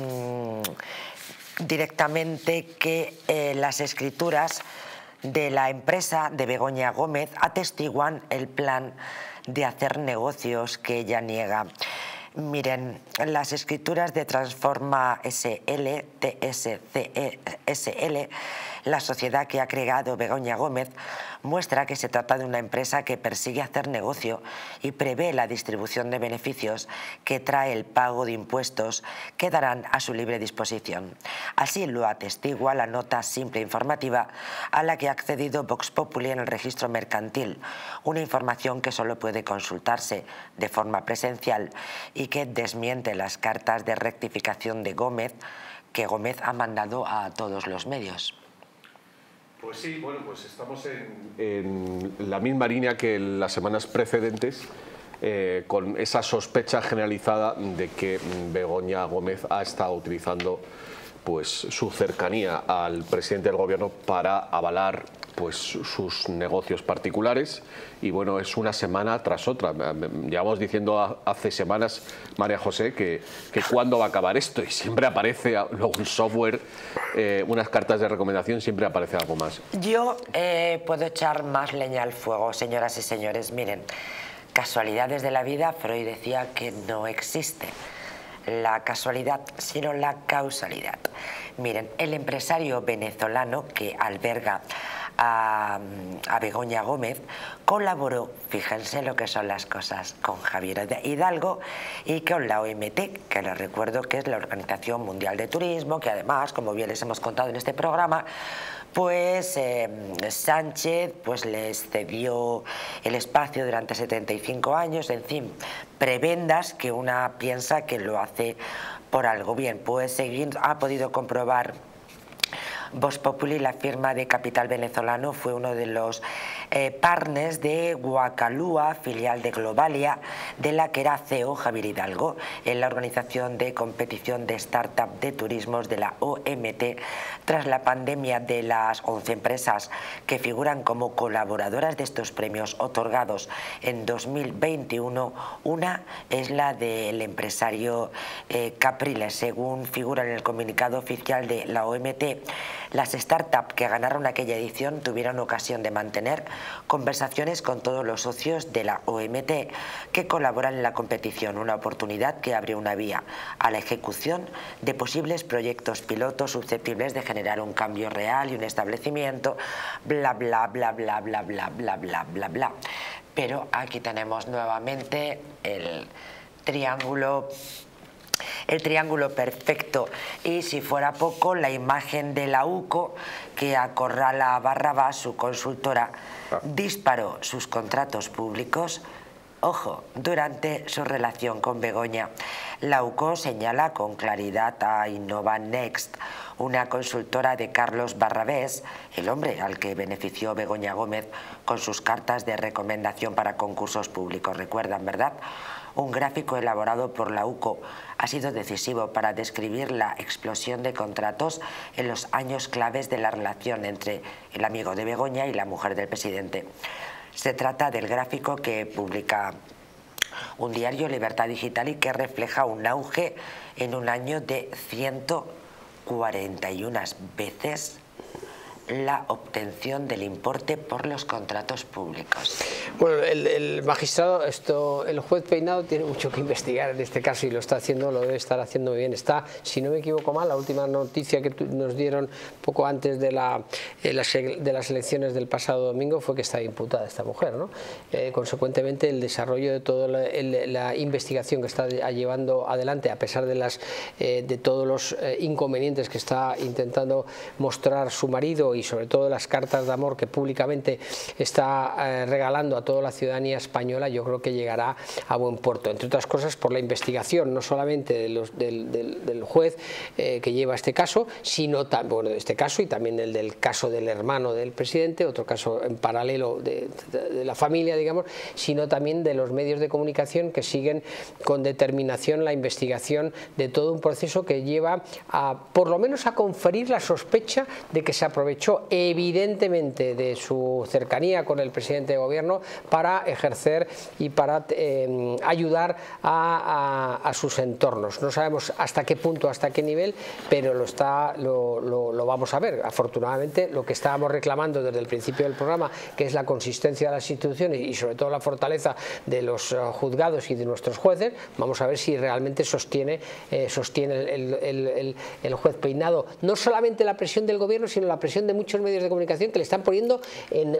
directamente que las escrituras de la empresa de Begoña Gómez atestiguan el plan de hacer negocios que ella niega. Miren, las escrituras de Transforma SL, TSCE SL, la sociedad que ha creado Begoña Gómez, muestra que se trata de una empresa que persigue hacer negocio y prevé la distribución de beneficios que trae el pago de impuestos que darán a su libre disposición. Así lo atestigua la nota simple informativa a la que ha accedido Vox Populi en el registro mercantil, una información que solo puede consultarse de forma presencial y que desmiente las cartas de rectificación de Gómez que Gómez ha mandado a todos los medios. Pues sí, bueno, pues estamos en la misma línea que en las semanas precedentes, con esa sospecha generalizada de que Begoña Gómez ha estado utilizando pues su cercanía al presidente del gobierno para avalar pues sus negocios particulares. Y bueno, es una semana tras otra. Llevamos diciendo hace semanas, María José, que cuándo va a acabar esto, y siempre aparece luego un software, unas cartas de recomendación, siempre aparece algo más. Yo puedo echar más leña al fuego, señoras y señores. Miren, casualidades de la vida, Freud decía que no existe la casualidad, sino la causalidad. Miren, el empresario venezolano que alberga a Begoña Gómez colaboró, fíjense lo que son las cosas, con Javier Hidalgo y con la OMT, que les recuerdo que es la Organización Mundial de Turismo, que además, como bien les hemos contado en este programa, pues Sánchez pues les cedió el espacio durante 75 años, en fin, prebendas que una piensa que lo hace por algo. Bien, pues ha podido comprobar Vox Populi, la firma de capital venezolano, fue uno de los partners de Guacalúa, filial de Globalia, de la que era CEO Javier Hidalgo, en la organización de competición de startup de turismos de la OMT. Tras la pandemia, de las 11 empresas que figuran como colaboradoras de estos premios otorgados en 2021, una es la del empresario Capriles. Según figura en el comunicado oficial de la OMT, las startups que ganaron aquella edición tuvieron ocasión de mantener conversaciones con todos los socios de la OMT que colaboran en la competición, una oportunidad que abre una vía a la ejecución de posibles proyectos pilotos susceptibles de generar un cambio real y un establecimiento, bla bla bla bla bla bla bla bla bla bla. Pero aquí tenemos nuevamente el triángulo perfecto, y si fuera poco, la imagen de la UCO que acorrala a Barrabás, su consultora, disparó sus contratos públicos, ojo, durante su relación con Begoña. La UCO señala con claridad a Innova Next, una consultora de Carlos Barrabés, el hombre al que benefició Begoña Gómez con sus cartas de recomendación para concursos públicos. ¿Recuerdan, verdad? Un gráfico elaborado por la UCO ha sido decisivo para describir la explosión de contratos en los años claves de la relación entre el amigo de Begoña y la mujer del presidente. Se trata del gráfico que publica un diario, Libertad Digital, y que refleja un auge en un año de 141 veces la obtención del importe por los contratos públicos. Bueno, el magistrado, el juez Peinado tiene mucho que investigar en este caso y lo está haciendo, lo debe estar haciendo muy bien. Está, si no me equivoco mal, la última noticia que nos dieron poco antes de las elecciones del pasado domingo fue que estaba imputada esta mujer, ¿no? Consecuentemente, el desarrollo de toda la investigación que está llevando adelante, a pesar de todos los inconvenientes que está intentando mostrar su marido y sobre todo las cartas de amor que públicamente está regalando a toda la ciudadanía española, yo creo que llegará a buen puerto, entre otras cosas por la investigación no solamente del juez que lleva este caso, sino bueno, este caso y también el del caso del hermano del presidente, otro caso en paralelo de la familia, digamos, sino también de los medios de comunicación que siguen con determinación la investigación de todo un proceso que lleva por lo menos a conferir la sospecha de que se aprovechó evidentemente de su cercanía con el presidente de gobierno para ejercer y para ayudar a sus entornos. No sabemos hasta qué punto, hasta qué nivel, pero lo vamos a ver. Afortunadamente, lo que estábamos reclamando desde el principio del programa, que es la consistencia de las instituciones y sobre todo la fortaleza de los juzgados y de nuestros jueces, vamos a ver si realmente sostiene el juez Peinado no solamente la presión del gobierno, sino la presión de muchos medios de comunicación que le están poniendo en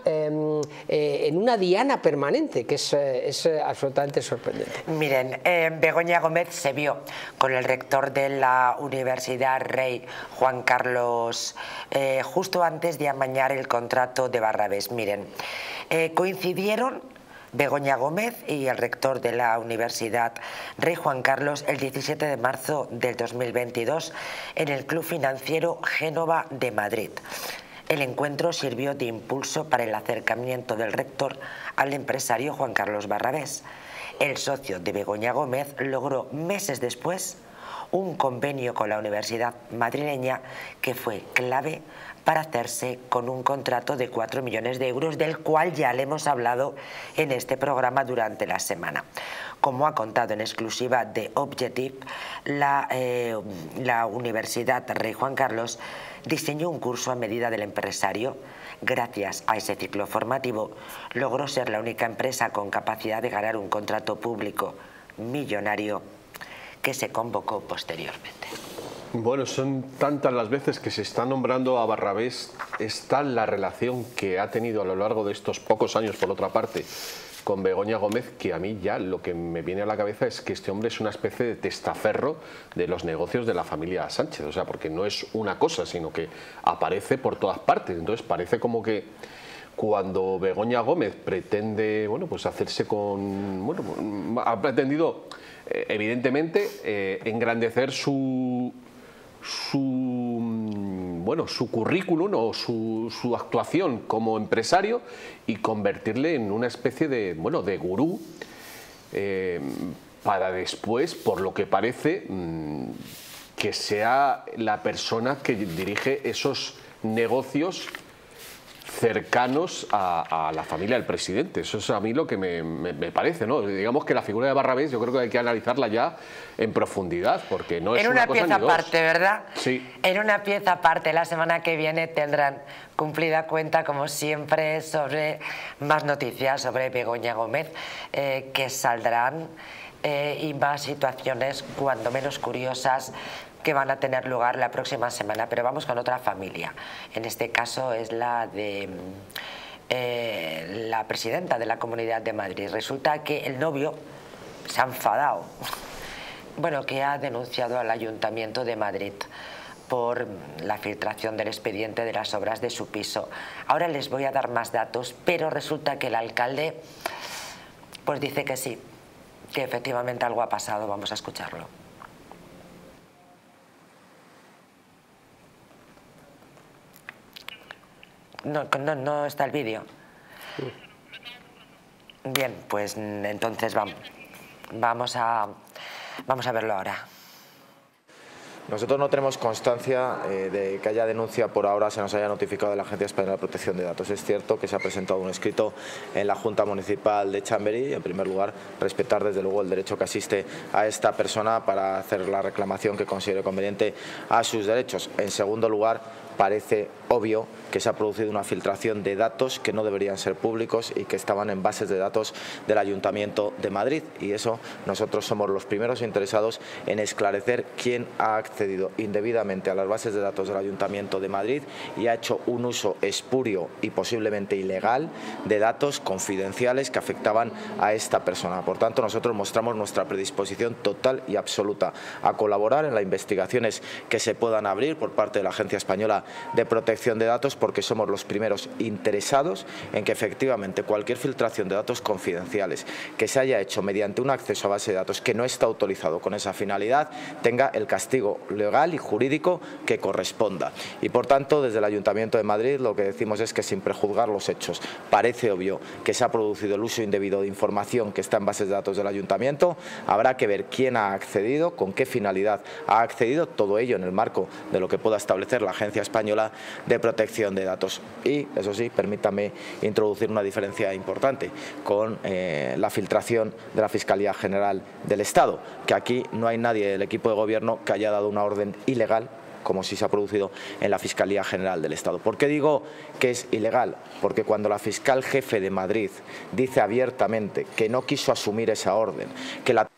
una diana permanente, que es absolutamente sorprendente. Miren, Begoña Gómez se vio con el rector de la Universidad Rey Juan Carlos justo antes de amañar el contrato de Barrabés. Miren, coincidieron Begoña Gómez y el rector de la Universidad Rey Juan Carlos el 17 de marzo del 2022 en el Club Financiero Génova de Madrid. El encuentro sirvió de impulso para el acercamiento del rector al empresario Juan Carlos Barrabés. El socio de Begoña Gómez logró meses después un convenio con la Universidad madrileña que fue clave para hacerse con un contrato de 4 millones de euros, del cual ya le hemos hablado en este programa durante la semana. Como ha contado en exclusiva de Objective, la Universidad Rey Juan Carlos diseñó un curso a medida del empresario. Gracias a ese ciclo formativo, logró ser la única empresa con capacidad de ganar un contrato público millonario que se convocó posteriormente. Bueno, son tantas las veces que se está nombrando a Barrabés, es tal la relación que ha tenido a lo largo de estos pocos años, por otra parte, con Begoña Gómez, que a mí ya lo que me viene a la cabeza es que este hombre es una especie de testaferro de los negocios de la familia Sánchez, o sea, porque no es una cosa, sino que aparece por todas partes. Entonces parece como que cuando Begoña Gómez pretende, bueno, pues hacerse con, bueno, ha pretendido evidentemente engrandecer su currículum o su actuación como empresario y convertirle en una especie de, bueno, de gurú para después, por lo que parece, que sea la persona que dirige esos negocios cercanos a la familia del presidente. Eso es a mí lo que me parece, ¿no? Digamos que la figura de Barrabés yo creo que hay que analizarla ya en profundidad, porque no es una cosa ni dos. En una pieza aparte, ¿verdad? Sí. En una pieza aparte. La semana que viene tendrán cumplida cuenta, como siempre, sobre más noticias sobre Begoña Gómez, que saldrán, y más situaciones cuando menos curiosas que van a tener lugar la próxima semana. Pero vamos con otra familia. En este caso es la de la presidenta de la Comunidad de Madrid. Resulta que el novio se ha enfadado, bueno, que ha denunciado al Ayuntamiento de Madrid por la filtración del expediente de las obras de su piso. Ahora les voy a dar más datos, pero resulta que el alcalde pues dice que sí, que efectivamente algo ha pasado. Vamos a escucharlo. No está el vídeo. Bien, pues entonces vamos a verlo ahora. Nosotros no tenemos constancia de que haya denuncia, por ahora se nos haya notificado de la Agencia Española de Protección de Datos. Es cierto que se ha presentado un escrito en la Junta Municipal de Chamberí. En primer lugar, respetar desde luego el derecho que asiste a esta persona para hacer la reclamación que considere conveniente a sus derechos. En segundo lugar, parece obvio que se ha producido una filtración de datos que no deberían ser públicos y que estaban en bases de datos del Ayuntamiento de Madrid, y eso nosotros somos los primeros interesados en esclarecer quién ha accedido indebidamente a las bases de datos del Ayuntamiento de Madrid y ha hecho un uso espurio y posiblemente ilegal de datos confidenciales que afectaban a esta persona. Por tanto, nosotros mostramos nuestra predisposición total y absoluta a colaborar en las investigaciones que se puedan abrir por parte de la Agencia Española de Protección de Datos, porque somos los primeros interesados en que efectivamente cualquier filtración de datos confidenciales que se haya hecho mediante un acceso a base de datos que no está autorizado con esa finalidad tenga el castigo legal y jurídico que corresponda. Y por tanto, desde el Ayuntamiento de Madrid lo que decimos es que, sin prejuzgar los hechos, parece obvio que se ha producido el uso indebido de información que está en bases de datos del Ayuntamiento. Habrá que ver quién ha accedido, con qué finalidad ha accedido, todo ello en el marco de lo que pueda establecer la Agencia Española de Protección de Datos. Y, eso sí, permítame introducir una diferencia importante con la filtración de la Fiscalía General del Estado, que aquí no hay nadie del equipo de gobierno que haya dado una orden ilegal, como si se ha producido en la Fiscalía General del Estado. ¿Por qué digo que es ilegal? Porque cuando la fiscal jefe de Madrid dice abiertamente que no quiso asumir esa orden, que la...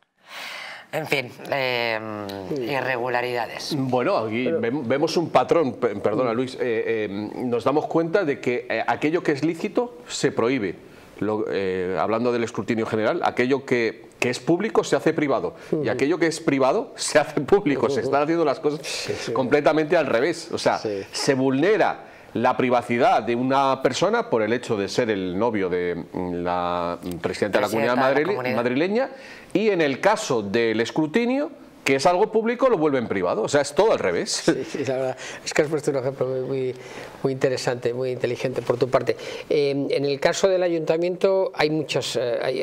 En fin, irregularidades. Bueno, aquí vemos un patrón, perdona Luis, nos damos cuenta de que aquello que es lícito se prohíbe. Hablando del escrutinio general, aquello que es público se hace privado y aquello que es privado se hace público. Se están haciendo las cosas completamente al revés. O sea, se vulnera la privacidad de una persona por el hecho de ser el novio de la presidenta de la Comunidad madrileña, y en el caso del escrutinio, que es algo público, lo vuelven privado. O sea, es todo al revés. Sí, la verdad es que has puesto un ejemplo muy interesante, muy inteligente por tu parte. En el caso del ayuntamiento hay muchas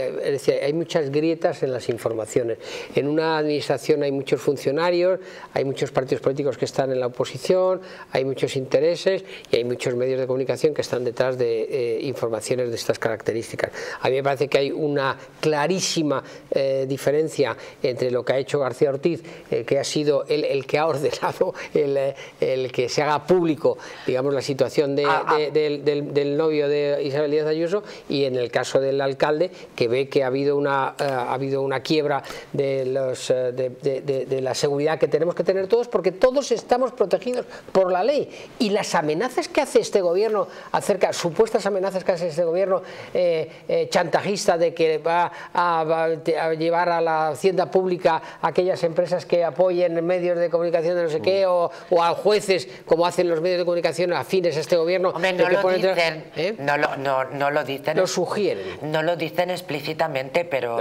grietas en las informaciones. En una administración hay muchos funcionarios, hay muchos partidos políticos que están en la oposición, hay muchos intereses y hay muchos medios de comunicación que están detrás de informaciones de estas características. A mí me parece que hay una clarísima diferencia entre lo que ha hecho García Ortiz, que ha sido el que ha ordenado el que se haga público, digamos, la situación del novio de Isabel Díaz Ayuso, y en el caso del alcalde, que ve que ha habido una quiebra de la seguridad que tenemos que tener todos, porque todos estamos protegidos por la ley, y las amenazas que hace este gobierno supuestas amenazas que hace este gobierno chantajista de que va a llevar a la hacienda pública a aquellas empresas que apoyen medios de comunicación de no sé qué, o a jueces, como hacen los medios de comunicación afines a este gobierno. Hombre, no lo dicen, no lo dicen. Lo sugieren. No lo dicen explícitamente, pero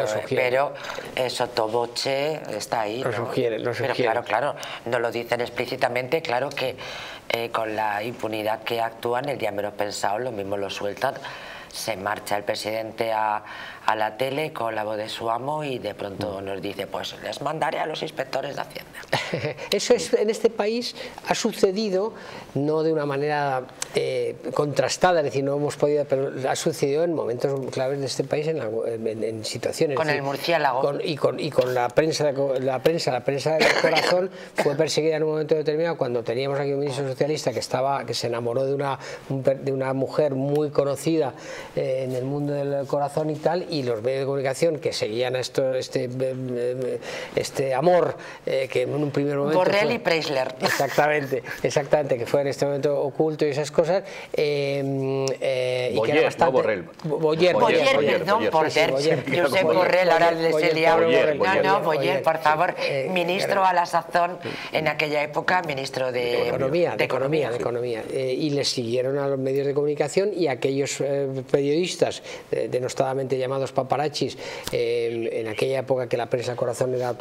sotoboche está ahí. Lo sugieren. Pero claro, no lo dicen explícitamente, claro que con la impunidad que actúan, el día menos pensado, lo mismo lo sueltan. Se marcha el presidente a la tele con la voz de su amo y de pronto nos dice, pues les mandaré a los inspectores de Hacienda. Eso en este país ha sucedido, no de una manera contrastada, es decir, no hemos podido, pero ha sucedido en momentos claves de este país, en situaciones. Con el murciélago. Y con la prensa del corazón fue perseguida en un momento determinado, cuando teníamos aquí un ministro socialista que se enamoró de una mujer muy conocida en el mundo del corazón y tal, y los medios de comunicación que seguían este amor que en un primer momento Borrell y Preisler. Exactamente, que fue en este momento oculto y esas cosas, y que era bastante... Boyer, Josep Borrell, ahora les he liado. Boyer, por favor, ministro a la sazón en aquella época, ministro de Economía. Y les siguieron a los medios de comunicación, y aquellos periodistas denostadamente llamados paparachis, en aquella época que la prensa Corazón era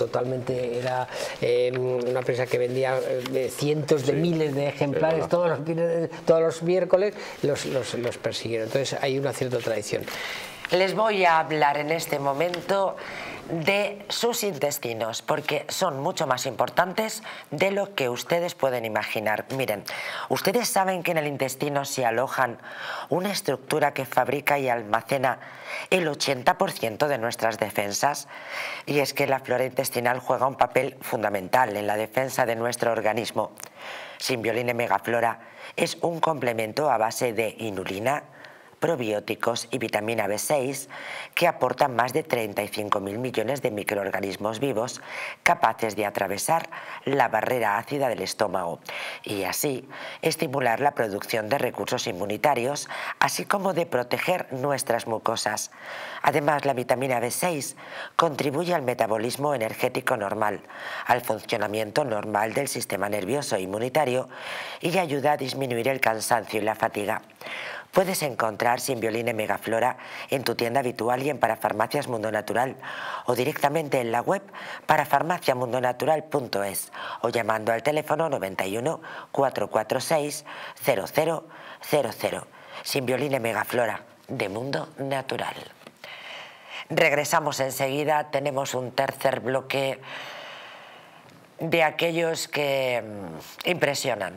una prensa que vendía cientos de miles de ejemplares todos los miércoles, los persiguieron. Entonces hay una cierta tradición. Les voy a hablar en este momento de sus intestinos, porque son mucho más importantes de lo que ustedes pueden imaginar. Miren, ustedes saben que en el intestino se alojan una estructura que fabrica y almacena el 80% de nuestras defensas, y es que la flora intestinal juega un papel fundamental en la defensa de nuestro organismo. Symbioline Megaflora es un complemento a base de inulina, probióticos y vitamina B6 que aportan más de 35.000 millones de microorganismos vivos capaces de atravesar la barrera ácida del estómago y así estimular la producción de recursos inmunitarios, así como de proteger nuestras mucosas. Además, la vitamina B6 contribuye al metabolismo energético normal, al funcionamiento normal del sistema nervioso e inmunitario y ayuda a disminuir el cansancio y la fatiga. Puedes encontrar Symbioline Megaflora en tu tienda habitual y en Parafarmacias Mundo Natural o directamente en la web parafarmaciamundonatural.es o llamando al teléfono 91 446 0000. Symbioline Megaflora de Mundo Natural. Regresamos enseguida, tenemos un tercer bloque de aquellos que impresionan.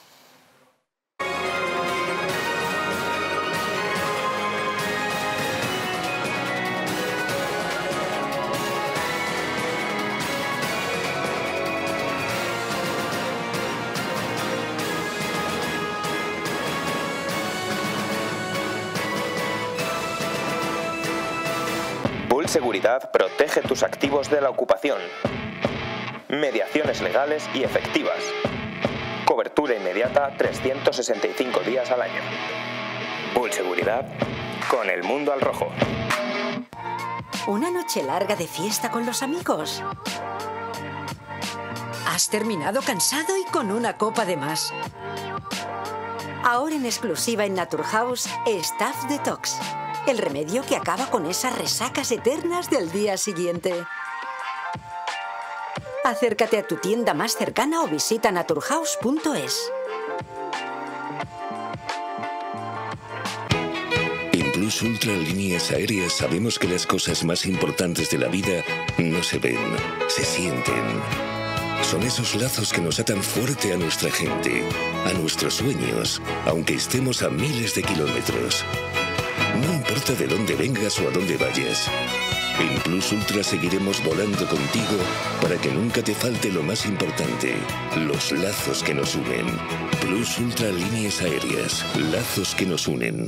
Seguridad protege tus activos de la ocupación. Mediaciones legales y efectivas. Cobertura inmediata 365 días al año. Bull Seguridad con el mundo al rojo. ¿Una noche larga de fiesta con los amigos? ¿Has terminado cansado y con una copa de más? Ahora en exclusiva en Naturhaus, Staff Detox. El remedio que acaba con esas resacas eternas del día siguiente. Acércate a tu tienda más cercana o visita naturhaus.es. En Plus Ultra Líneas Aéreas sabemos que las cosas más importantes de la vida no se ven, se sienten. Son esos lazos que nos atan fuerte a nuestra gente, a nuestros sueños, aunque estemos a miles de kilómetros. No importa de dónde vengas o a dónde vayas. En Plus Ultra seguiremos volando contigo para que nunca te falte lo más importante, los lazos que nos unen. Plus Ultra Líneas Aéreas, lazos que nos unen.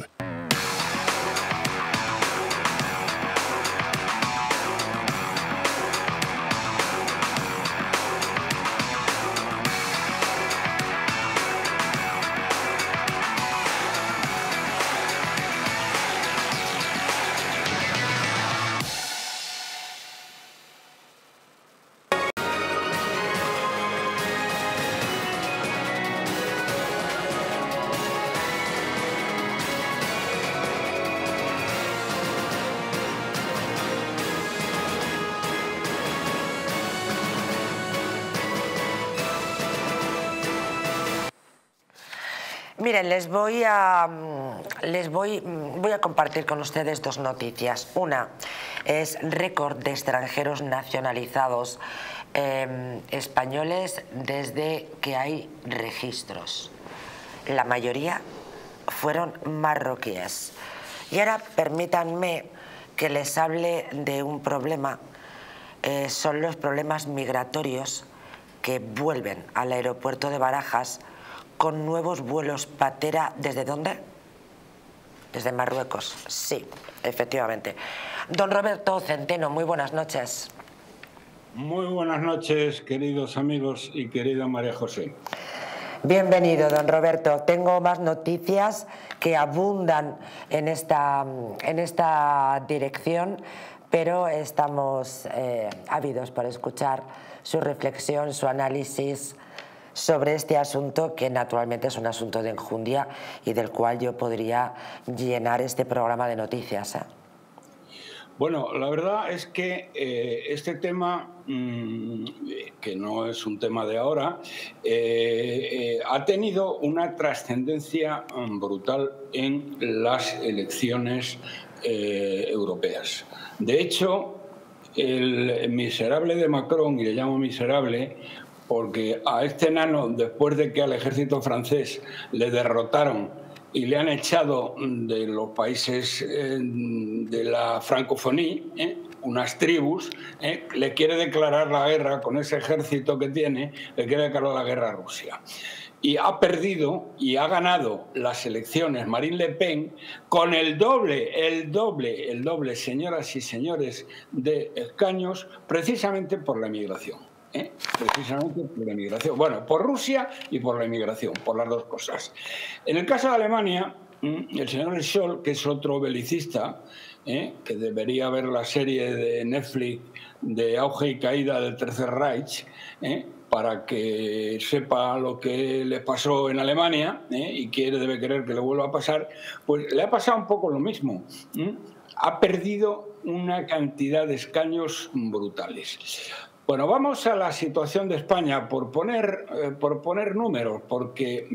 Miren, voy a compartir con ustedes dos noticias. Una es récord de extranjeros nacionalizados españoles desde que hay registros. La mayoría fueron marroquíes. Y ahora permítanme que les hable de un problema. Son los problemas migratorios que vuelven al aeropuerto de Barajas con nuevos vuelos patera. ¿Desde dónde? Desde Marruecos. Sí, efectivamente. Don Roberto Centeno, muy buenas noches. Muy buenas noches, queridos amigos y querida María José. Bienvenido, don Roberto. Tengo más noticias que abundan en esta dirección, pero estamos ávidos por escuchar su reflexión, su análisis sobre este asunto, que naturalmente es un asunto de enjundia y del cual yo podría llenar este programa de noticias. Bueno, la verdad es que este tema, que no es un tema de ahora, ha tenido una trascendencia brutal en las elecciones europeas. De hecho, el miserable de Macron, y le llamo miserable porque a este enano, después de que al ejército francés le derrotaron y le han echado de los países de la francofonía, unas tribus, le quiere declarar la guerra con ese ejército que tiene, le quiere declarar la guerra a Rusia. Y ha perdido y ha ganado las elecciones Marine Le Pen con el doble, señoras y señores, de escaños, precisamente por la emigración. Precisamente por la emigración. Bueno, por Rusia y por la emigración, por las dos cosas. En el caso de Alemania, el señor Scholz, que es otro belicista, que debería ver la serie de Netflix de auge y caída del Tercer Reich, para que sepa lo que le pasó en Alemania, y debe querer que le vuelva a pasar, pues le ha pasado un poco lo mismo. Ha perdido una cantidad de escaños brutales. Bueno, vamos a la situación de España por poner números, porque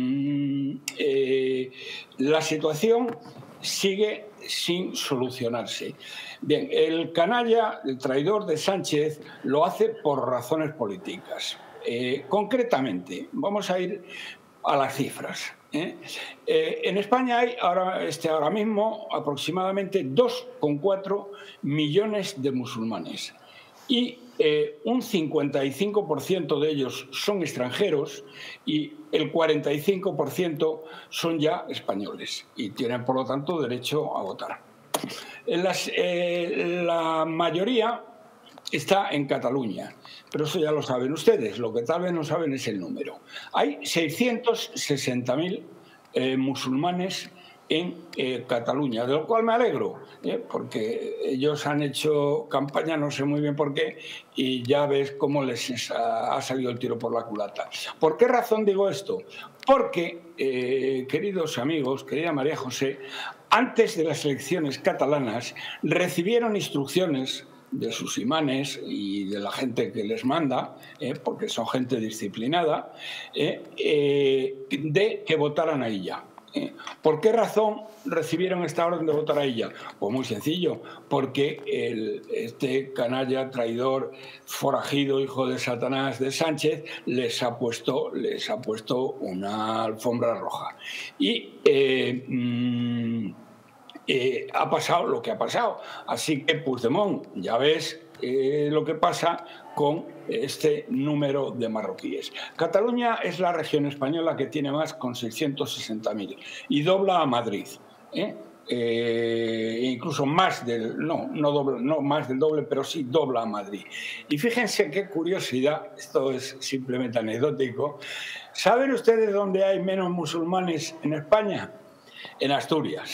la situación sigue sin solucionarse. Bien, el canalla, el traidor de Sánchez, lo hace por razones políticas. Concretamente, vamos a ir a las cifras. En España hay ahora mismo aproximadamente 2,4 millones de musulmanes y un 55% de ellos son extranjeros y el 45% son ya españoles y tienen, por lo tanto, derecho a votar. La mayoría está en Cataluña, pero eso ya lo saben ustedes. Lo que tal vez no saben es el número. Hay 660.000 musulmanes en Cataluña, de lo cual me alegro, porque ellos han hecho campaña, no sé muy bien por qué, y ya ves cómo les ha salido el tiro por la culata. ¿Por qué razón digo esto? Porque, queridos amigos, querida María José, antes de las elecciones catalanas recibieron instrucciones de sus imanes y de la gente que les manda, porque son gente disciplinada, de que votaran a ella. ¿Por qué razón recibieron esta orden de votar a ella? Pues muy sencillo, porque este canalla, traidor, forajido, hijo de Satanás de Sánchez, les ha puesto una alfombra roja. Y ha pasado lo que ha pasado. Así que Puigdemont, ya ves lo que pasa con este número de marroquíes. Cataluña es la región española que tiene más, con 660.000, y dobla a Madrid. Incluso más del, no más del doble, pero sí dobla a Madrid. Y fíjense qué curiosidad, esto es simplemente anecdótico. ¿Saben ustedes dónde hay menos musulmanes en España? En Asturias.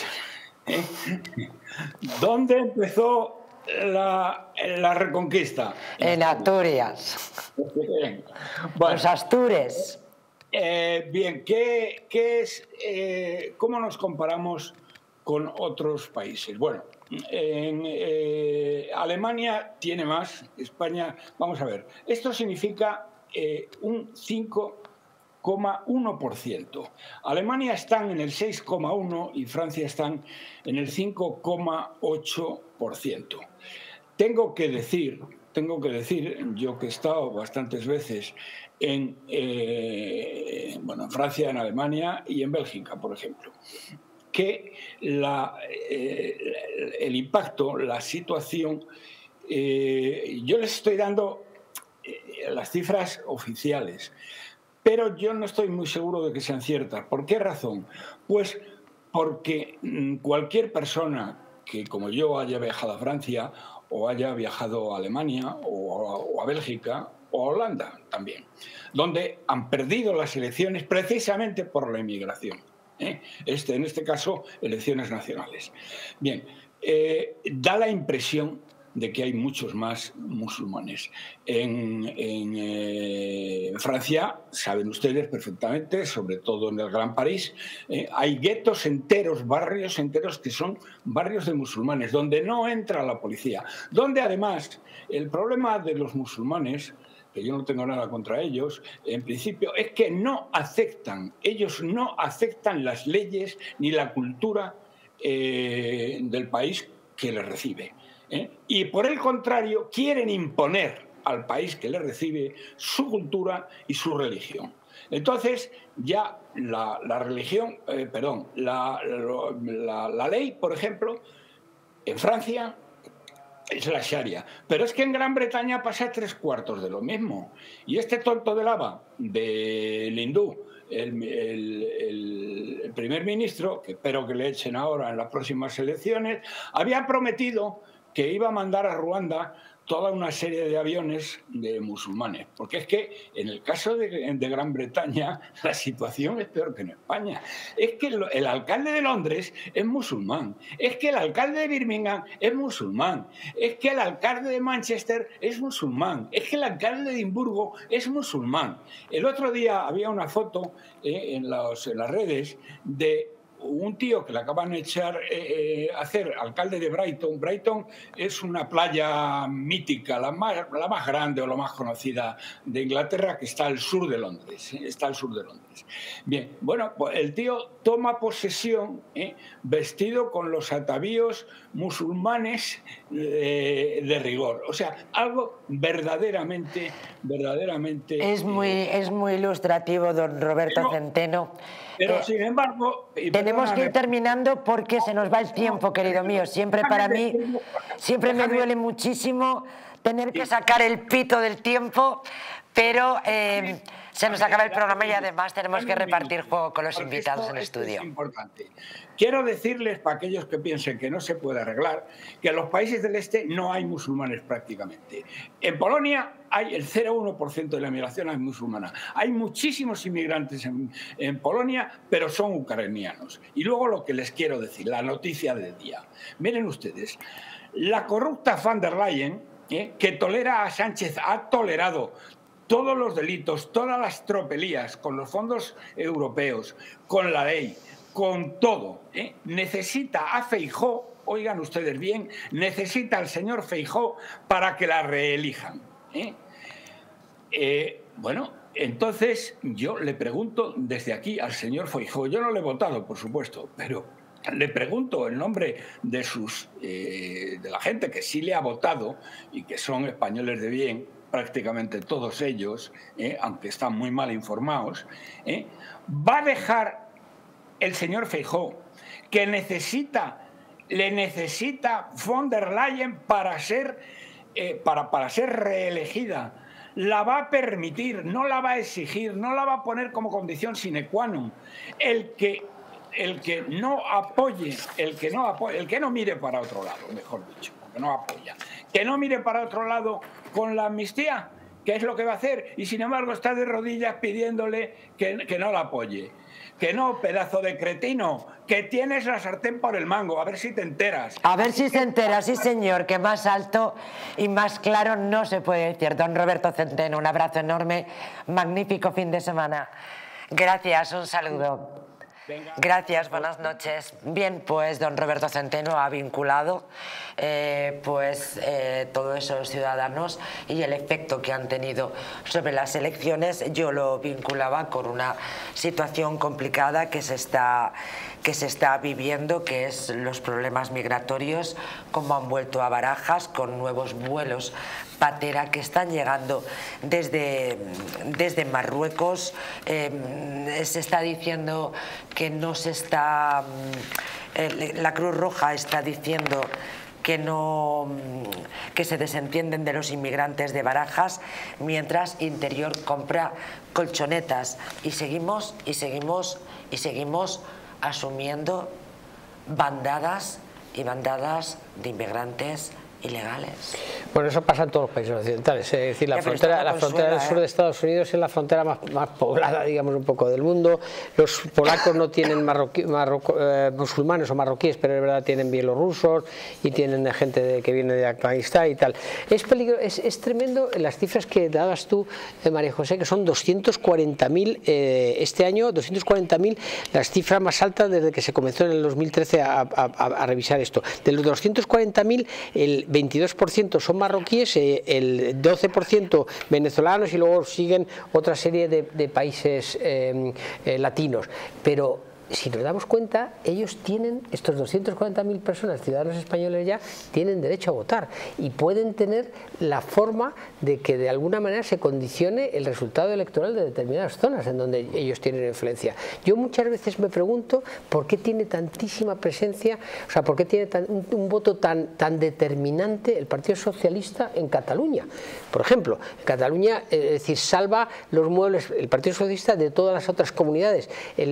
¿Dónde empezó la Reconquista? En Asturias. Bueno, Los Astures. Bien, ¿cómo nos comparamos con otros países? Bueno, Alemania tiene más, España, vamos a ver, esto significa un 5,1%. Alemania están en el 6,1% y Francia están en el 5,8%. Tengo que decir, yo que he estado bastantes veces en Francia, en Alemania y en Bélgica, por ejemplo, que el impacto, la situación, yo les estoy dando las cifras oficiales, pero yo no estoy muy seguro de que sean ciertas. ¿Por qué razón? Pues porque cualquier persona que, como yo, haya viajado a Francia o haya viajado a Alemania o a Bélgica o a Holanda también, donde han perdido las elecciones precisamente por la inmigración. En este caso, elecciones nacionales. Bien, da la impresión de que hay muchos más musulmanes. En Francia, saben ustedes perfectamente, sobre todo en el Gran París, hay guetos enteros, barrios enteros que son barrios de musulmanes, donde no entra la policía, donde además el problema de los musulmanes, que yo no tengo nada contra ellos, en principio, es que ellos no aceptan las leyes ni la cultura del país que les recibe. Y por el contrario, quieren imponer al país que les recibe su cultura y su religión. Entonces, ya la religión, la ley, por ejemplo, en Francia es la Sharia, pero es que en Gran Bretaña pasa 3/4 de lo mismo. Y este tonto de lava del hindú, el primer ministro, que espero que le echen ahora en las próximas elecciones, había prometido que iba a mandar a Ruanda toda una serie de aviones de musulmanes, porque es que en el caso de Gran Bretaña la situación es peor que en España. Es que el alcalde de Londres es musulmán, es que el alcalde de Birmingham es musulmán, es que el alcalde de Manchester es musulmán, es que el alcalde de Edimburgo es musulmán. El otro día había una foto en las redes de un tío que le acaban de echar a hacer alcalde de Brighton. Brighton es una playa mítica, la más grande o la más conocida de Inglaterra, que está al sur de Londres. Está al sur de Londres. Bien, bueno, pues el tío toma posesión vestido con los atavíos musulmanes de rigor. O sea, algo verdaderamente... Es muy ilustrativo, don Roberto Centeno. Pero, sin embargo... Tenemos que ir terminando porque se nos va el tiempo, querido mío. Siempre para mí, siempre me duele muchísimo tener que sacar el pito del tiempo, pero se nos acaba el programa y además tenemos que repartir juego con los invitados en el estudio. Es importante. Quiero decirles, para aquellos que piensen que no se puede arreglar, que en los países del este no hay musulmanes prácticamente. En Polonia hay el 0,1% de la inmigración es musulmana. Hay muchísimos inmigrantes en Polonia, pero son ucranianos. Y luego lo que les quiero decir, la noticia del día. Miren ustedes, la corrupta von der Leyen, que tolera a Sánchez, ha tolerado todos los delitos, todas las tropelías con los fondos europeos, con la ley, con todo, necesita a Feijóo, oigan ustedes bien, necesita al señor Feijóo para que la reelijan. Bueno, entonces yo le pregunto desde aquí al señor Feijóo, yo no le he votado, por supuesto, pero le pregunto en nombre de la gente que sí le ha votado y que son españoles de bien, prácticamente todos ellos, aunque están muy mal informados, ¿va a dejar el señor Feijóo, que le necesita von der Leyen para ser reelegida, la va a permitir, no la va a exigir, no la va a poner como condición sine qua non? El que no apoye, el que no mire para otro lado, mejor dicho, que no apoya, que no mire para otro lado con la amnistía, ¿qué es lo que va a hacer? Y sin embargo está de rodillas pidiéndole que no la apoye. Que no, pedazo de cretino, que tienes la sartén por el mango, a ver si te enteras. A ver si se entera, sí señor, que más alto y más claro no se puede decir. Don Roberto Centeno, un abrazo enorme, magnífico fin de semana. Gracias, un saludo. Gracias, buenas noches. Bien, pues don Roberto Centeno ha vinculado todos esos ciudadanos y el efecto que han tenido sobre las elecciones. Yo lo vinculaba con una situación complicada que se está viviendo, que es los problemas migratorios, como han vuelto a Barajas con nuevos vuelos patera que están llegando desde Marruecos. Se está diciendo que no se está... la Cruz Roja está diciendo que se desentienden de los inmigrantes de Barajas, mientras Interior compra colchonetas y seguimos asumiendo bandadas y bandadas de inmigrantes ilegales. Bueno, eso pasa en todos los países occidentales. Es decir, la frontera del sur de Estados Unidos es la frontera más poblada, digamos, un poco del mundo. Los polacos no tienen musulmanes o marroquíes, pero es verdad, tienen bielorrusos y tienen gente que viene de Afganistán y tal. Es tremendo las cifras que dabas tú, María José, que son 240.000 este año, 240.000, las cifras más altas desde que se comenzó en el 2013 a revisar esto. De los 240.000, el 22% son marroquíes, el 12% venezolanos y luego siguen otra serie de países latinos. Pero si nos damos cuenta, ellos tienen, estos 240.000 personas, ciudadanos españoles ya, tienen derecho a votar y pueden tener la forma de que de alguna manera se condicione el resultado electoral de determinadas zonas en donde ellos tienen influencia. Yo muchas veces me pregunto por qué tiene tantísima presencia, o sea, por qué tiene un voto tan determinante el Partido Socialista en Cataluña. Por ejemplo, en Cataluña, es decir, salva los muebles el Partido Socialista de todas las otras comunidades.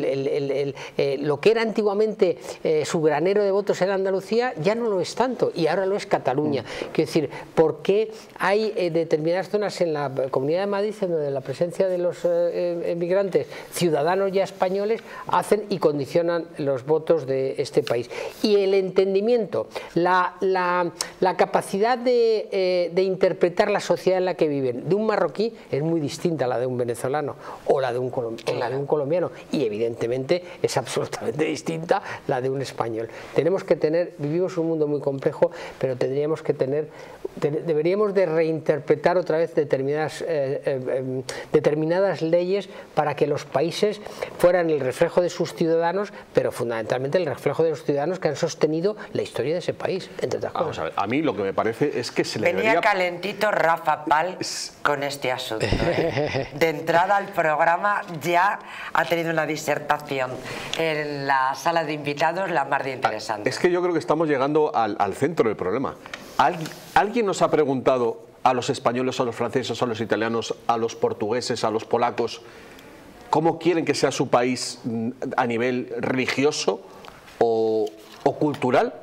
Lo que era antiguamente su granero de votos en Andalucía ya no lo es tanto y ahora lo es Cataluña. Quiero decir, ¿por qué hay determinadas zonas en la Comunidad de Madrid en donde la presencia de los emigrantes, ciudadanos ya españoles, hacen y condicionan los votos de este país? Y el entendimiento, la capacidad de interpretar la sociedad en la que viven de un marroquí es muy distinta a la de un venezolano o la de un colombiano, y evidentemente es absolutamente distinta la de un español. Tenemos que tener, vivimos un mundo muy complejo, pero tendríamos que tener, deberíamos de reinterpretar otra vez determinadas leyes para que los países fueran el reflejo de sus ciudadanos, pero fundamentalmente el reflejo de los ciudadanos que han sostenido la historia de ese país, entre otras cosas. Vamos a ver, a mí lo que me parece es que se le Venía calentito Rafa Pal con este asunto. De entrada al programa ya ha tenido una disertación en la sala de invitados, la más de interesante. Es que yo creo que estamos llegando al centro del problema. ¿Alguien nos ha preguntado a los españoles, a los franceses, a los italianos, a los portugueses, a los polacos, cómo quieren que sea su país a nivel religioso o cultural?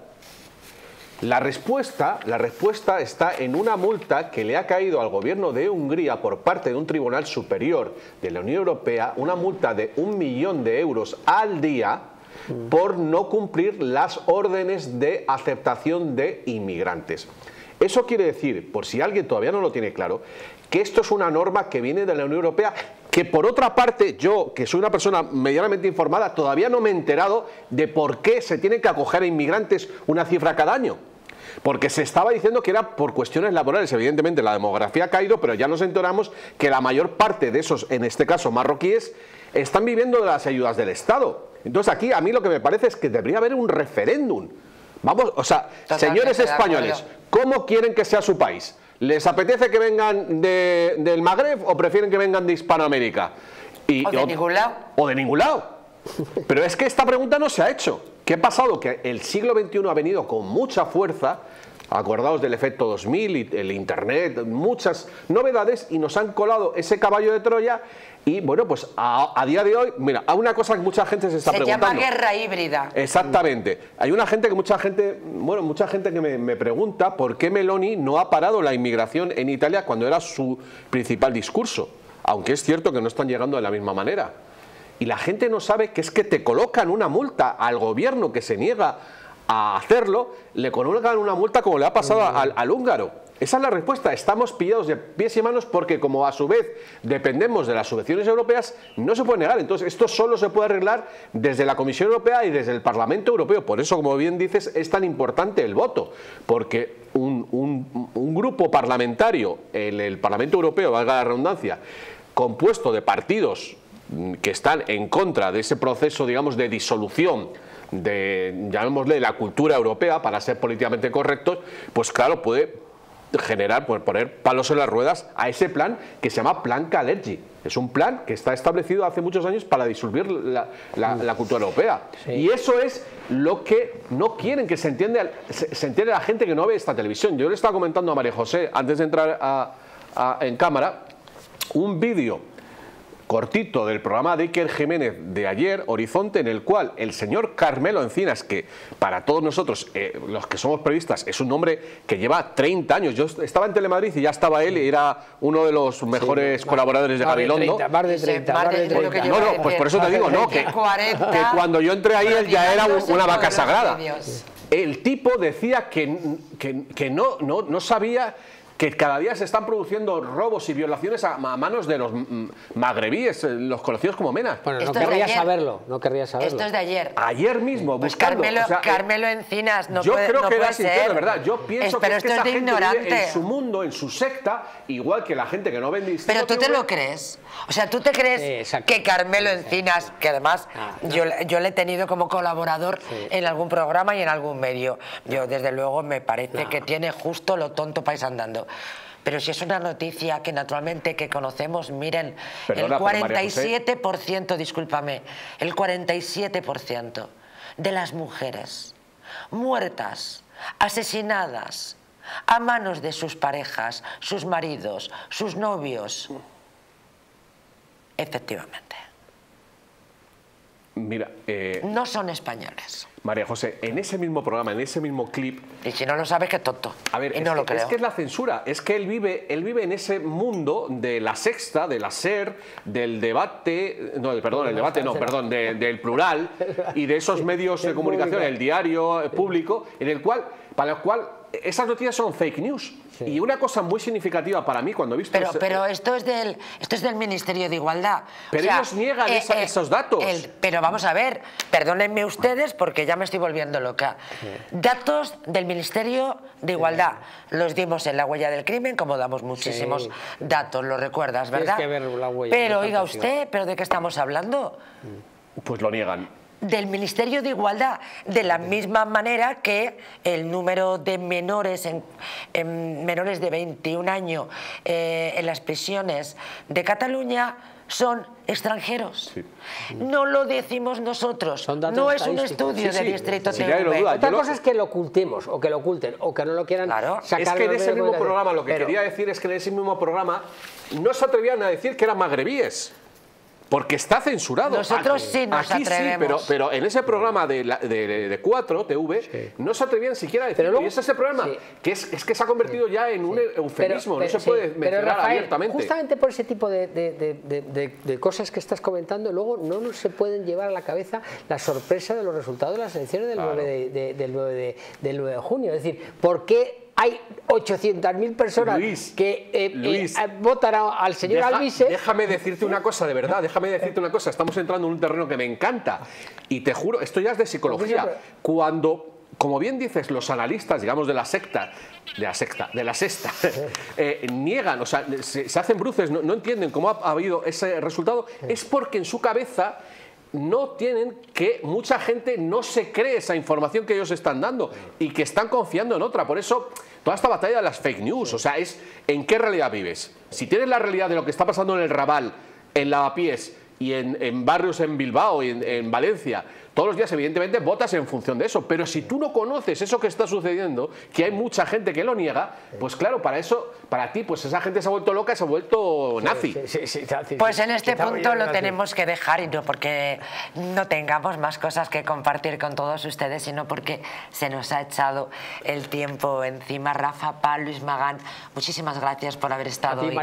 La respuesta está en una multa que le ha caído al gobierno de Hungría por parte de un tribunal superior de la Unión Europea, una multa de 1 millón de euros al día por no cumplir las órdenes de aceptación de inmigrantes. Eso quiere decir, por si alguien todavía no lo tiene claro, que esto es una norma que viene de la Unión Europea, que por otra parte yo, que soy una persona medianamente informada, todavía no me he enterado de por qué se tiene que acoger a inmigrantes una cifra cada año. Porque se estaba diciendo que era por cuestiones laborales. Evidentemente la demografía ha caído, pero ya nos enteramos que la mayor parte de esos, en este caso marroquíes, están viviendo de las ayudas del Estado. Entonces aquí a mí lo que me parece es que debería haber un referéndum. Vamos, o sea, señores españoles, ¿cómo quieren que sea su país? ¿Les apetece que vengan del Magreb o prefieren que vengan de Hispanoamérica? ¿O de ningún lado? O de ningún lado. Pero es que esta pregunta no se ha hecho. ¿Qué ha pasado? Que el siglo XXI ha venido con mucha fuerza, acordaos del efecto 2000, y el Internet, muchas novedades, y nos han colado ese caballo de Troya. Y bueno, pues a día de hoy, mira, hay una cosa que mucha gente se está preguntando. Se llama guerra híbrida. Exactamente. Hay una gente que mucha gente que me pregunta por qué Meloni no ha parado la inmigración en Italia cuando era su principal discurso, aunque es cierto que no están llegando de la misma manera. Y la gente no sabe que es que te colocan una multa al gobierno que se niega a hacerlo, le colocan una multa como le ha pasado al húngaro. Esa es la respuesta. Estamos pillados de pies y manos porque, como a su vez dependemos de las subvenciones europeas, no se puede negar. Entonces esto solo se puede arreglar desde la Comisión Europea y desde el Parlamento Europeo. Por eso, como bien dices, es tan importante el voto, porque un grupo parlamentario en el Parlamento Europeo, valga la redundancia, compuesto de partidos que están en contra de ese proceso, digamos, de disolución de, llamémosle, la cultura europea, para ser políticamente correctos, pues claro, puede generar, pues poner palos en las ruedas a ese plan que se llama Plan Kalergi. Es un plan que está establecido hace muchos años para disolver la cultura europea. Sí. Y eso es lo que no quieren que se entienda la gente que no ve esta televisión. Yo le estaba comentando a María José, antes de entrar en cámara, un vídeo cortito del programa de Iker Jiménez de ayer, Horizonte, en el cual el señor Carmelo Encinas, que para todos nosotros, los que somos periodistas, es un hombre que lleva 30 años. Yo estaba en Telemadrid y ya estaba él, y era uno de los mejores colaboradores de Gabilondo. Más de 30. No, pues por eso te digo, ¿no? Que cuando yo entré ahí él ya era una vaca sagrada. El tipo decía que no sabía que cada día se están produciendo robos y violaciones a manos de los magrebíes, los conocidos como MENA. Bueno, no querría saberlo, no querría saberlo. Esto es de ayer. Ayer mismo, pues buscando. Carmelo Encinas, no yo puede ser. Yo creo que era sincero, de verdad. Yo pienso pero que esa gente vive en su mundo, en su secta, igual que la gente que no vende distinto. Pero tú te lo crees. O sea, ¿tú te crees que Carmelo Encinas, que además yo le he tenido como colaborador en algún programa y en algún medio, yo desde luego me parece que tiene justo lo tonto país andando? Pero si es una noticia que naturalmente que conocemos, miren, el 47%, discúlpame, el 47% de las mujeres muertas, asesinadas a manos de sus parejas, sus maridos, sus novios, efectivamente, mira, no son españoles. María José, en ese mismo programa, en ese mismo clip... Y si no lo sabes, qué tonto. A ver, y no lo creo. Es que es la censura, es que él vive en ese mundo de la Sexta, de la SER, del debate... No, perdón, el debate no, perdón, del plural y de esos medios de comunicación, el diario público, para el cual esas noticias son fake news. Sí. Y una cosa muy significativa para mí cuando he visto... Pero esto es del Ministerio de Igualdad. Pero ellos niegan esos datos. Pero vamos a ver, perdónenme ustedes porque ya me estoy volviendo loca. Datos del Ministerio de Igualdad. Los dimos en La Huella del Crimen, como damos muchísimos datos, lo recuerdas, ¿verdad? Tienes que ver La Huella. Pero oiga usted, ¿pero de qué estamos hablando? Pues lo niegan. Del Ministerio de Igualdad, de la misma manera que el número de menores menores de 21 años en las prisiones de Cataluña son extranjeros. Sí. No lo decimos nosotros, no es un estudio del Distrito TV. Otra cosa es que lo ocultemos, o que lo oculten, o que no lo quieran sacar. Es que en ese mismo programa, lo que quería decir es que en ese mismo programa no se atrevían a decir que eran magrebíes. Porque está censurado. Nosotros sí nos atrevemos. Sí, pero en ese programa de 4 TV no se atrevían siquiera a decirlo. Y ese es el problema, que es que se ha convertido ya en un eufemismo, no se puede mencionar Rafael, abiertamente. Justamente por ese tipo de cosas que estás comentando, luego no nos se pueden llevar a la cabeza la sorpresa de los resultados de las elecciones del 9 de junio. Es decir, ¿por qué hay 800.000 personas que votan al señor Alvise? Déjame decirte una cosa, de verdad, déjame decirte una cosa. Estamos entrando en un terreno que me encanta y te juro, esto ya es de psicología. Cuando, como bien dices, los analistas, digamos, de la sexta, niegan, o sea, se hacen bruces, no entienden cómo ha habido ese resultado, es porque en su cabeza no tienen que mucha gente no se cree esa información que ellos están dando y que están confiando en otra. Por eso toda esta batalla de las fake news, o sea, es en qué realidad vives. Si tienes la realidad de lo que está pasando en el Raval, en Lavapiés y en barrios en Bilbao y en Valencia, todos los días evidentemente votas en función de eso, pero si tú no conoces eso que está sucediendo, que hay mucha gente que lo niega, pues claro, para ti, pues esa gente se ha vuelto loca, se ha vuelto nazi. Pues en este punto lo tenemos que dejar, y no porque no tengamos más cosas que compartir con todos ustedes, sino porque se nos ha echado el tiempo encima. Rafa, Pal, Luis Magán, muchísimas gracias por haber estado hoy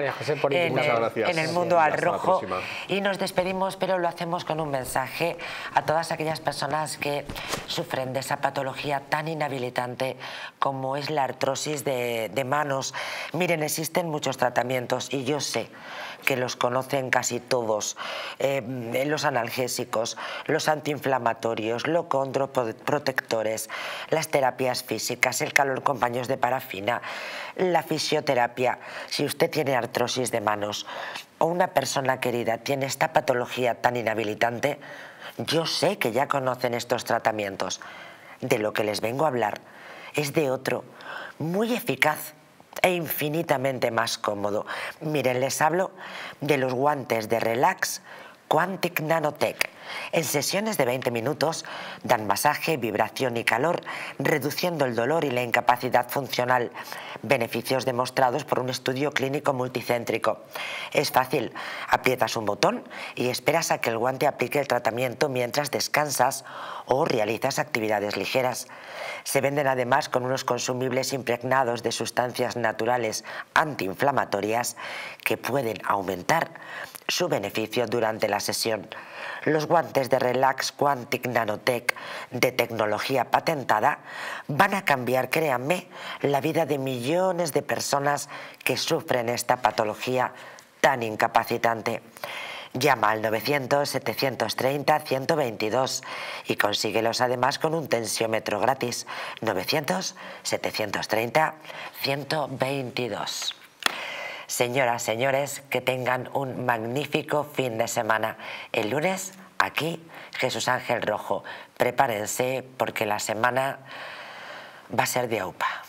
en el Mundo al Rojo, y nos despedimos, pero lo hacemos con un mensaje a todas aquellas personas que sufren de esa patología tan inhabilitante como es la artrosis de manos. Miren, existen muchos tratamientos y yo sé que los conocen casi todos, los analgésicos, los antiinflamatorios, los condroprotectores, las terapias físicas, el calor con baños de parafina, la fisioterapia. Si usted tiene artrosis de manos o una persona querida tiene esta patología tan inhabilitante, yo sé que ya conocen estos tratamientos. De lo que les vengo a hablar es de otro, muy eficaz e infinitamente más cómodo. Miren, les hablo de los guantes de Relax Quantic Nanotech. En sesiones de 20 minutos dan masaje, vibración y calor, reduciendo el dolor y la incapacidad funcional. Beneficios demostrados por un estudio clínico multicéntrico. Es fácil, aprietas un botón y esperas a que el guante aplique el tratamiento mientras descansas o realizas actividades ligeras. Se venden además con unos consumibles impregnados de sustancias naturales antiinflamatorias que pueden aumentar su beneficio durante la la sesión. Los guantes de Relax Quantic Nanotech de tecnología patentada van a cambiar, créanme, la vida de millones de personas que sufren esta patología tan incapacitante. Llama al 900-730-122 y consíguelos además con un tensiómetro gratis. 900-730-122. Señoras, señores, que tengan un magnífico fin de semana. El lunes, aquí, Jesús Ángel Rojo. Prepárense porque la semana va a ser de aupa.